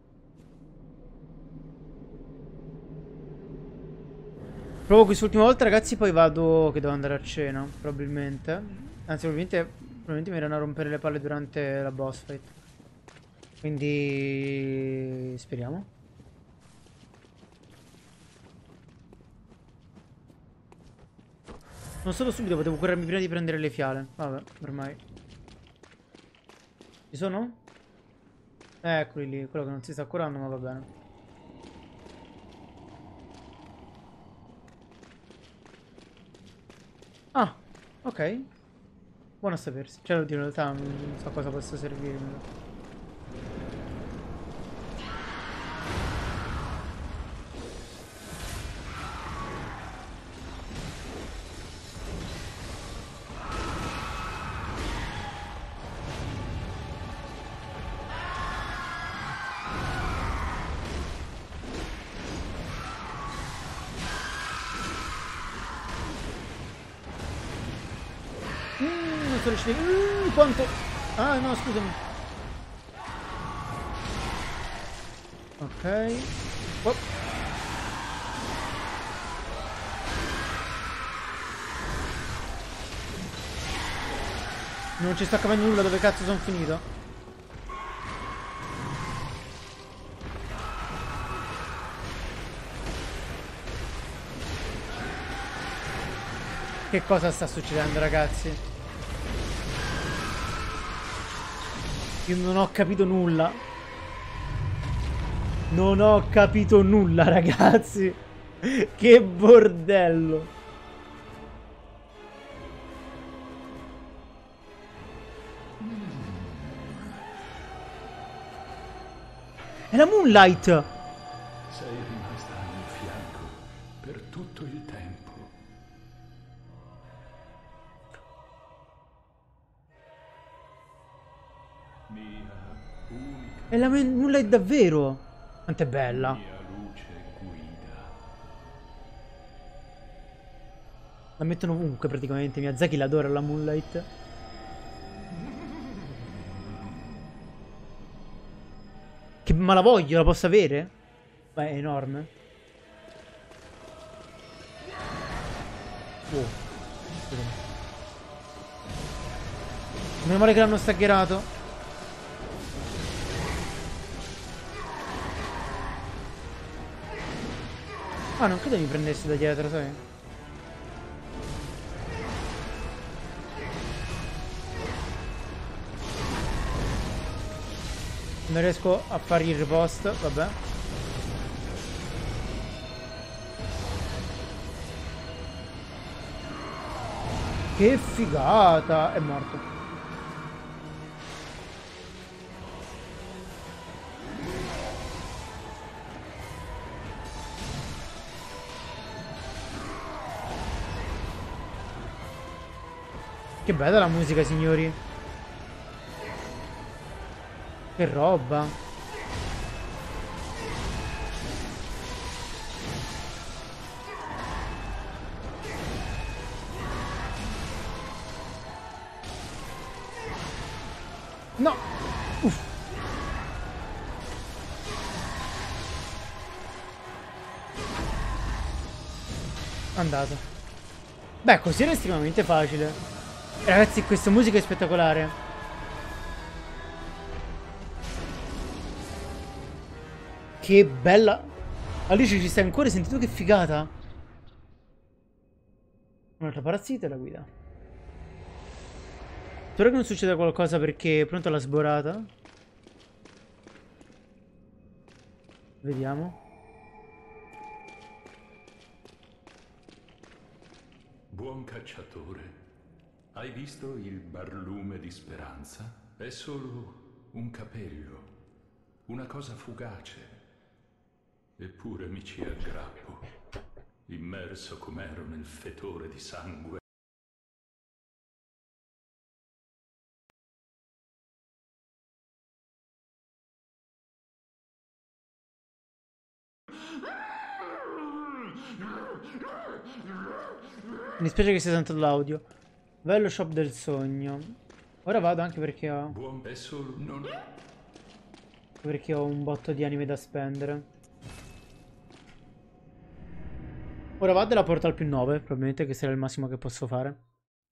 Provo quest'ultima volta, ragazzi, poi vado che devo andare a cena, probabilmente. Anzi, probabilmente, probabilmente mi verranno a rompere le palle durante la boss fight. Quindi... speriamo. Non solo subito, potevo curarmi prima di prendere le fiale. Vabbè, ormai. Ci sono? Eh, eccoli lì, quello che non si sta curando, ma va bene. Ah, ok. Buono a sapersi. Cioè, oddio, in realtà non so cosa possa servirmi. Non sto riuscendo. Mm, quanto? Ah, no, scusami. Ok. Oh. Non ci sta capendo nulla dove cazzo sono finito. Che cosa sta succedendo, ragazzi? Io non ho capito nulla. Non ho capito nulla, ragazzi. Che bordello. È la Moonlight. Sei rimasta al mio fianco per tutto il tempo. Mia unica, È la Moonlight davvero. Quanto è bella. mia luce guida. La mettono ovunque praticamente. Miyazaki l'adora la Moonlight. Che ma la voglio, la posso avere? Ma è enorme. Oh. Meno male che l'hanno staggerato. Ah, non credo mi prendessi da dietro, sai? Non riesco a fare il ripost, vabbè. Che figata! È morto. Che bella la musica, signori. Che roba. No. Uff. Andato. Beh, così era estremamente facile. Ragazzi, questa musica è spettacolare. Che bella. Alice, ci stai ancora? Hai sentito che figata? Un'altra parassita e la guida. Spero che non succeda qualcosa perché è pronto alla sborata. Vediamo. Buon cacciatore, hai visto il barlume di speranza? È solo un capello, una cosa fugace. Eppure mi ci aggrappo, immerso com'ero nel fetore di sangue. Mi dispiace che sia sentito l'audio. Bello shop del sogno. Ora vado anche perché ho... Buon è solo non Perché ho un botto di anime da spendere. Ora vado e la porto al più nove, probabilmente che sarà il massimo che posso fare.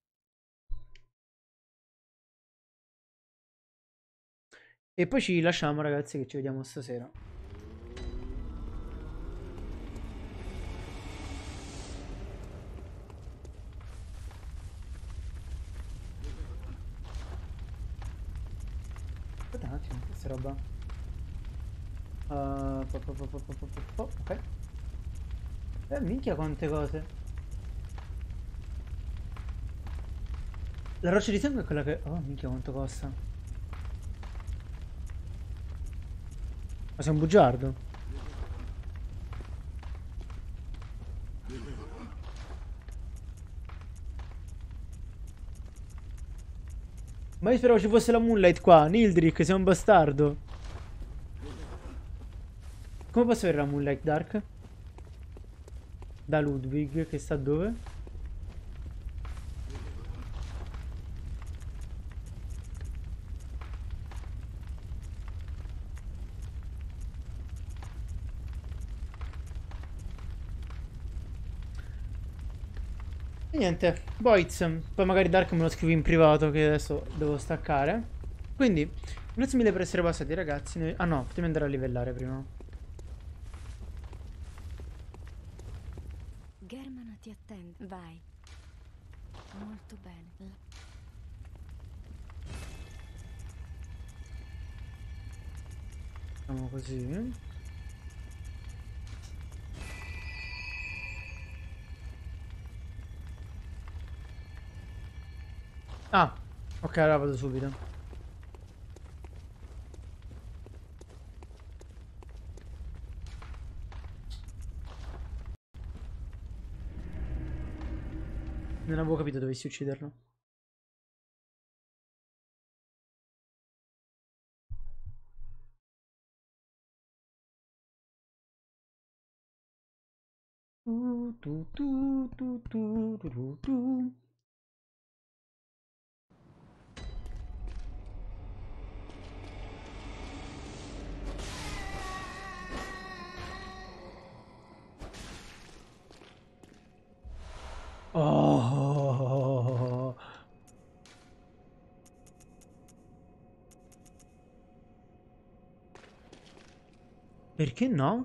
E poi ci lasciamo, ragazzi, che ci vediamo stasera. Aspetta un attimo, questa roba. Uh, po, po, po, po, po, po, po, po, ok. Eh, minchia quante cose. La roccia di sangue è quella che... Oh, minchia quanto costa. Ma sei un bugiardo? Ma io speravo ci fosse la Moonlight qua. Nildrick, sei un bastardo. Come posso avere la Moonlight Dark? Da Ludwig, che sta dove? E niente, Boiz, poi magari Dark me lo scrivi in privato che adesso devo staccare. Quindi, grazie mille per essere passati ragazzi. Noi... Ah no, potremmo andare a livellare prima. Germana ti attende. Vai. Molto bene. La- Facciamo così. Ah, ok, allora vado subito. Non avevo capito dovessi ucciderlo. Tu, tu, tu, tu, tu, tu, tu, tu. Oh. Perché no?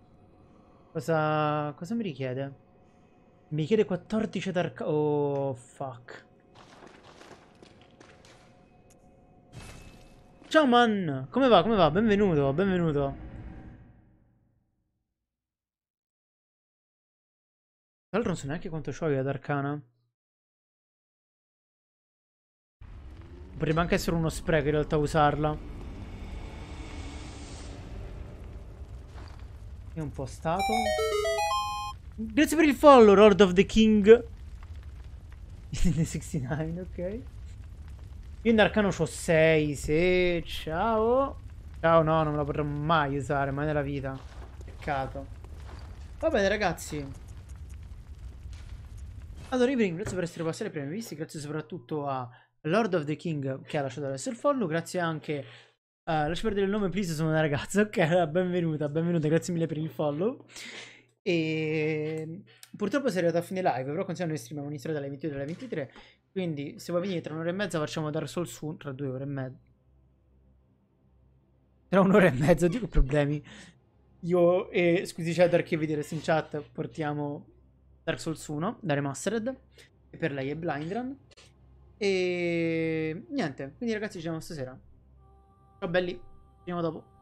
Cosa, cosa mi richiede? Mi chiede quattordici d'arca... Oh, fuck. Ciao man! Come va? Come va? Benvenuto, benvenuto. Tra l'altro non so neanche quanto c'ho io ad Arcana. Potrebbe anche essere uno spreco in realtà usarla. È un po' stato. Grazie per il follow, Lord of the King. sessantanove, ok. Io in Arcano c'ho sei, sì, ciao. Ciao, no, non me la potrò mai usare, mai nella vita. Peccato. Va bene, ragazzi. Allora, io vi ringrazio per essere passati ai primi visti. Grazie soprattutto a Lord of the King che ha lasciato adesso il follow. Grazie anche a... Uh, lascio perdere il nome, please, sono una ragazza. Ok, benvenuta, benvenuta, grazie mille per il follow. E purtroppo sei arrivato a fine live, però consigliamo noi streamiamo ogni sera dalle ventidue alle ventitré. Quindi se vuoi venire tra un'ora e mezza facciamo Dark Souls uno. Tra due ore e mezza. Tra un'ora e mezza, dico problemi. Io e scusi Cheddar che vedrete in chat portiamo Dark Souls uno da Remastered. E per lei è Blind Run. E niente, quindi ragazzi ci vediamo stasera. Ciao belli, ci vediamo dopo.